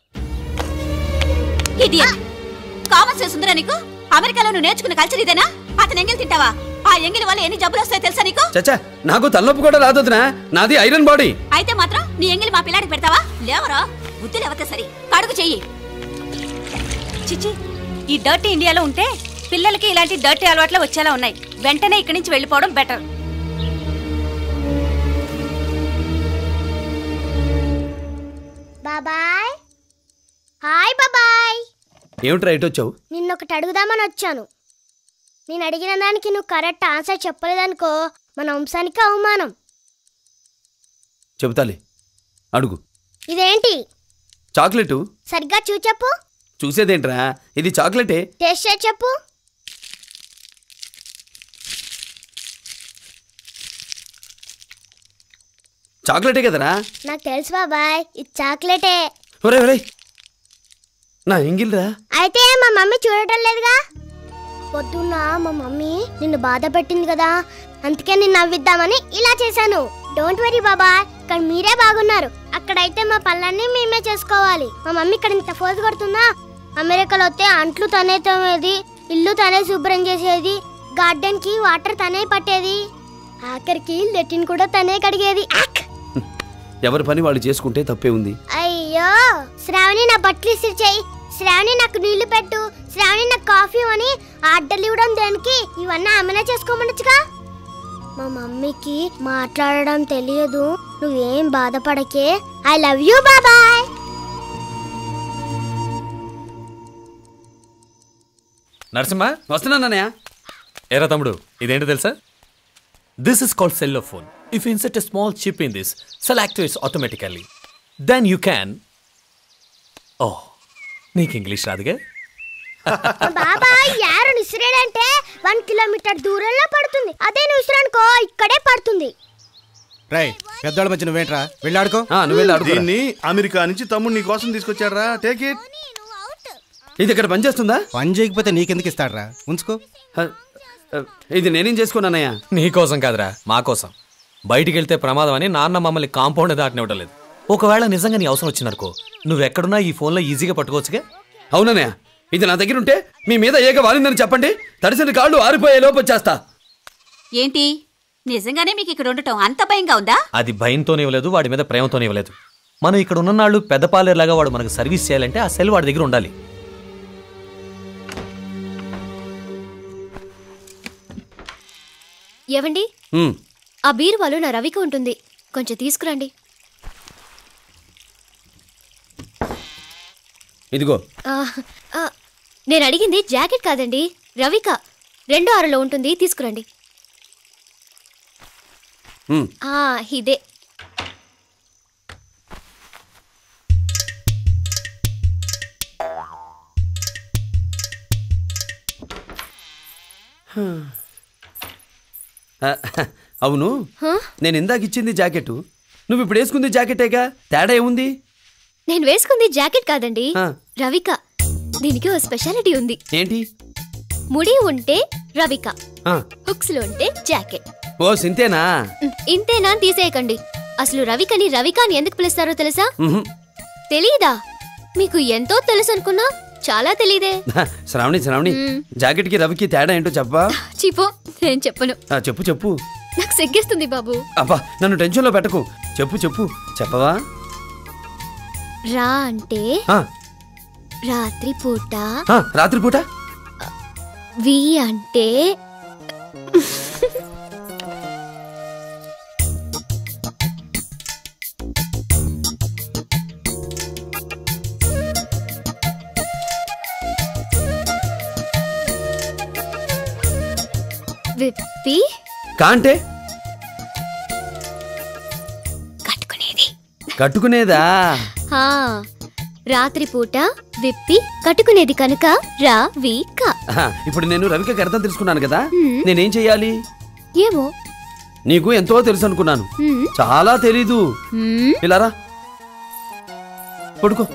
కామన్ సెన్స్ ఉందిరా నీకు? అమెరికాలో నువ్వు నేర్చుకున్న కల్చర్ ఇదేనా? అతను ఎంగిల్ తింటావా? ఆ ఎంగిల్ వల్ల ఎన్ని జబ్బులు వస్తాయో తెలుసా నీకు? చచ్చా, నాకు తలనొప్పి కూడా రాదొద్దునా, నాది ఐరన్ బాడీ. అయితే మాత్రం నీ ఎంగిల్ మా పిల్లాడికి పెడతావా? లేవరా, బుద్ధి లేవతే సరి. కడుగు చెయ్యి. చిచ్చి, ఈ డర్టీ ఇండియాలో ఉంటే పిల్లలకి ఇలాంటి డర్టీ అలవాట్లు వచ్చేలా ఉన్నాయి. వెంటనే ఇక్కడి నుంచి వెళ్ళిపోవడం బెటర్. బాబాయ్. హాయ్ బాబాయ్. ఏమిట్రా ఇటు వచ్చావు? నిన్నొకటి అడుగుదామని వచ్చాను. నేను అడిగిన దానికి నువ్వు కరెక్ట్ ఆన్సర్ చెప్పలేదనుకో మన వంశానికి అవమానం. చెబుతాలే, అడుగు. ఇదేంటి? చాక్లెట్. సరిగ్గా చూ చెప్పు. చూసేదేంట్రా, ఇది చాక్లెటే. టేస్ట్ చేసి చెప్పు. చాక్లెటే కదరా. నాకు తెలుసు బాబాయ్, ఇది చాక్లెటే. ఒరే ఒరే, నా ఎంగిల్రా. అయితే మా మమ్మీ చూడటం లేదుగా. పొద్దున్న మా మమ్మీ నిన్ను బాధ పెట్టింది కదా, అందుకే నిన్ను నవ్విద్దామని ఇలా చేశాను. డోంట్ వరీ బాబాయ్, ఇక్కడ మీరే బాగున్నారు. అక్కడైతే మా పళ్ళన్నీ మేమే చేసుకోవాలి. మా మమ్మీ ఇక్కడ ఇంత ఫోజు కొడుతుందా? అమెరికాలో వస్తే అంట్లు తనే తోమేది, ఇల్లు తనే శుభ్రం చేసేది, గార్డెన్ కి వాటర్ తనే పట్టేది, ఆఖరికి లెట్రిన్ కూడా తనే కడిగేది. ఎవరి పని వాళ్ళు చేసుకుంటే తప్పే ఉంది. అయ్యో శ్రావణి, నా బట్టలు ఇసిరి చెయ్యి. శ్రావణి నాకు నీళ్లు పెట్టు. శ్రావణి నాకు కాఫీ అని ఆర్డర్లు ఇవ్వడం దేనికి? ఇవన్నీ ఆమెనే చేసుకోమనొచ్చుగా. మా మమ్మీకి మాట్లాడడం తెలియదు. నువ్వేం బాధపడకే. ఐ లవ్ యూ బాబాయ్. నరసింహ వస్తున్నానన్నయ్య. ఏరా తమ్ముడు, ఇదేంటో తెలుసా? This is called cellophone. If you insert a small chip in this, cell activates automatically. Then you can. ఓ, నీకు ఇంగ్లీష్ రాదుగా? బాబాయ్ యారు నిసిరేడంటే వన్ కిలోమీటర్ దూరంలో పడుతుంది. అదే నువ్వు విసిరానుకో ఇక్కడే పడుతుంది. రై పెద్దోళ్ళ మధ్య నువ్వేంట్రా, వెళ్ళాడుకో. దీన్ని అమెరికా నుంచి తమ్ముడు నీ కోసం తీసుకొచ్చాడ్రా. Take it. ఇది ఇక్కడ పని చేస్తుందా? పని చేయకపోతే నీకెందుకు ఇస్తాడ్రా, ఉంచుకో. ఇది నేనేం చేసుకున్నానయ్య? నీ కోసం కాదురా, మా కోసం. బయటికి వెళ్తే ప్రమాదం అని నాన్న మమ్మల్ని కాంపౌండ్ దాటనివ్వడం లేదు. ఒకవేళ నిజంగా నీ అవసరం వచ్చిందనుకో, నువ్వెక్కడున్నా ఈ ఫోన్లో ఈజీగా పట్టుకోవచ్చుగా. అవునన్నయ్య, ఇది నా దగ్గర ఉంటే మీ మీద ఏక వాలిందని చెప్పండి, తడిసిన కాళ్ళు ఆరిపోయే లోపు వచ్చేస్తా. ఏంటి నిజంగానే మీకు ఇక్కడ ఉండటం అంత భయంగా ఉందా? అది భయంతోనే ఇవ్వలేదు, వాడి మీద ప్రేమతోనే ఇవ్వలేదు. మనం ఇక్కడ ఉన్ననాళ్ళు పెద్ద పాలేరులాగా వాడు మనకు సర్వీస్ చేయాలంటే ఆ సెల్ వాడి దగ్గర ఉండాలి. ఏవండి, ఆ బీరువాలో నా రవిక ఉంటుంది, కొంచెం తీసుకురండి. ఇదిగో. నేను అడిగింది జాకెట్ కాదండి, రవిక. రెండో అరలో ఉంటుంది, తీసుకురండి. ఆ ఇదే. అవును, నేను ఇందాక ఇచ్చింది జాకెట్, నువ్వు ఇప్పుడు వేసుకుంది జాకెటేగా, తేడా ఏముంది? నేను వేసుకుంది జాకెట్ కాదండి, రవిక. దీనికి ఓ స్పెషాలిటీ ఉంది. ఏంటి? ముడి ఉంటే రవిక, హుక్స్ లో ఉంటే జాకెట్. ఓ సింతేనా? ఇంతేనా అని తీసేయకండి. అసలు రవికని రవిక అని ఎందుకు పిలుస్తారో తెలుసా? తెలీదా? మీకు ఎంతో తెలుసు అనుకున్నా, చాలా తెలీదే. శ్రావణి శ్రావణి జాకెట్ కి రవికి తేడా ఏంటో చెప్పా. చీపో, నేను చెప్పను. చెప్పు చెప్పు. నాకు సిగ్గేస్తుంది బాబు. అబ్బా, నన్ను టెన్షన్ లో పెట్టకు. చెప్పు చెప్పు, చెప్పవా? రా అంటే రాత్రి పూట. రాత్రి పూట. వి అంటే విప్పి. కాంటే కట్టుకునేది. కట్టుకునేదా? రాత్రి పూట విప్పి కట్టుకునేది కనుక రవిక. ఇప్పుడు నేను రవికకి అర్థం తెలుసుకున్నాను కదా, నేనేం చెయ్యాలి? ఏమో, నీకు ఎంతో తెలుసు అనుకున్నాను, చాలా తెలీదు. ఇలా రా, పడుకో.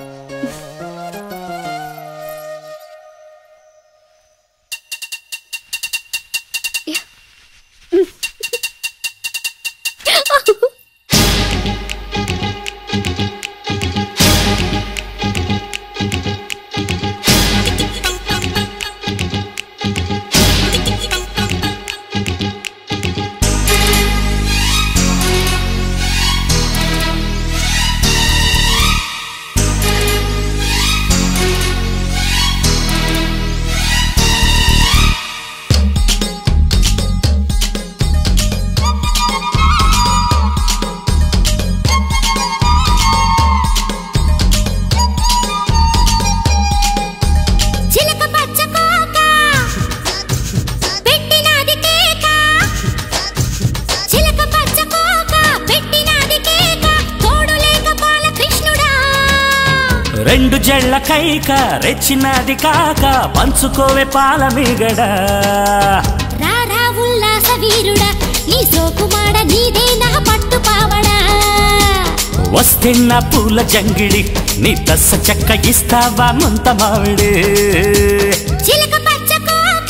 రెండు జళ్ళ కైక రెచ్చినది కాక పంచుకోవే పాల మీగడ. రారా ఉల్లాస వీరుడా, నీ సోకుమాడ నీదే నా పట్టు పావడా. వస్తున్న పూల జంగిడి నీ దస్స చెక్క ఇస్తావా ముంత మావిడి. చిలక పచ్చ కోక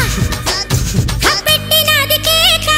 పెట్టినది కేక.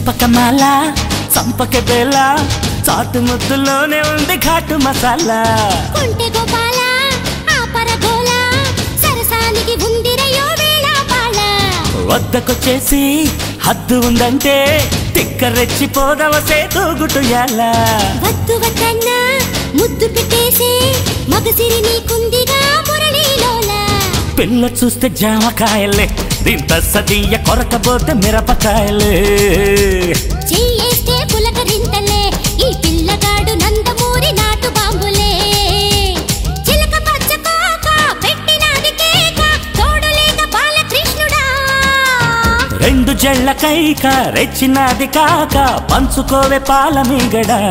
చంపకమాల చంపక బేల చాటు ముద్దులోనే ఉంది ఘాటు మసాలా. కొంటె గోపాల ఆపర గోల సరసానికి ఉందిరయో వేళ పాల. వద్దకొచ్చేసి హద్దు ఉందంటే తిక్క రెచ్చిపోదవసే తూగుటుయాల. వద్దు వద్దన్నా ముద్దు పెట్టేసే మగసిరి నీకుందిగా మురళీలోల. పిల్ల చూస్తే జామకాయలే దీంత సదీయ కొరకపోతే మిరపకాయలే. చెయ్యేస్తే పులకరింతలే ఈ పిల్లగాడు నందమూరి నాటు బాంబులే. చిలక పచ్చ కోక పెట్టినాది కేక తోడు లేక బాలకృష్ణుడా. రెండు జళ్ళ కైక రెచ్చినది కాక పంచుకోవే పాల మీగడా.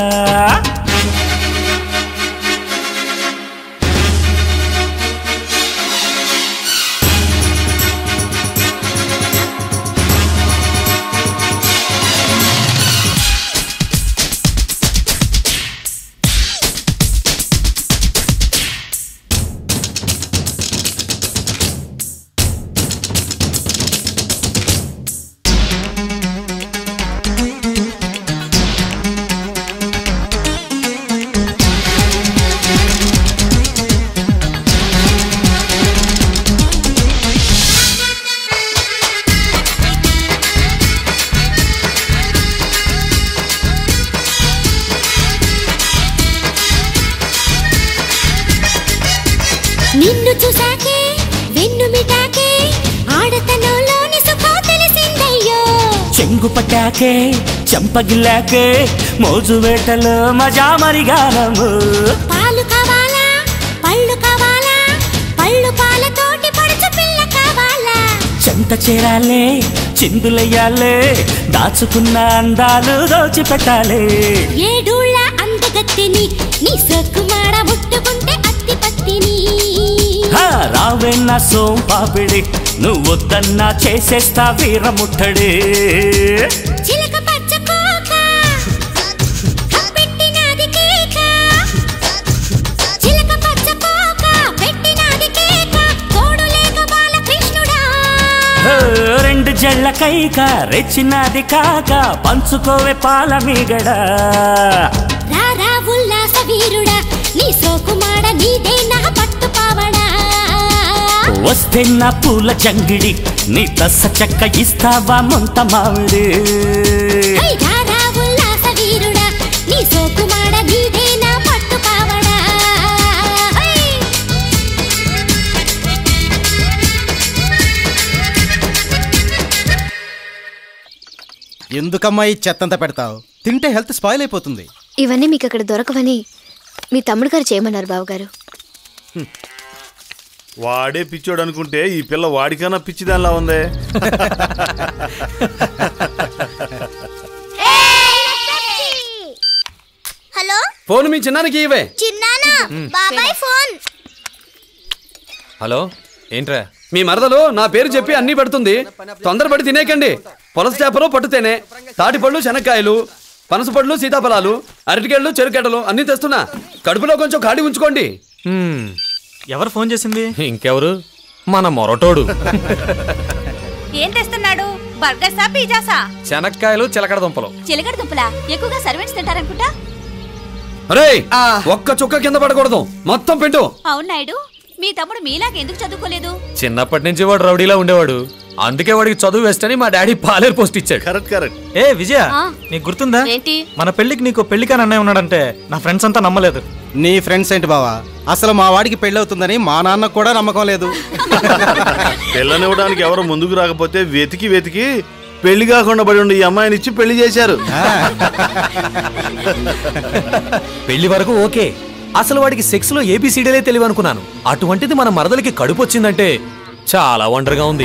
నిన్ను చూసాకే వెన్ను మిటాకే ఆడతనంలోని సుఖం తెలిసిందయ్యో. చెంగు పట్టాకే చెంపగిల్లాకే మోజు వేటలో మజా మరిగానము. పాలు కావాలా పళ్ళు కావాలా పళ్ళు పాలతోటి పడుచు పిల్ల కావాలా. చెంత చేరాలే చిందులయ్యాలే దాచుకున్న అందాలు దోచిపెట్టాలే. ఏడూళ్ళ అందగత్తిని నీ సొక్కుమాడ ముట్టుకుంటే అత్తి పత్తిని. రావే నా సోంపాపిడి నువ్వొద్దన్నా చేసేస్తా వీరముట్టడి. చిలక పచ్చ కోక పెట్టినాది కేక. చిలక పచ్చ కోక పెట్టినాది కేక తోడు లేక బాలకృష్ణుడా. రెండు జళ్ళ కైక రెచ్చినది కాక పంచుకోవే పాల మీగడా. రారా ఉల్లాస వీరుడా నీ సోకుమాడ నీదే నా పట్టు పావడా. వస్తే నా పూల జంగిడి నీ దశ చెక్క ఇస్తావా ముంత మావిడి. హై రారా ఉల్లాస వీరుడా నీ సోకుమాడ నీదే నా పట్టు పావడా. ఎందుకమ్మా ఈ చెత్తంతా పెడతావు? తింటే హెల్త్ స్పాయిల్ అయిపోతుంది. ఇవన్నీ మీకు అక్కడ దొరకవని మీ తమ్ముడు గారు చేయమన్నారు బావగారు. వాడే పిచ్చోడు అనుకుంటే ఈ పిల్ల వాడికన్నా పిచ్చిదానిలా ఉందే. హలో ఫోన్ మీ చిన్నానికి ఇవే. చిన్నానా బాబాయ్ ఫోన్. హలో ఏంట్రా? మీ మరదలు నా పేరు చెప్పి అన్ని పెడుతుంది. తొందరపడి తినేకండి. పొలస చేపలు పట్టుతేనే తాటిపళ్ళు శనక్కాయలు పనసపళ్ళు సీతాఫలాలు అరటికెళ్ళు చెరుకెడలు అన్ని తెస్తున్నా. కడుపులో కొంచెం ఖాళీ ఉంచుకోండి. ఎవరు ఫోన్ చేసింది? ఇంకెవరు, మన మొరటోడు. ఏం తెస్తున్నాడు? బర్గర్సా పిజ్జాసా? శనక్కాయలు చిలకడ దుంపలు. చిలకడ దుంపలా? ఎక్కువగా సర్వెంట్స్ తింటారనుకుంటా. అరే ఒక్క చుక్క కింద పడకూడదు, మొత్తం పెట్టు. అవును నాయుడు, మీ తమ్ముడు మీలాగా ఎందుకు చదువుకోలేదు? చిన్నప్పటి నుంచి వాడు రౌడీలా ఉండేవాడు, అందుకే వాడికి చదువు వేస్ట్ అని మా డాడీ పాలేరు పోస్ట్ ఇచ్చాడు. Correct correct. ఏ విజయ, నీకు గుర్తుందా మన పెళ్లికి నీకు పెళ్లికాని అన్నయ్య ఉన్నాడంటే నా ఫ్రెండ్స్ అంతా నమ్మలేదు. నీ ఫ్రెండ్స్ ఏంటి బావా, అసలు మా వాడికి పెళ్లి అవుతుందని మా నాన్న కూడా నమ్మకం లేదు. పిల్లనివ్వడానికి ఎవరు ముందుకు రాకపోతే వెతికి వెతికి పెళ్లి కాకుండా పడి ఉండి ఈ అమ్మాయిని ఇచ్చి పెళ్లి చేశారు. పెళ్లి వరకు ఓకే, అసలు వాడికి సెక్స్ లో ఏబిసిడీలే తెలివి అనుకున్నాను. అటువంటిది మన మరదలకి కడుపు వచ్చిందంటే చాలా వండర్గా ఉంది.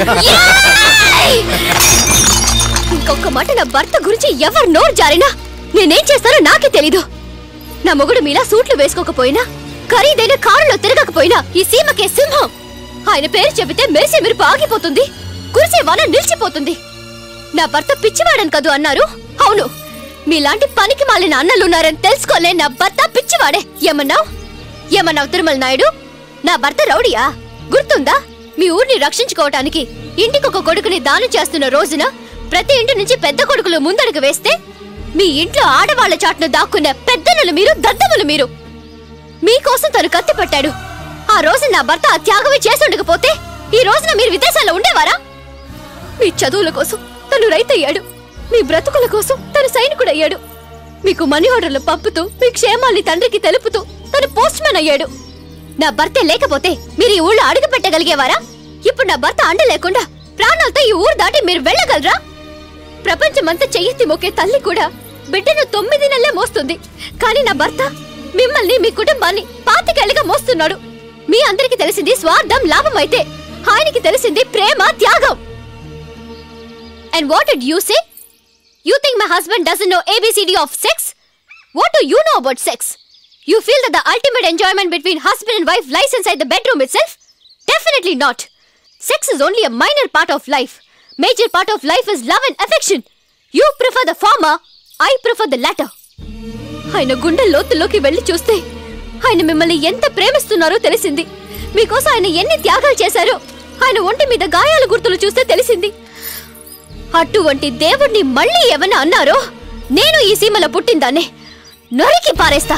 ఇంకొక మాట నా భర్త గురించి ఎవరు నోరు జారినా నేనేం చేస్తానో నాకే తెలీదు. నా మొగుడు మీలా సూట్లు వేసుకోకపోయినా ఖరీదైన కారులో తిరగకపోయినా ఈ సీమకే సింహం. ఆయన పేరు చెబితే మెరిసే మెరుపు ఆగిపోతుంది, కురిసే వాన నిలిచిపోతుంది. నా భర్త పిచ్చివాడని కదూ అన్నారు. అవును, మీలాంటి పనికి మాలిన అన్నలున్నారని తెలుసుకోలే నా భర్త పిచ్చివాడే. ఏమన్నావు ఏమన్నావు తిరుమల నాయుడు? నా భర్త రౌడియా? గుర్తుందా? మీ ఊరిని రక్షించుకోవటానికి ఇంటికొక కొడుకుని దానం చేస్తున్న రోజున ప్రతి ఇంటి నుంచి పెద్ద కొడుకులు ముందడుగు వేస్తే మీ ఇంట్లో ఆడవాళ్ల చాటును దాక్కున్న పెద్దనులు మీరు, దద్దములు మీరు. మీకోసం తను కత్తి పట్టాడు. ఆ రోజు నా భర్త ఆ త్యాగమే చేసుండకపోతే ఈ రోజున మీరు విదేశాల్లో ఉండేవారా? మీ చదువుల కోసం తను రైతయ్యాడు. మీ బ్రతుకుల కోసం తను సైనికుడయ్యాడు. మీకు మనీ ఆర్డర్లు పంపుతూ మీ క్షేమాల్ని తండ్రికి తెలుపుతూ తను పోస్ట్ మ్యాన్ అయ్యాడు. నా భర్తే లేకపోతే మీరు ఈ ఊళ్ళో అడుగు పెట్టగలిగేవారా? ఇప్పుడు నా భర్త అండ లేకుండా ప్రాణాలతో ఈ ఊరు దాటి మీరు వెళ్ళగలరా? ప్రపంచమంతా చెయ్యెత్తి మొక్కే తల్లి కూడా బిడ్డను తొమ్మిది నెలలే మోస్తుంది. కానీ నా భర్త మిమ్మల్ని, మీ కుటుంబాన్ని పాతికేళ్లుగా మోస్తున్నాడు. మీ అందరికి తెలిసింది స్వార్థం, లాభం అయితే ఆయనకి తెలిసింది ప్రేమ, త్యాగం. And what did you say? You think my husband doesn't know A B C D of sex? What do you know about sex? You feel that the ultimate enjoyment between husband and wife lies inside the bedroom itself? Definitely not. Sex is only a minor part of life. Major part of life is love and affection. You prefer the former, I prefer the latter. ఆయన గుండె లోతులోకి వెళ్ళి చూస్తే ఆయన మిమ్మల్ని ఎంత ప్రేమిస్తున్నారో తెలిసింది. మీకోసం ఆయన ఎన్ని త్యాగాలు చేశారో ఆయన ఒంటి మీద గాయాల గుర్తులు చూస్తే తెలిసింది. అటువంటి దేవుణ్ణి మళ్ళీ ఏమన్నా అన్నారో నేను ఈ సీమలో పుట్టిందాన్నే నరికి పారేస్తా.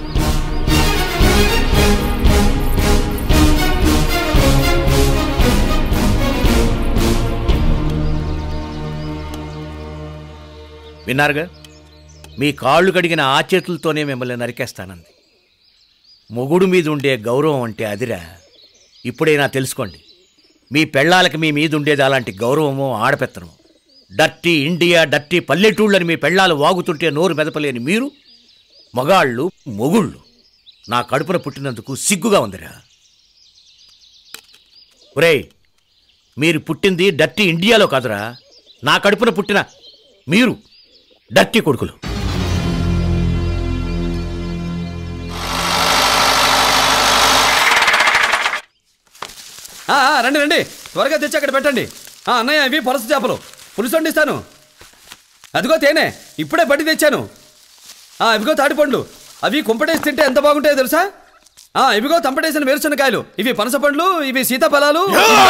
విన్నారుగా, మీ కాళ్ళు కడిగిన ఆ చేతులతోనే మిమ్మల్ని నరికేస్తానంది. మొగుడు మీద ఉండే గౌరవం అంటే అదిరా. ఇప్పుడైనా తెలుసుకోండి, మీ పెళ్ళాలకి మీ మీద ఉండేది అలాంటి గౌరవమో ఆడపెత్తనమో. డర్టీ ఇండియా, డర్టీ పల్లెటూళ్ళని మీ పెళ్ళాలు వాగుతుంటే నోరు మెదపలేని మీరు మగాళ్ళు, మొగుళ్ళు నా కడుపున పుట్టినందుకు సిగ్గుగా ఉందిరా. ఒరేయ్, మీరు పుట్టింది డర్టీ ఇండియాలో కాదురా, నా కడుపున పుట్టిన మీరు డర్టీ కొడుకులు. రండి రండి, త్వరగా తెచ్చి అక్కడ పెట్టండి. అన్నయ్య, ఇవి పొలస చేపలు, పులుసు వండిస్తాను. అదిగో తేనె, ఇప్పుడే బట్టి తెచ్చాను. ఇవిగో తాటిపండ్లు, అవి కుంపటేసి తింటే ఎంత బాగుంటాయో తెలుసా? ఇవిగో తంపటేసిన వేరుశనకాయలు, ఇవి పనస పండ్లు, ఇవి సీతాఫలాలు.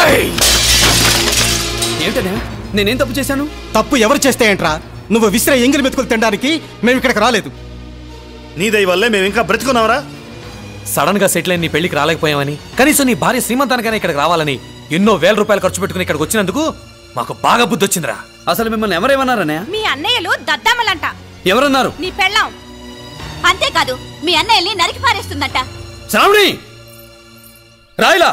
ఏమిటనే, నేనేం తప్పు చేశాను? తప్పు ఎవరు చేస్తే ఏంట్రా? నువ్వు విసిరే ఎంగిలి మెతుకులు తినడానికి మేము ఇక్కడికి రాలేదు. నీ దయ వల్లే మేము ఇంకా బ్రతుకున్నావరా? సడన్ గా సెటిల్ అయిన నీ పెళ్లికి రాలేకపోయామని, కనీసం నీ భార్య శ్రీమంతానికైనా ఇక్కడికి రావాలని ఎన్నో వేల రూపాయలు ఖర్చు పెట్టుకుని ఇక్కడికి వచ్చినందుకు మాకు బాగా బుద్ధి వచ్చిందిరా. అసలు మిమ్మల్ని ఎవరేమన్నారనే? మీ అన్నయ్యలు దద్దమ్మలంట. ఎవరన్నారు? నీ పెళ్ళాం. అంతేకాదు మీ అన్నయ్యల్ని నరికి పారేస్తుందంట. శ్రావణి, రాయిలా,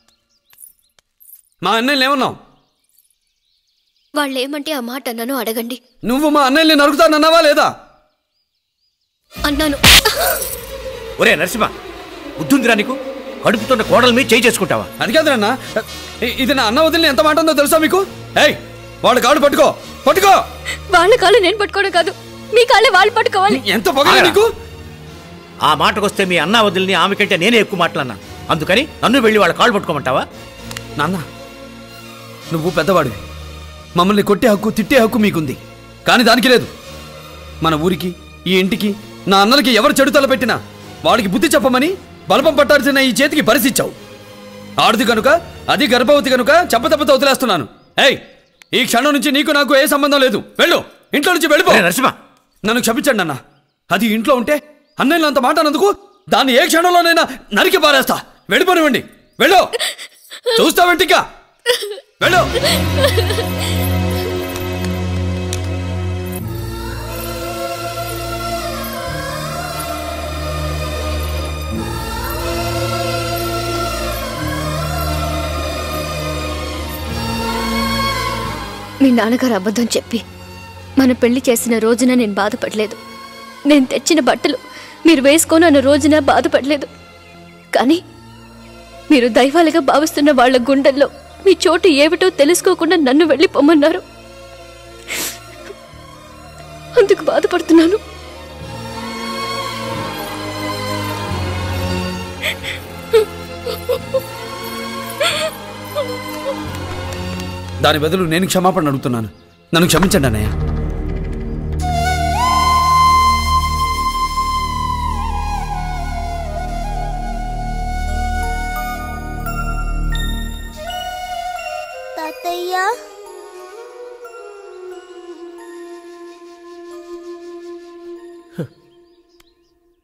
మా అన్నయ్యలు ఏమన్నావు? వాళ్ళేమంటే ఆ మాట అన్నాను అడగండి. నువ్వు మా అన్నయ్యల్ని నరుకుతానన్నావా లేదా? అన్నాను. ఒరే నరసింహ, బుద్ధుందిరా నీకు? కడుపుతున్న కోడలు మీద చేయి చేసుకుంటావా? అది కాదురన్నా, ఇది నా అన్న వదిలిని ఎంత మాట ఉందో తెలుసా మీకు? ఏయ్, వాళ్ళ కాళ్ళు పట్టుకో, పట్టుకో. వాళ్ళ కాళ్ళు నేను పట్టుకోవడం కాదు, మీ కాళ్ళే వాళ్ళు పట్టుకోవాలి. ఎంత పొగ నీకు? ఆ మాటకొస్తే మీ అన్న వదిలిని ఆమె కంటే నేనే ఎక్కువ మాట్లాడినాను. అందుకని నన్ను వెళ్ళి వాళ్ళ కాళ్ళు పట్టుకోమంటావా? నాన్న, నువ్వు పెద్దవాడివి, మమ్మల్ని కొట్టే హక్కు, తిట్టే హక్కు మీకుంది. కానీ దానికి లేదు. మన ఊరికి, ఈ ఇంటికి, నా అన్నలకి ఎవరు చెడు తలపెట్టినా వాడికి బుద్ధి చెప్పమని బలపం పట్టాల్సిన ఈ చేతికి పరిసిచ్చావు. ఆడది కనుక, అది గర్భవతి కనుక చెప్పతప్పతో వదిలేస్తున్నాను. ఏయ్, ఈ క్షణం నుంచి నీకు నాకు ఏ సంబంధం లేదు. వెళ్ళు, ఇంట్లో నుంచి వెళ్ళిపో. నరసింహ, నన్ను క్షమించండి అన్న. అది ఇంట్లో ఉంటే అన్నయ్యలు అంత మాట అన్నందుకు దాన్ని ఏ క్షణంలోనైనా నరికి పారేస్తా. వెళ్ళిపోనివ్వండి, వెళ్ళు. చూస్తావేంటికా? వెళ్ళు. మీ నాన్నగారు అబద్ధం చెప్పి మన పెళ్లి చేసిన రోజున నేను బాధపడలేదు. నేను తెచ్చిన బట్టలు మీరు వేసుకోను అన్న రోజున బాధపడలేదు. కానీ మీరు దైవాలుగా భావిస్తున్న వాళ్ళ గుండెల్లో మీ చోటు ఏమిటో తెలుసుకోకుండా నన్ను వెళ్ళిపోమన్నారు. అందుకు బాధపడుతున్నాను. దాని బదులు నేను క్షమాపణ అడుగుతున్నాను. నన్ను క్షమించండి అన్నయ్య. తాతయ్య,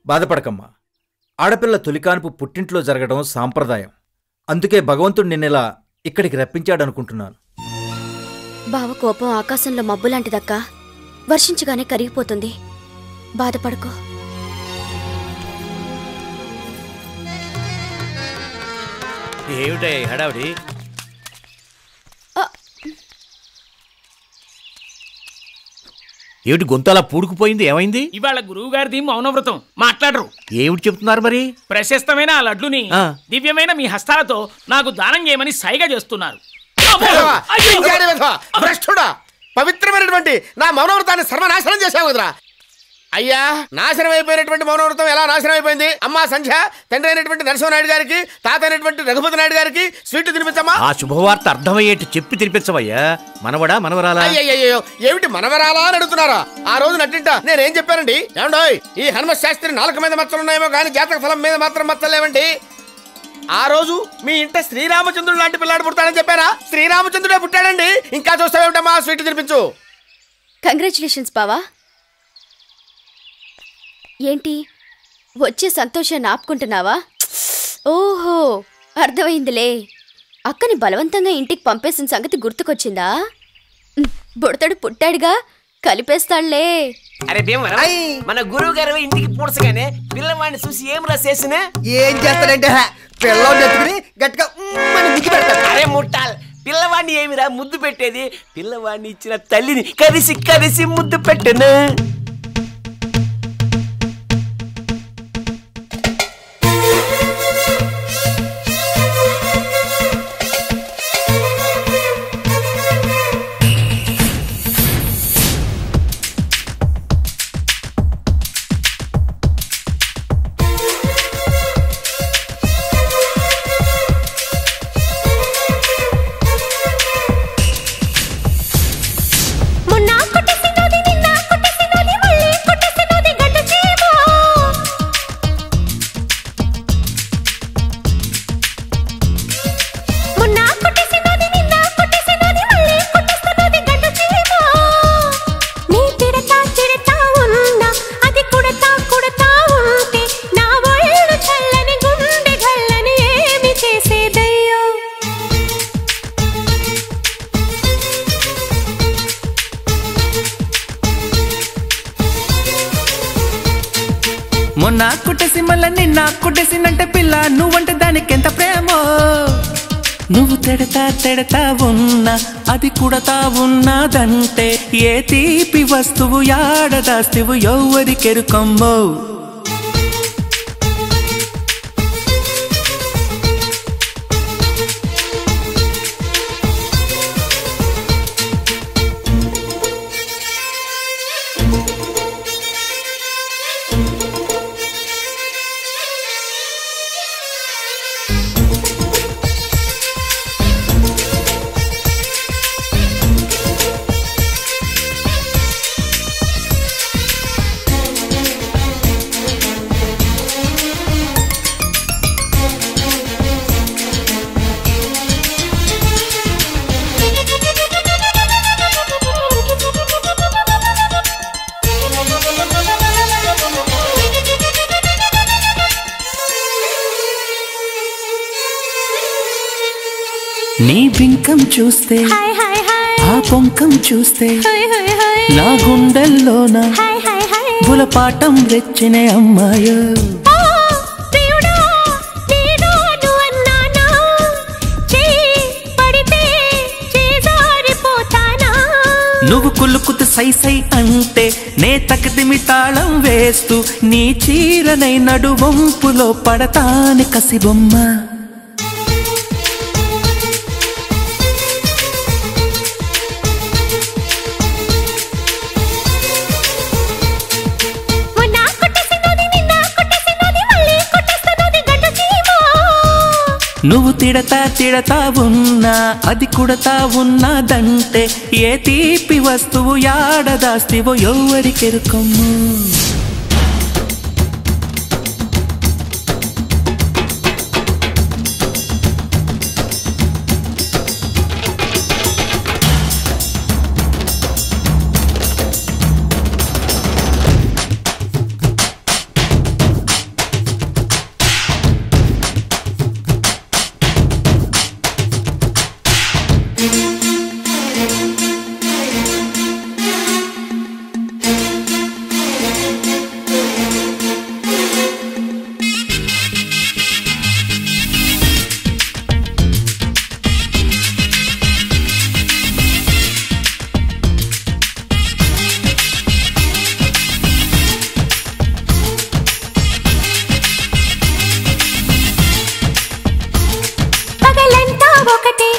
బాధపడకమ్మా. ఆడపిల్ల తొలికాన్పు పుట్టింట్లో జరగడం సాంప్రదాయం. అందుకే భగవంతుడు నిన్నెలా ఇక్కడికి రప్పించాడనుకుంటున్నాను. బావ కోపం ఆకాశంలో మబ్బు లాంటిదక్కా, వర్షించగానే కరిగిపోతుంది. బాధపడకో. ఏమిటాయి హడావిడి? ఏమిటి గొంతలా పూడుకుపోయింది? ఏమైంది? ఇవాళ గురువు గారిది మౌనవ్రతం, మాట్లాడరు. ఏమిటి చెప్తున్నారు మరి? ప్రశస్తమైన ఆ లడ్డుని దివ్యమైన మీ హస్తాలతో నాకు దానం చేయమని సైగ చేస్తున్నారు. భ్రష్టుడా, పవిత్రమైనటువంటి నా మౌనవ్రతాన్ని సర్వనాశనం చేశావు కదరా. అయ్యా, నాశనం అయిపోయినటువంటి మౌనవ్రతం ఎలా నాశనం అయిపోయింది? అమ్మా సంధ్య, తండ్రి అయినటువంటి నరసింహనాయుడు గారికి, తాత అయినటువంటి రఘుపతి నాయుడు గారికి స్వీట్ తినిపించమ్మా. ఆ శుభవార్త అర్థమయ్యేట్టు చెప్పి తినిపించవయ్యా. మనవడా మనవరాలా? అయ్యయ్యో, ఏమిటి మనవరాలా అని అడుగుతున్నారా? ఆ రోజు నట్టింట నేనేం చెప్పానండి? ఏమండోయ్, ఈ హనుమ శాస్త్రి నాలుక మీద మచ్చలున్నాయేమో కానీ జాతక ఫలం మీద మాత్రం మచ్చలేవండి. ఆ రోజు మీ ఇంట శ్రీరామచంద్రుడు లాంటి పిల్లాడు పుడతాడని చెప్పారా? శ్రీరామచంద్రుడే పుట్టాడండి. ఇంకా చూస్తావేమిటమ్మా? స్వీట్ తినిపించు. కంగ్రాచులేషన్స్ బావా. ఏంటి వచ్చే సంతోషాన్ని ఆపుకుంటున్నావా? ఓహో, అర్థమైందిలే. అక్కని బలవంతంగా ఇంటికి పంపేసిన సంగతి గుర్తుకొచ్చిందా? బుడతడు పుట్టాడుగా, కలిపేస్తాడులే. అరే భీమవరం, మన గురువు గారు ఇంటికి పూడ్చగానే పిల్లవాడిని చూసి ఏం రాసేసినా ఏం చేస్తాడంటే పిల్లవాడిని ఎత్తుకుని గట్టిగా ముద్దు పెడతాడు. అరే ముట్టాల్, పిల్లవాడిని ఏమిరా ముద్దు పెట్టేది? పిల్లవాడిని ఇచ్చిన తల్లిని కరిసి కరిసి ముద్దు పెట్టను. మొన్న కుట్టేసి మళ్ళా నిన్న కుట్టేసినంటే పిల్ల నువ్వంటే దానికి ఎంత ప్రేమో. నువ్వు తెడతా తెడతా ఉన్నా అది కుడతా ఉన్నదంటే ఏ తీపి వస్తువు యాడదాస్తివు ఎవరికెరుకమ్మో. నీ బింకం చూస్తే ఆ పొంకం చూస్తే నా గుండెల్లోన బులపాటం రెచ్చిన అమ్మాయో. నువ్వు కులుకుతు సై సై అంటే నే తకదిమి తాళం వేస్తూ నీ చీరనై నడువంపులో పడతాని కసిబొమ్మ. నువ్వు తిడతా తిడతా ఉన్నా అది కుడతా ఉన్నదంటే ఏ తీపి వస్తువు యాడదాస్తివో ఎవరికెరుకమ్ము.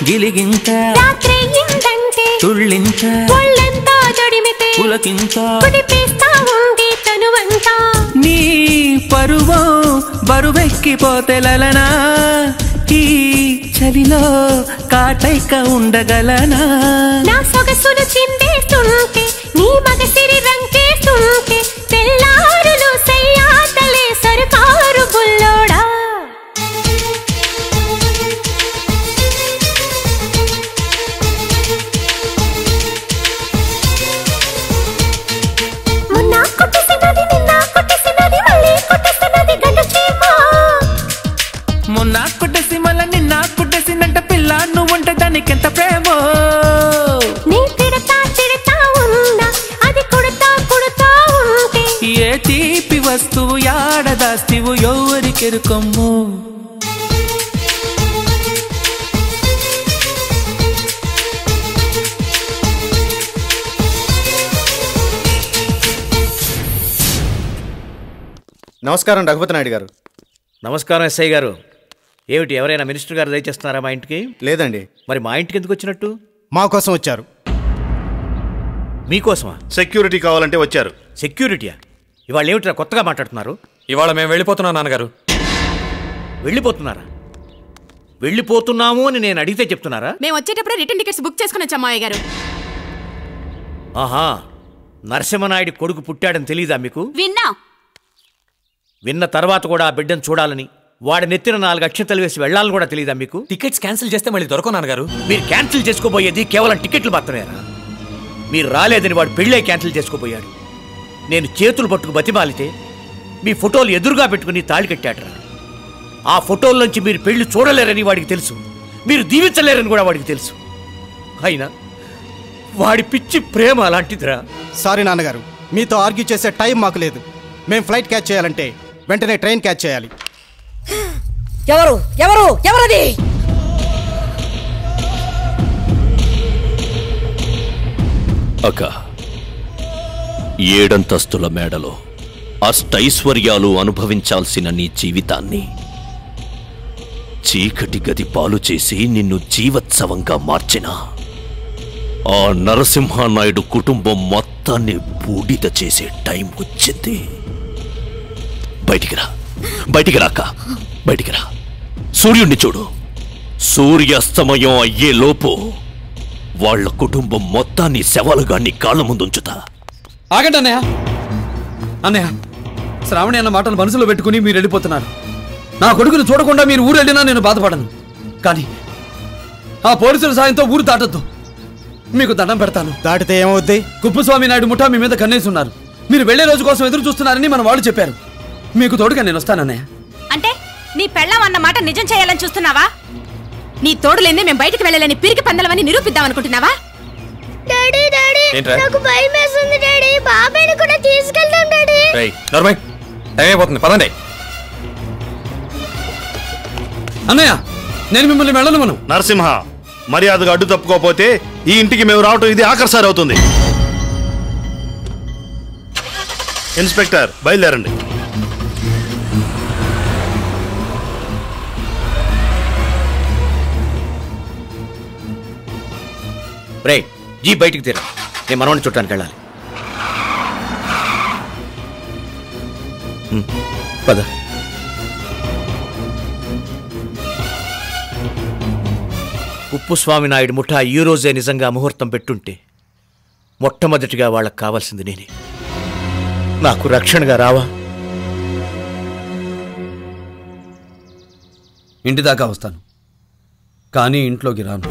గిలిగింత రాత్రయ్యిందంటే తుళ్ళింత ఒళ్ళంతా జడిమితే పులకింత కుదిపేస్తా ఉంది తనువంతా నీ పరువం బరువెక్కిపోతే లలనా ఈ చలిలో కాటైక ఉండగలనా నా సొగసులు చిందేస్తుంటే నీ మగసిరి రంకేస్తుంటే తెల్లారులు సయ్యాటలే సరుకారు బుల్లోడా మొన్న కొట్టేసినది నిన్న కొట్టేసినది మళ్ళీ కొట్టేసినది గంట చీమ మొన్న కొట్టేసి మళ్ళా నిన్న కొట్టేసినంట పిల్ల నువ్వుంటే దానికెంత ప్రేమో నీ తిడతా తిడతా ఉన్నా అది కొడతా కొడతా ఉంటే ఏ తీపి వస్తువు యాడదాస్తివు ఎవరికెరుకొమ్ము నమస్కారం రఘుపతి నాయుడు గారు. నమస్కారం ఎస్ఐ గారు. ఏమిటి ఎవరైనా మినిస్టర్ గారు దయచేస్తున్నారా మా ఇంటికి? లేదండి. మరి మా ఇంటికి ఎందుకు వచ్చినట్టు? మా కోసం వచ్చారు. మీకోసమా? సెక్యూరిటీ కావాలంటే వచ్చారు. సెక్యూరిటీయా? ఇవాళ ఏమిట్రా కొత్తగా మాట్లాడుతున్నారు? ఇవాళ మేము వెళ్ళిపోతున్నాం నాన్నగారు. వెళ్ళిపోతున్నారా? వెళ్ళిపోతున్నాము అని నేను అడిగితే చెప్తున్నారా? మేము వచ్చేటప్పుడే రిటర్న్ టికెట్స్ బుక్ చేసుకుని వచ్చాం మావయ్య గారు. ఆహా, నరసింహనాయుడు కొడుకు పుట్టాడని తెలీదా మీకు? విన్నా. విన్న తర్వాత కూడా ఆ బిడ్డను చూడాలని వాడి నెత్తిన నాలుగు అక్షంతలు వేసి వెళ్ళాలని కూడా తెలియదా మీకు? టికెట్స్ క్యాన్సిల్ చేస్తే మళ్ళీ దొరకవు నాన్నగారు. మీరు క్యాన్సిల్ చేసుకోబోయేది కేవలం టికెట్లు మాత్రమేనా? మీరు రాలేదని వాడు పెళ్ళే క్యాన్సిల్ చేసుకోబోయాడు. నేను చేతులు పట్టుకు బతిమాలితే మీ ఫోటోలు ఎదురుగా పెట్టుకుని తాళి కట్టాడరా. ఆ ఫోటోల నుంచి మీరు పెళ్లి చూడలేరని వాడికి తెలుసు, మీరు దీవించలేరని కూడా వాడికి తెలుసు. అయినా వాడి పిచ్చి ప్రేమ అలాంటిదిరా. సారీ నాన్నగారు, మీతో ఆర్గ్యూ చేసే టైం మాకు లేదు. మేము ఫ్లైట్ క్యాచ్ చేయాలంటే వెంటనే ట్రైన్ క్యాచ్ చేయాలి. ఎవరు ఎవరు ఎవరది? అక్క, ఏడంతస్తుల మేడలో అష్టైశ్వర్యాలు అనుభవించాల్సిన నీ జీవితాన్ని చీకటి గది పాలు చేసి నిన్ను జీవోత్సవంగా మార్చిన ఆ నరసింహనాయుడు కుటుంబం మొత్తాన్ని బూడిద చేసే టైం వచ్చింది. బయటికి రా, బయటికి రాక, బయటికి రా. సూర్యుడిని చూడు. సూర్యాస్తమయం అయ్యే లోపు వాళ్ళ కుటుంబం మొత్తాన్ని శవాలుగా నీ కాళ్ళ ముందు ఉంచుతా. ఆగండి అన్నయ్య. అన్నయ్య, శ్రావణి అన్న మాటలు మనసులో పెట్టుకుని మీరు వెళ్ళిపోతున్నారు. నా కొడుకును చూడకుండా మీరు ఊరు వెళ్ళినా నేను బాధపడను. కానీ ఆ పోలీసుల సాయంతో ఊరు దాటొద్దు. మీకు దండం పెడతాను. దాటితే ఏమవుద్ది? కుప్పస్వామి నాయుడు ముఠా మీ మీద కన్నేస్తున్నారు. మీరు వెళ్లే రోజు కోసం ఎదురు చూస్తున్నారని మన వాళ్ళు చెప్పారు. మీకు తోడుగా నేను వస్తానన్నయ్య. అంటే నీ పెళ్ళం అన్న మాట నిజం చేయాలని చూస్తున్నావా? నీ తోడు లేని మేము బయటికి వెళ్ళలేని పిరికి పందలమని నిరూపిద్దాం అనుకుంటున్నావా? డాడీ డాడీ ఏంట్రా? నాకు భయం వేస్తుంది డాడీ. బాబాయ్ని కూడా తీసుకెళ్తాం డాడీ. రేయ్ నర్మయ్, టైం అయిపోతుంది, పదండి. అన్నయ్య, నేను మిమ్మల్ని వెళ్ళను. నరసింహ, మర్యాదగా అడ్డు తప్పుకోకపోతే ఈ ఇంటికి మేము రావటం ఇది ఆఖరిసారి అవుతుంది. ఇన్స్పెక్టర్ బయలుదేరండి. రే జీ బయటికి తీరా, నేను మనవాడిని చుట్టానికి వెళ్ళాలి. పద. ఉప్పుస్వామి నాయుడు ముఠా ఈ రోజే నిజంగా ముహూర్తం పెట్టుంటే మొట్టమొదటిగా వాళ్ళకి కావాల్సింది నేనే. నాకు రక్షణగా రావా? ఇంటి దాకా వస్తాను, కానీ ఇంట్లోకి రాను.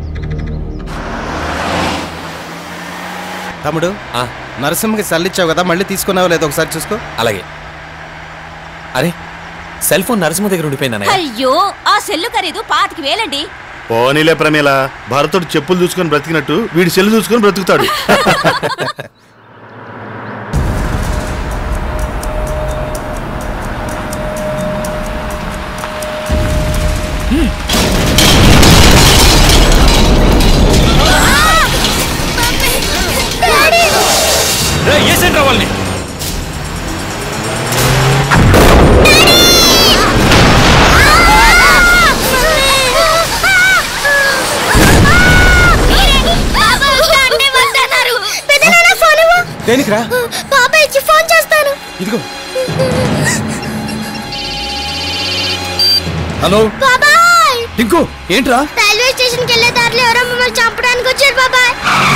తమ్ముడు, నరసింహకి సల్లిచ్చావు కదా, మళ్ళీ తీసుకున్నావో లేదో ఒకసారి చూసుకో. అలాగే. అరే, సెల్ ఫోన్ నరసింహ దగ్గర ఉండిపోయింది. అయ్యో, ఆ సెల్లు ఖరీదు పాతికి వేలండి. పోనీలే ప్రమేల, భరతుడు చెప్పులు చూసుకొని బ్రతికినట్టు వీడి సెల్లు చూసుకొని బ్రతుకుతాడు. ఏసేంట్రా వాళ్ళని? దేనికిరా? బాబాయ్ ఇచ్చి ఫోన్ చేస్తాను. ఇదిగో. హలో బాబాయ్. టింకు ఏంట్రా? రైల్వే స్టేషన్కి వెళ్ళే దారిలో ఎవరో మమ్మల్ని చంపడానికి వచ్చారు బాబాయ్.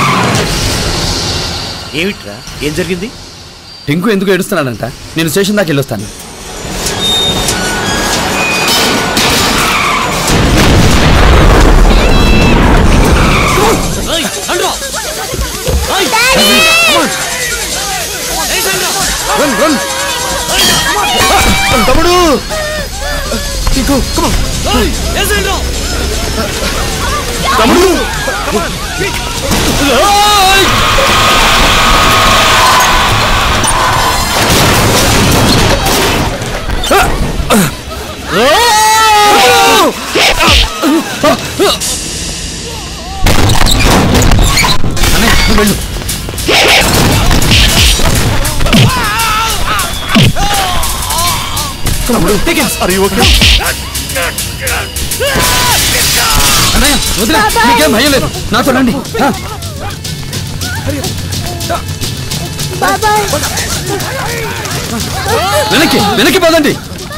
ఏమిట్రా ఏం జరిగింది? టింకు ఎందుకు ఏడుస్తున్నాడంట? నేను స్టేషన్ దాకా వెళ్ళొస్తాను. తమ్ముడు టింకు తమ్ముడు వెళ్ళు. అన్నయ్య వదిలే, నీకేం భయం లేదు, నాతో రండి. వెనక్కి వెనక్కి పోదండి.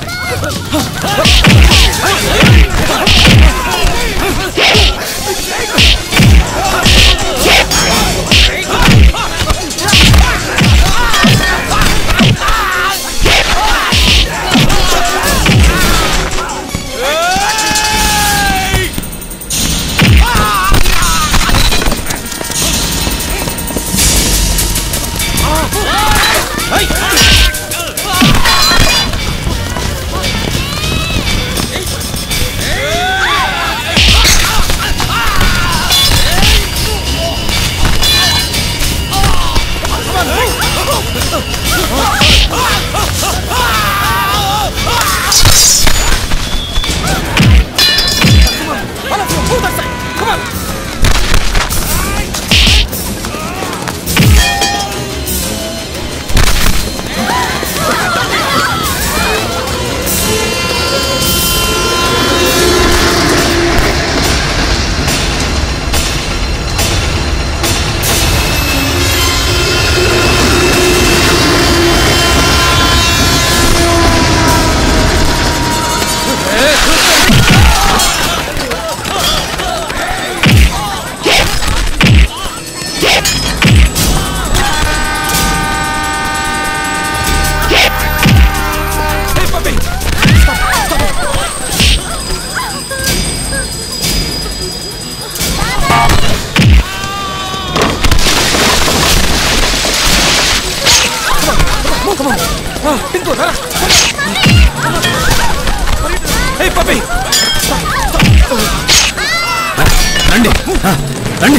రండి రండి.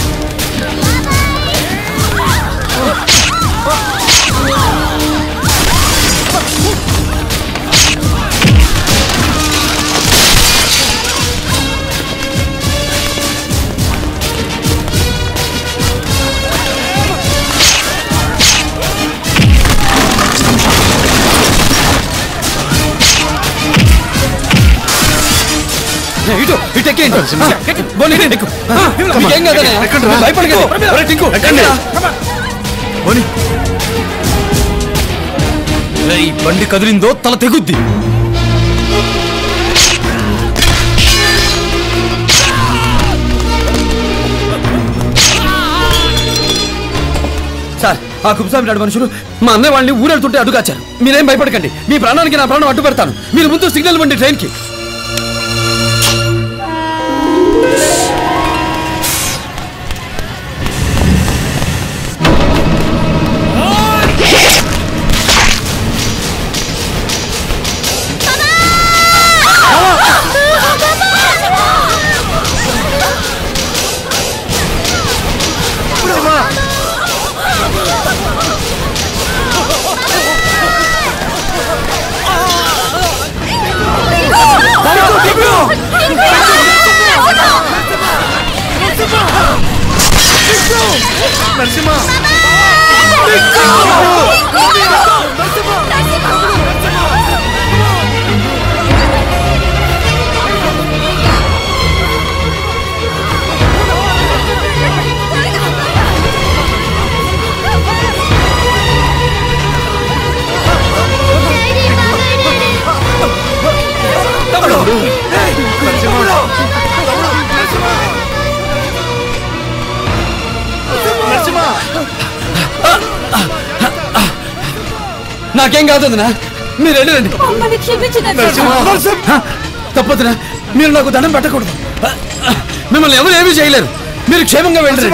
ఇటు ఇటు ఎక్కేయండి. బోని ఎక్కు. మీకేం కాదన్నయ్య, భయపడకండి. టింకు బోని. ఈ బండి కదిలిందో తల తెగుద్ది. సార్, ఆ కుప్సామి నాడు మనుషులు మా అన్నయ్య వాళ్ళని ఊరెళ్తుంటే అడ్డుకాచారు. మీరేం భయపడకండి, మీ ప్రాణానికి నా ప్రాణం అడ్డు పెడతాను. మీరు ముందు సిగ్నల్ ఇవ్వండి ట్రైన్కి. Oh! నాకేం కాదునా, మీరు వెళ్ళండి. తప్పదునా, మీరు నాకు దండం పెట్టకూడదు. మిమ్మల్ని ఎవరు ఏమీ చేయలేరు, మీరు క్షేమంగా వెళ్ళండి.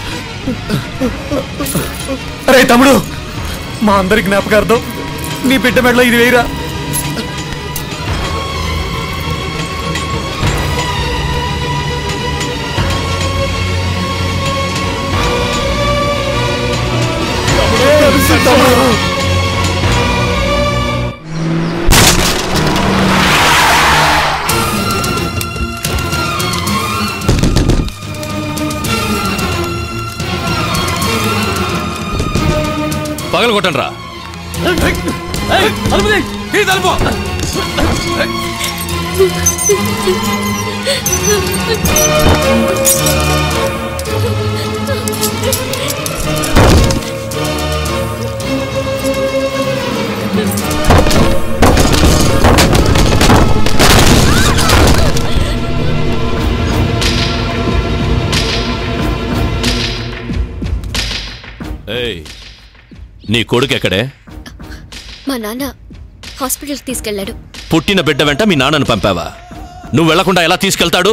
అరే తమ్ముడు, మా అందరి జ్ఞాపకార్థం నీ బిడ్డ మెడలో ఇది వేయరా. పగలు కొట్టండి రా. ఏయ్, నీ కొడుకు ఎక్కడే? మా నాన్న హాస్పిటల్కి తీసుకెళ్ళాడు. పుట్టిన బిడ్డ వెంట మీ నాన్నను పంపావా? నువ్వు వెళ్లకుండా ఎలా తీసుకెళ్తాడు?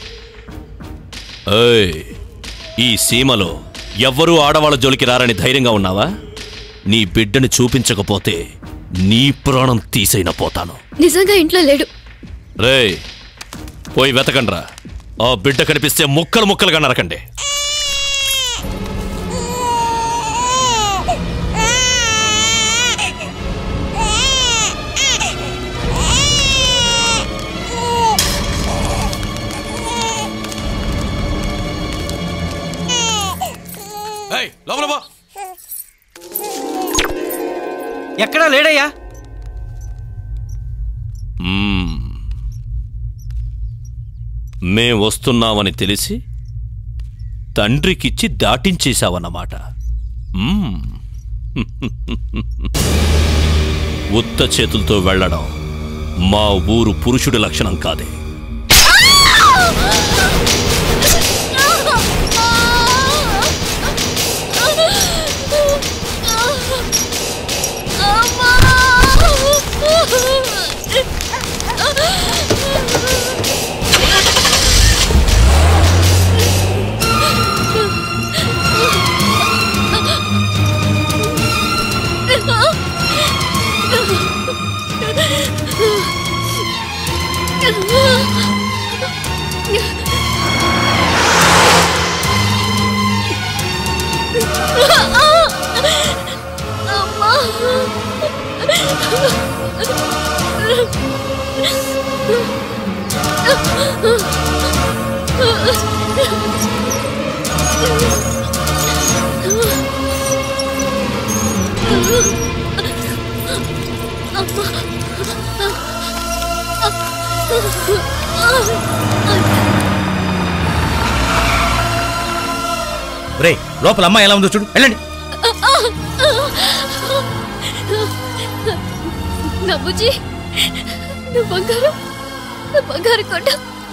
ఏయ్, ఈ సీమలో ఎవ్వరూ ఆడవాళ్ళ జోలికి రారని ధైర్యంగా ఉన్నావా? నీ బిడ్డని చూపించకపోతే నీ ప్రాణం తీసైనా పోతాను. నిజంగా ఇంట్లో లేడు. రేయ్, పోయి వెతకండ్రా. ఆ బిడ్డ కనిపిస్తే ముక్కలు ముక్కలుగా నరకండి. ఎక్కడా లేడయ్యా. మేం వస్తున్నామని తెలిసి తండ్రికిచ్చి దాటించేశావన్నమాట. ఉత్త చేతులతో వెళ్ళడం మా ఊరు పురుషుడి లక్షణం కాదే. రే, లోపల అమ్మాయి ఎలా ఉందో చూడు, వెళ్ళండి. నా బుజ్జి, నా బంగారం, నా బంగారు కొండ.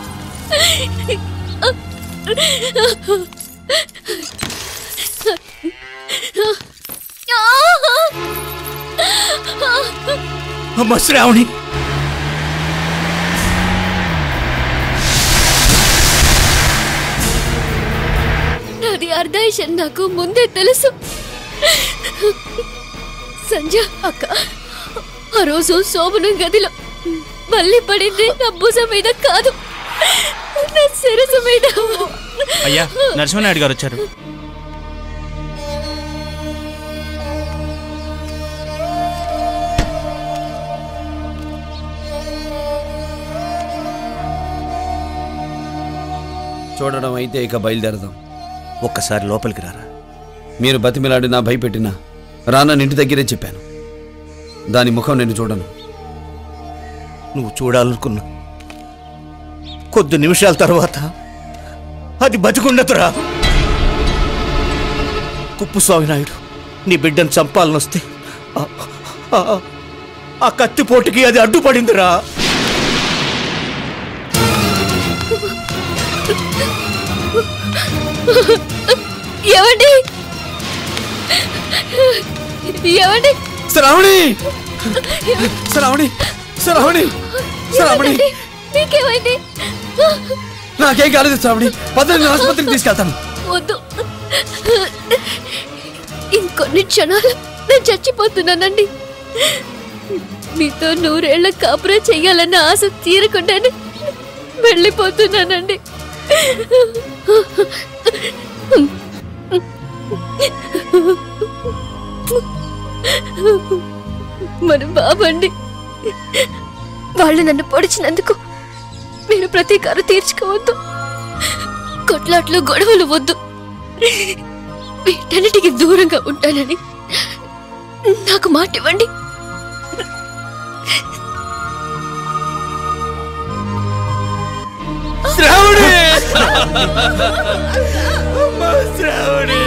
అమ్మ శ్రావణి, నాది అర్ధాయుషన్ నాకు ముందే తెలుసు. సంజయ్ అక్క ఆ రోజు శోభనం గదిలో మళ్ళీ పడింది నా భుజం మీద కాదు, నా శిరసు మీద. అయ్యా, నరసింహనాయుడు గారు వచ్చారు. చూడడం అయితే ఇక బయలుదేరదాం. ఒక్కసారి లోపలికి రారా. మీరు బతిమిలాడి నా భయపెట్టినా రానని ఇంటి దగ్గరే చెప్పాను. దాని ముఖం నేను చూడను. నువ్వు చూడాలనుకున్నా కొద్ది నిమిషాల తర్వాత అది బతికుండదురా. కుప్పుస్వామి నాయుడు నీ బిడ్డను చంపాలనొస్తే ఆ కత్తిపోటుకి అది అడ్డుపడిందిరా. ఏమండి? ఏమండి శ్రావణి శ్రావణి శ్రావణి శ్రావణి నీకేమైంది? నాకేం కాలేదు శ్రావణి, పద్దెనిమిది ఆసుపత్రికి తీసుకెళ్తాను. వద్దు, ఇంకొన్ని క్షణాలు నేను చచ్చిపోతున్నానండి. మీతో నూరేళ్ల కాపురం చెయ్యాలన్న ఆశ తీరకుండానే వెళ్ళిపోతున్నానండి. మన బాబండి, వాళ్ళు నన్ను పొడిచినందుకు నేను ప్రతీకారం తీర్చుకోవద్దు. కొట్లాట్లు గొడవలు వద్దు. వీటన్నిటికీ దూరంగా ఉంటానని నాకు మాట ఇవ్వండి. శ్రావణి శ్రావణి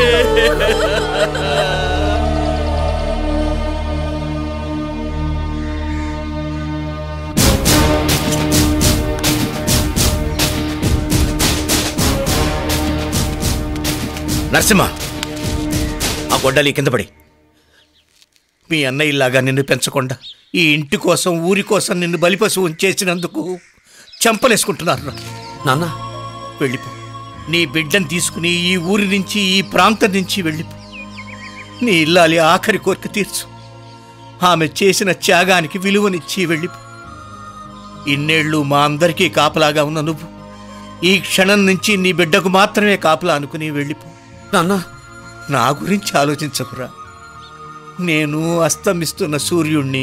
నరసింహ, ఆ గొడ్డలి కింద పడి. మీ అన్నయ్యలాగా నిన్ను పెంచకుండా ఈ ఇంటి కోసం ఊరి కోసం నిన్ను బలిపశువు చేసినందుకు చంపలేసుకుంటున్నారు. నాన్న వెళ్ళిపో. నీ బిడ్డను తీసుకుని ఈ ఊరి నుంచి, ఈ ప్రాంతం నుంచి వెళ్ళిపో. నీ ఇల్లాలి ఆఖరి కోరిక తీర్చు. ఆమె చేసిన త్యాగానికి విలువనిచ్చి వెళ్ళిపో. ఇన్నేళ్లు మా అందరికీ కాపలాగా ఉన్న నువ్వు ఈ క్షణం నుంచి నీ బిడ్డకు మాత్రమే కాపలా అనుకుని వెళ్ళిపో. నాన్న, నా గురించి ఆలోచించకురా. నేను అస్తమిస్తున్న సూర్యుణ్ణి,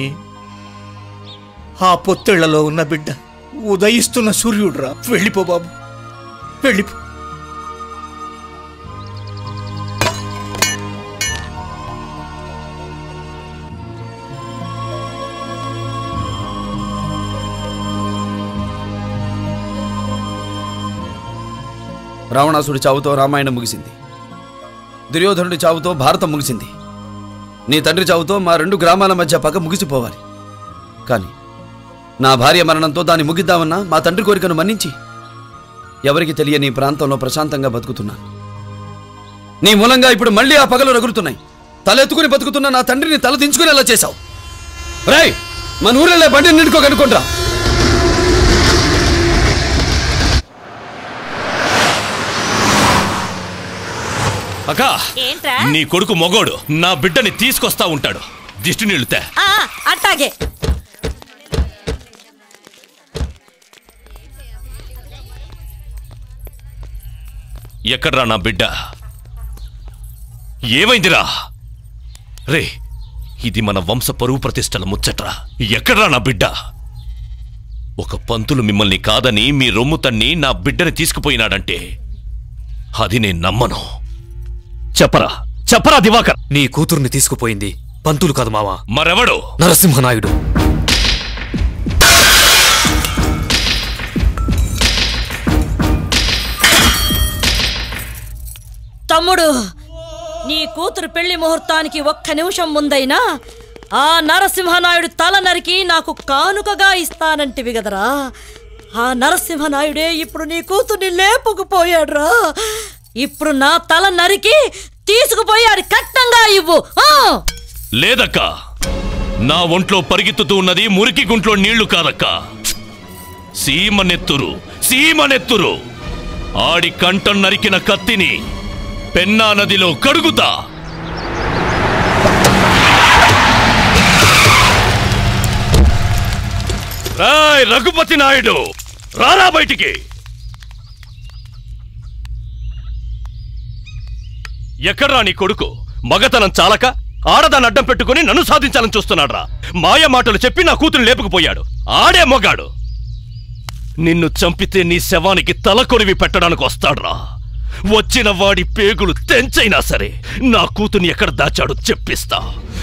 ఆ పొత్తిళ్లలో ఉన్న బిడ్డ ఉదయిస్తున్న సూర్యుడురా. వెళ్ళిపో బాబు, వెళ్ళిపో. రావణాసుడి చావుతో రామాయణం ముగిసింది. దుర్యోధనుడి చావుతో భారతం ముగిసింది. నీ తండ్రి చావుతో మా రెండు గ్రామాల మధ్య పగ ముగిసిపోవాలి. కానీ నా భార్య మరణంతో దాన్ని ముగిద్దామన్నా మా తండ్రి కోరికను మన్నించి ఎవరికి తెలియని ప్రాంతంలో ప్రశాంతంగా బతుకుతున్నాను. నీ మూలంగా ఇప్పుడు మళ్ళీ ఆ పగలు రగులుతున్నాయి. తలెత్తుకుని బతుకుతున్న నా తండ్రిని తల దించుకునేలా చేశావు. రేయ్, మన ఊరెళ్ళే బండిని నిండుకో కనుక్కుంటా. అక్కా, ఏంట్రా? నీ కొడుకు మొగోడు నా బిడ్డని తీసుకొస్తా ఉంటాడు. దిష్టి నీళ్లుతే ఆ, అట్టాగే. ఎక్కడ్రా నా బిడ్డ? ఏమైందిరా? రే, ఇది మన వంశ పరువు ప్రతిష్టల ముచ్చట్రా. ఎక్కడ్రా నా బిడ్డ? ఒక పంతులు మిమ్మల్ని కాదని మీ రొమ్ము తన్ని నా బిడ్డని తీసుకుపోయినాడంటే అది నేను నమ్మను. చెప్పరా చెప్పరా దివాకర్. నీ కూతుర్ని తీసుకుపోయింది పంతులు కాదు మావా. మరెవడు? నరసింహనాయుడు. తమ్ముడు, నీ కూతురు పెళ్లి ముహూర్తానికి ఒక్క నిమిషం ముందైనా ఆ నరసింహనాయుడు తల నరికి నాకు కానుకగా ఇస్తానంటివి గదరా. ఆ నరసింహనాయుడే ఇప్పుడు నీ కూతుర్ని లేపుకుపోయాడురా. ఇప్పుడు నా తల నరికి తీసుకుపోయి ఆడి కట్టంగా ఇవ్వు. లేదక్క, నా ఒంట్లో పరిగెత్తుతూ ఉన్నది మురికి గుంట్లో నీళ్లు కాదక్క, సీమనెత్తురు సీమనెత్తురు. ఆడి కంఠం నరికిన కత్తిని పెన్నా నదిలో కడుగుతా. రాయ్ రఘుపతి నాయుడు, రారా బయటికి. ఎక్కడ్రా నీ కొడుకు? మగతనం చాలక ఆడదాన్ని అడ్డం పెట్టుకుని నన్ను సాధించాలని చూస్తున్నాడ్రా. మాయ మాటలు చెప్పి నా కూతురు లేపుకుపోయాడు. ఆడే మొగాడు. నిన్ను చంపితే నీ శవానికి తల కొరివి పెట్టడానికి వస్తాడ్రా. వచ్చిన వాడి పేగులు తెంచైనా సరే నా కూతుర్ని ఎక్కడ దాచాడో చెప్పిస్తా.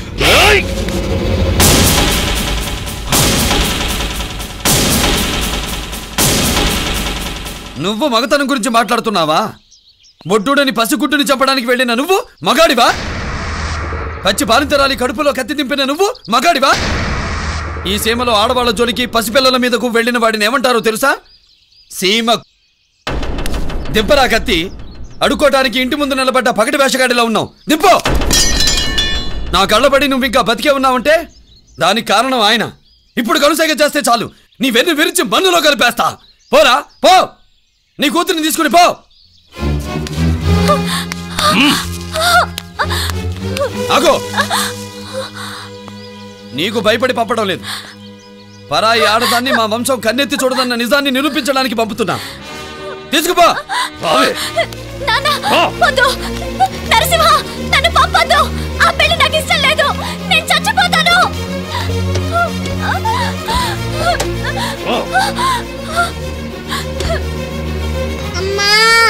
నువ్వు మగతనం గురించి మాట్లాడుతున్నావా? బొడ్డుడని పసిగుడ్డుని చంపడానికి వెళ్ళిన నువ్వు మగాడివా? పచ్చి బాలింతరాలి కడుపులో కత్తి దింపిన నువ్వు మగాడివా? ఈ సీమలో ఆడవాళ్ల జోలికి పసిపిల్లల మీదకు వెళ్ళిన వాడిని ఏమంటారో తెలుసా? సీమ దింపరా కత్తి. అడుక్కోటానికి ఇంటి ముందు నిలబడ్డ పగటి వేషగాడిలా ఉన్నావు. దింపో. నా కళ్ళబడి నువ్వు ఇంకా బతికే ఉన్నావంటే దానికి కారణం ఆయన. ఇప్పుడు కనుసైగ చేస్తే చాలు నీ వెన్ను విరిచి మన్నులో కలిపేస్తా. పోరా పో, నీ కూతురిని తీసుకుని పో. ఆగో, నీకు భయపడి పంపడం లేదు. పరాయి ఆడదాన్ని మా వంశం కన్నెత్తి చూడదన్న నిజాన్ని నిరూపించడానికి పంపుతున్నా. తీసుకుపో. నరసింహ, నన్ను పంపొద్దు. ఆ పెళ్లి నాకు ఇష్టం లేదు. నేను చచ్చిపోతాను. అమ్మా,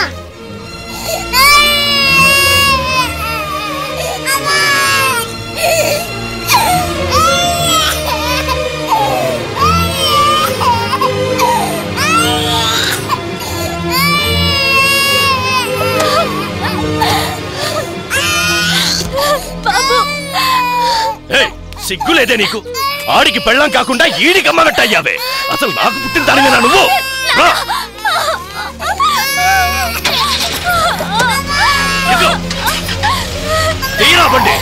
సిగ్గులేదే నీకు? ఆడికి పెళ్ళం కాకుండా ఈడికి అమ్మగట్టయ్యావే. అసలు నాకు పుట్టిన దానివేనా నువ్వు? తీరా బండి.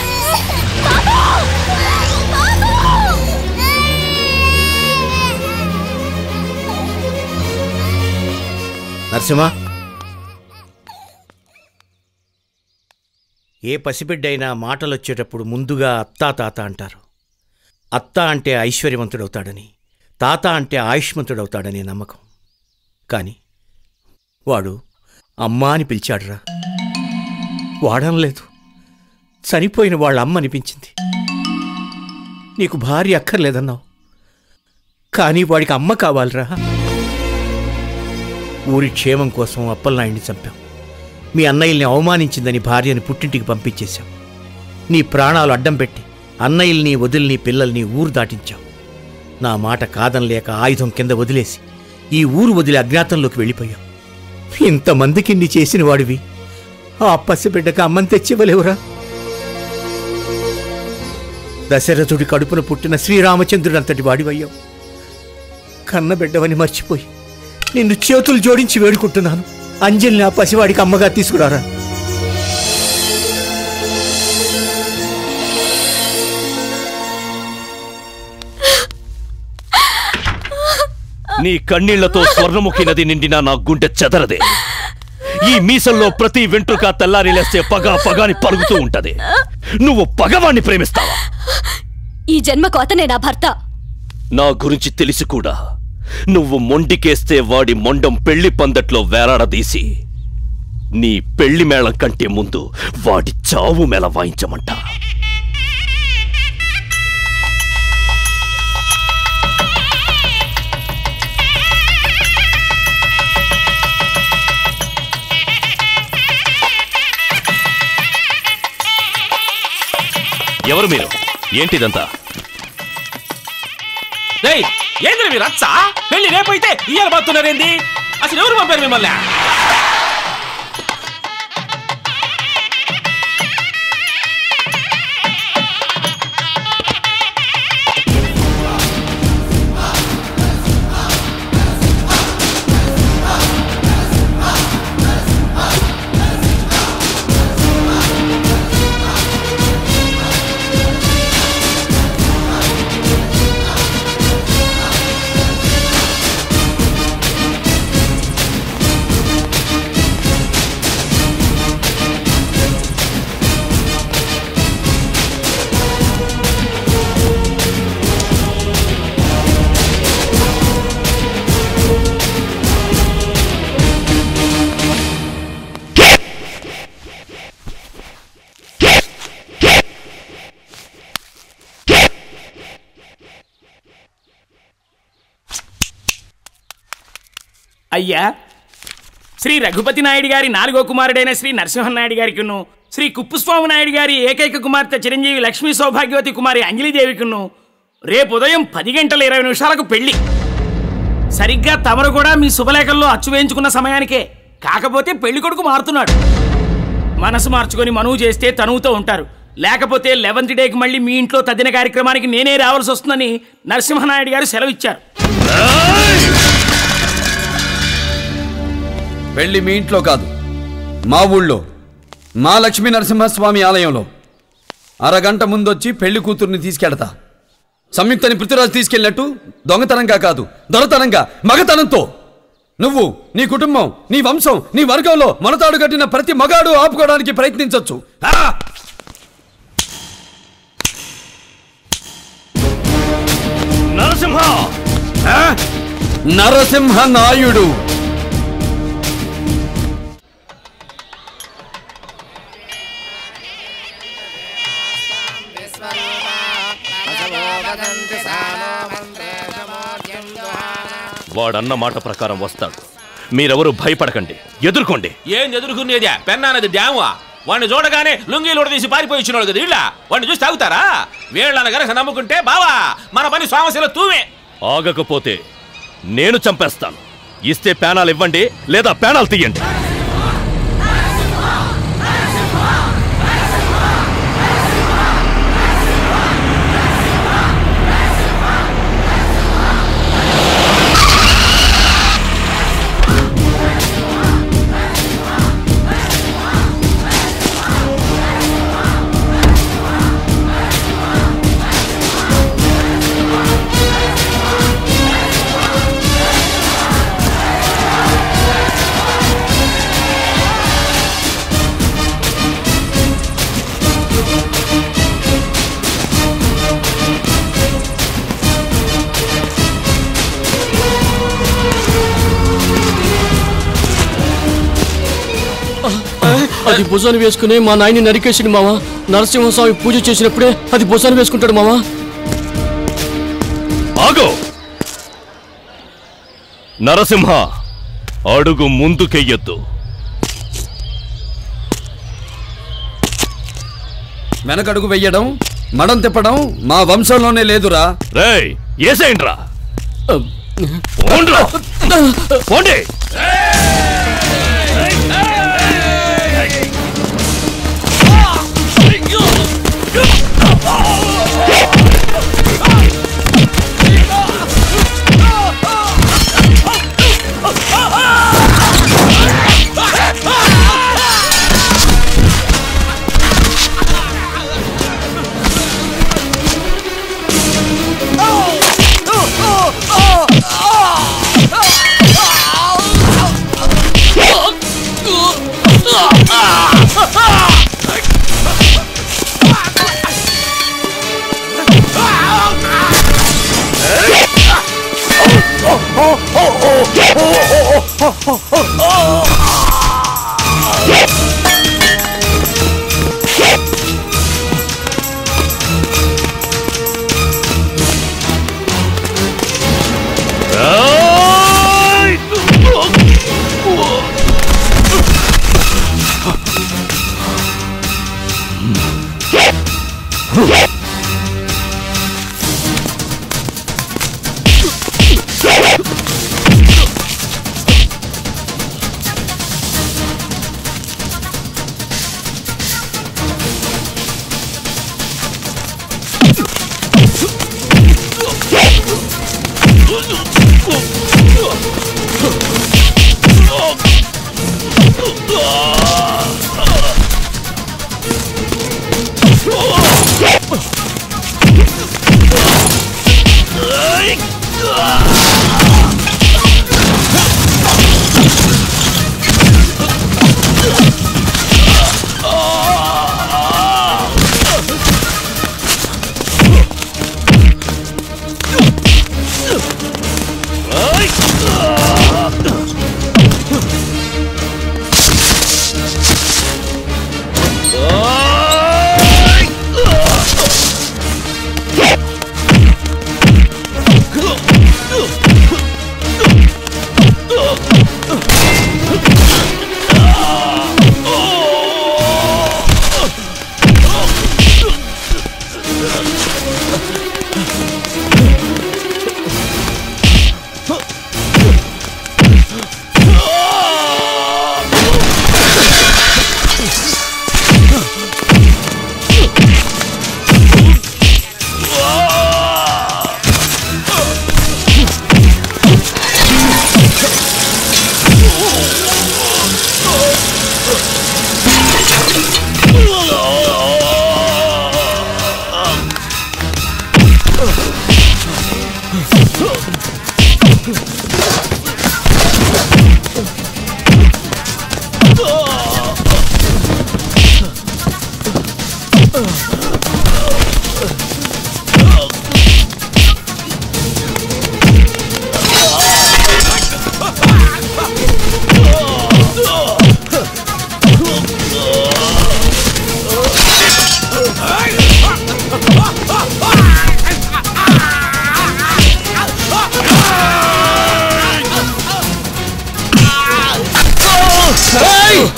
నరసింహ, ఏ పసిబిడ్డ అయినా మాటలు వచ్చేటప్పుడు ముందుగా అత్తా తాత అంటారు. అత్త అంటే ఐశ్వర్యవంతుడవుతాడని, తాత అంటే ఆయుష్మంతుడవుతాడని నమ్మకం. కానీ వాడు అమ్మా అని పిలిచాడురా. వాడనలేదు, చనిపోయిన వాళ్ళ అమ్మ అనిపించింది. నీకు భార్య అక్కర్లేదన్నావు, కానీ వాడికి అమ్మ కావాలిరా. ఊరి క్షేమం కోసం అప్పలనాయుడిని చంపాం. మీ అన్నయ్యల్ని అవమానించిందని భార్యని పుట్టింటికి పంపించేశాం. నీ ప్రాణాలు అడ్డం పెట్టి అన్నయ్యల్ని వదిలిని పిల్లల్ని ఊరు దాటించాం. నా మాట కాదనలేక ఆయుధం కింద వదిలేసి ఈ ఊరు వదిలి అజ్ఞాతంలోకి వెళ్ళిపోయాం. ఇంతమందికి నీ చేసిన వాడివి ఆ పసిబిడ్డకు అమ్మని తెచ్చివ్వలేవురా. దశరథుడి కడుపున పుట్టిన శ్రీరామచంద్రుడంతటి వాడివయ్యావు. కన్నబిడ్డవని మర్చిపోయి నిన్ను చేతులు జోడించి వేడుకుంటున్నాను. అంజలిని ఆ పసివాడికి అమ్మగా తీసుకురారా. నీ కన్నీళ్లతో స్వర్ణముఖి నది నిండినా నా గుండె చెదరదే. ఈ మీసల్లో ప్రతి వెంట్రుక తెల్లారి లేస్తే పగా పగాని పరుగుతూ ఉంటది. నువ్వు పగవాణ్ణి ప్రేమిస్తావా? ఈ జన్మకు అతనే నా భర్త. నా గురించి తెలిసి కూడా నువ్వు మొండికేస్తే వాడి మొండం పెళ్లి పందట్లో వేలాడదీసి నీ పెళ్లి మేళం కంటే ముందు వాడి చావు మేళ వాయించమంట. ఎవరు మీరు? ఏంటిదంతా? ఏంద్ర మీరు రచ్చా? పెళ్లి రేపైతే ఇయ్యాల బాతున్నారేంది? అసలు ఎవరు పంపారు మిమ్మల్ని? అయ్యా, శ్రీ రఘుపతి నాయుడు గారి నాలుగో కుమారుడైన శ్రీ నరసింహనాయుడు గారికిను, శ్రీ కుప్పుస్వామి నాయుడు గారి ఏకైక కుమార్తె చిరంజీవి లక్ష్మీ సౌభాగ్యవతి కుమారి అంజలిదేవికిను రేపు ఉదయం పది గంటల ఇరవై నిమిషాలకు పెళ్లి. సరిగ్గా తమరు కూడా మీ శుభలేఖల్లో అచ్చు వేయించుకున్న సమయానికే. కాకపోతే పెళ్లి కొడుకు మారుతున్నాడు. మనసు మార్చుకొని మనువు చేస్తే తనువుతో ఉంటారు, లేకపోతే లెవెన్త్ డేకి మళ్ళీ మీ ఇంట్లో తద్దిన కార్యక్రమానికి నేనే రావాల్సి వస్తుందని నరసింహనాయుడు గారు సెలవిచ్చారు. పెళ్లి మీ ఇంట్లో కాదు, మా ఊళ్ళో మా లక్ష్మీ నరసింహస్వామి ఆలయంలో. అరగంట ముందొచ్చి పెళ్లి కూతుర్ని తీసుకెళ్తా. సంయుక్తని పృథ్వీరాజ్ తీసుకెళ్ళినట్టు దొంగతనంగా కాదు, దొరతనంగా, మగతనంతో. నువ్వు, నీ కుటుంబం, నీ వంశం, నీ వర్గంలో మొనతాడు కట్టిన ప్రతి మగాడు ఆపుకోవడానికి ప్రయత్నించొచ్చు. నరసింహ నరసింహ నాయుడు. వాడన్న మాట ప్రకారం వస్తాడు. మీరెవరు భయపడకండి, ఎదుర్కోండి. ఏం ఎదుర్కొనేదే? పెన్నానది డ్యామా. వాడిని చూడగానే లుంగీలు తీసి పారిపోయి వచ్చినాడు కదా ఇళ్ళ. వాడిని చూసి తాగుతారా? వీళ్ళని గనక నమ్ముకుంటే బావా మన పని స్వామశిల తూమే. ఆగకపోతే నేను చంపేస్తాను. ఇస్తే పేనాలు ఇవ్వండి, లేదా పేనాలు తీయండి. అది భుజాన్ని వేసుకుని మా నాయన్ని నరికేసింది మామ. నరసింహస్వామి పూజ చేసినప్పుడే అది భుజాన్ని వేసుకుంటాడు మామ. ఆగో నరసింహ, అడుగు ముందుకెయ్యొద్దు. వెనకడుగు వెయ్యడం, మడం తిప్పడం మా వంశంలోనే లేదురా. రేయ్ ఏసేంట్రా. పోండి.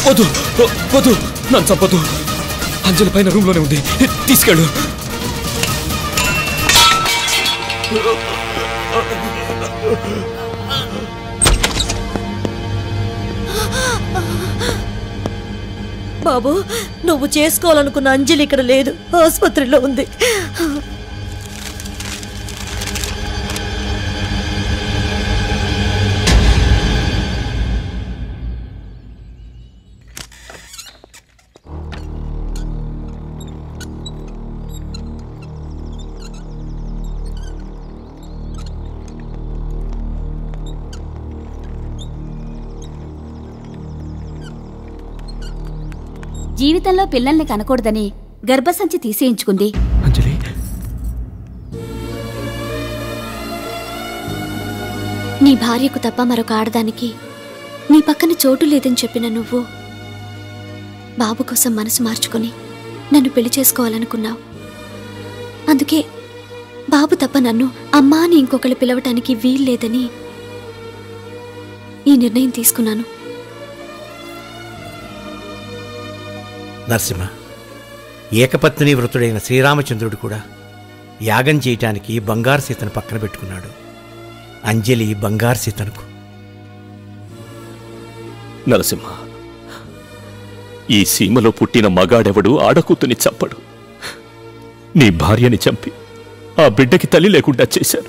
వద్దు వద్దు నన్ను చంపొద్దు. అంజలి పైన రూమ్లోనే ఉంది, తీసుకెళ్ళు. బాబు, నువ్వు చేసుకోవాలనుకున్న అంజలి ఇక్కడ లేదు, ఆసుపత్రిలో ఉంది. జీవితంలో పిల్లల్ని కనకూడదని గర్భసంచి తీసేయించుకుంది. అంజలి, నీ భార్యకు తప్ప మరొక ఆడదానికి నీ పక్కన చోటు లేదని చెప్పిన నువ్వు బాబు కోసం మనసు మార్చుకుని నన్ను పెళ్లి చేసుకోవాలనుకున్నావు. అందుకే బాబు తప్ప నన్ను అమ్మా అని ఇంకొకళ్ళు పిలవటానికి వీల్లేదని ఈ నిర్ణయం తీసుకున్నాను. నరసింహ, ఏకపత్ని వృతుడైన శ్రీరామచంద్రుడు కూడా యాగం చేయటానికి బంగారు సీతను పక్కన పెట్టుకున్నాడు. అంజలి బంగారు సీతనుకు. నరసింహ, ఈ సీమలో పుట్టిన మగాడెవడు ఆడకూతుని చంపడు. నీ భార్యని చంపి ఆ బిడ్డకి తల్లి లేకుండా చేశారు.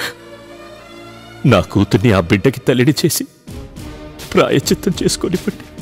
నా కూతుర్ని ఆ బిడ్డకి తల్లిని చేసి ప్రాయశ్చిత్తం చేసుకొని పెట్టి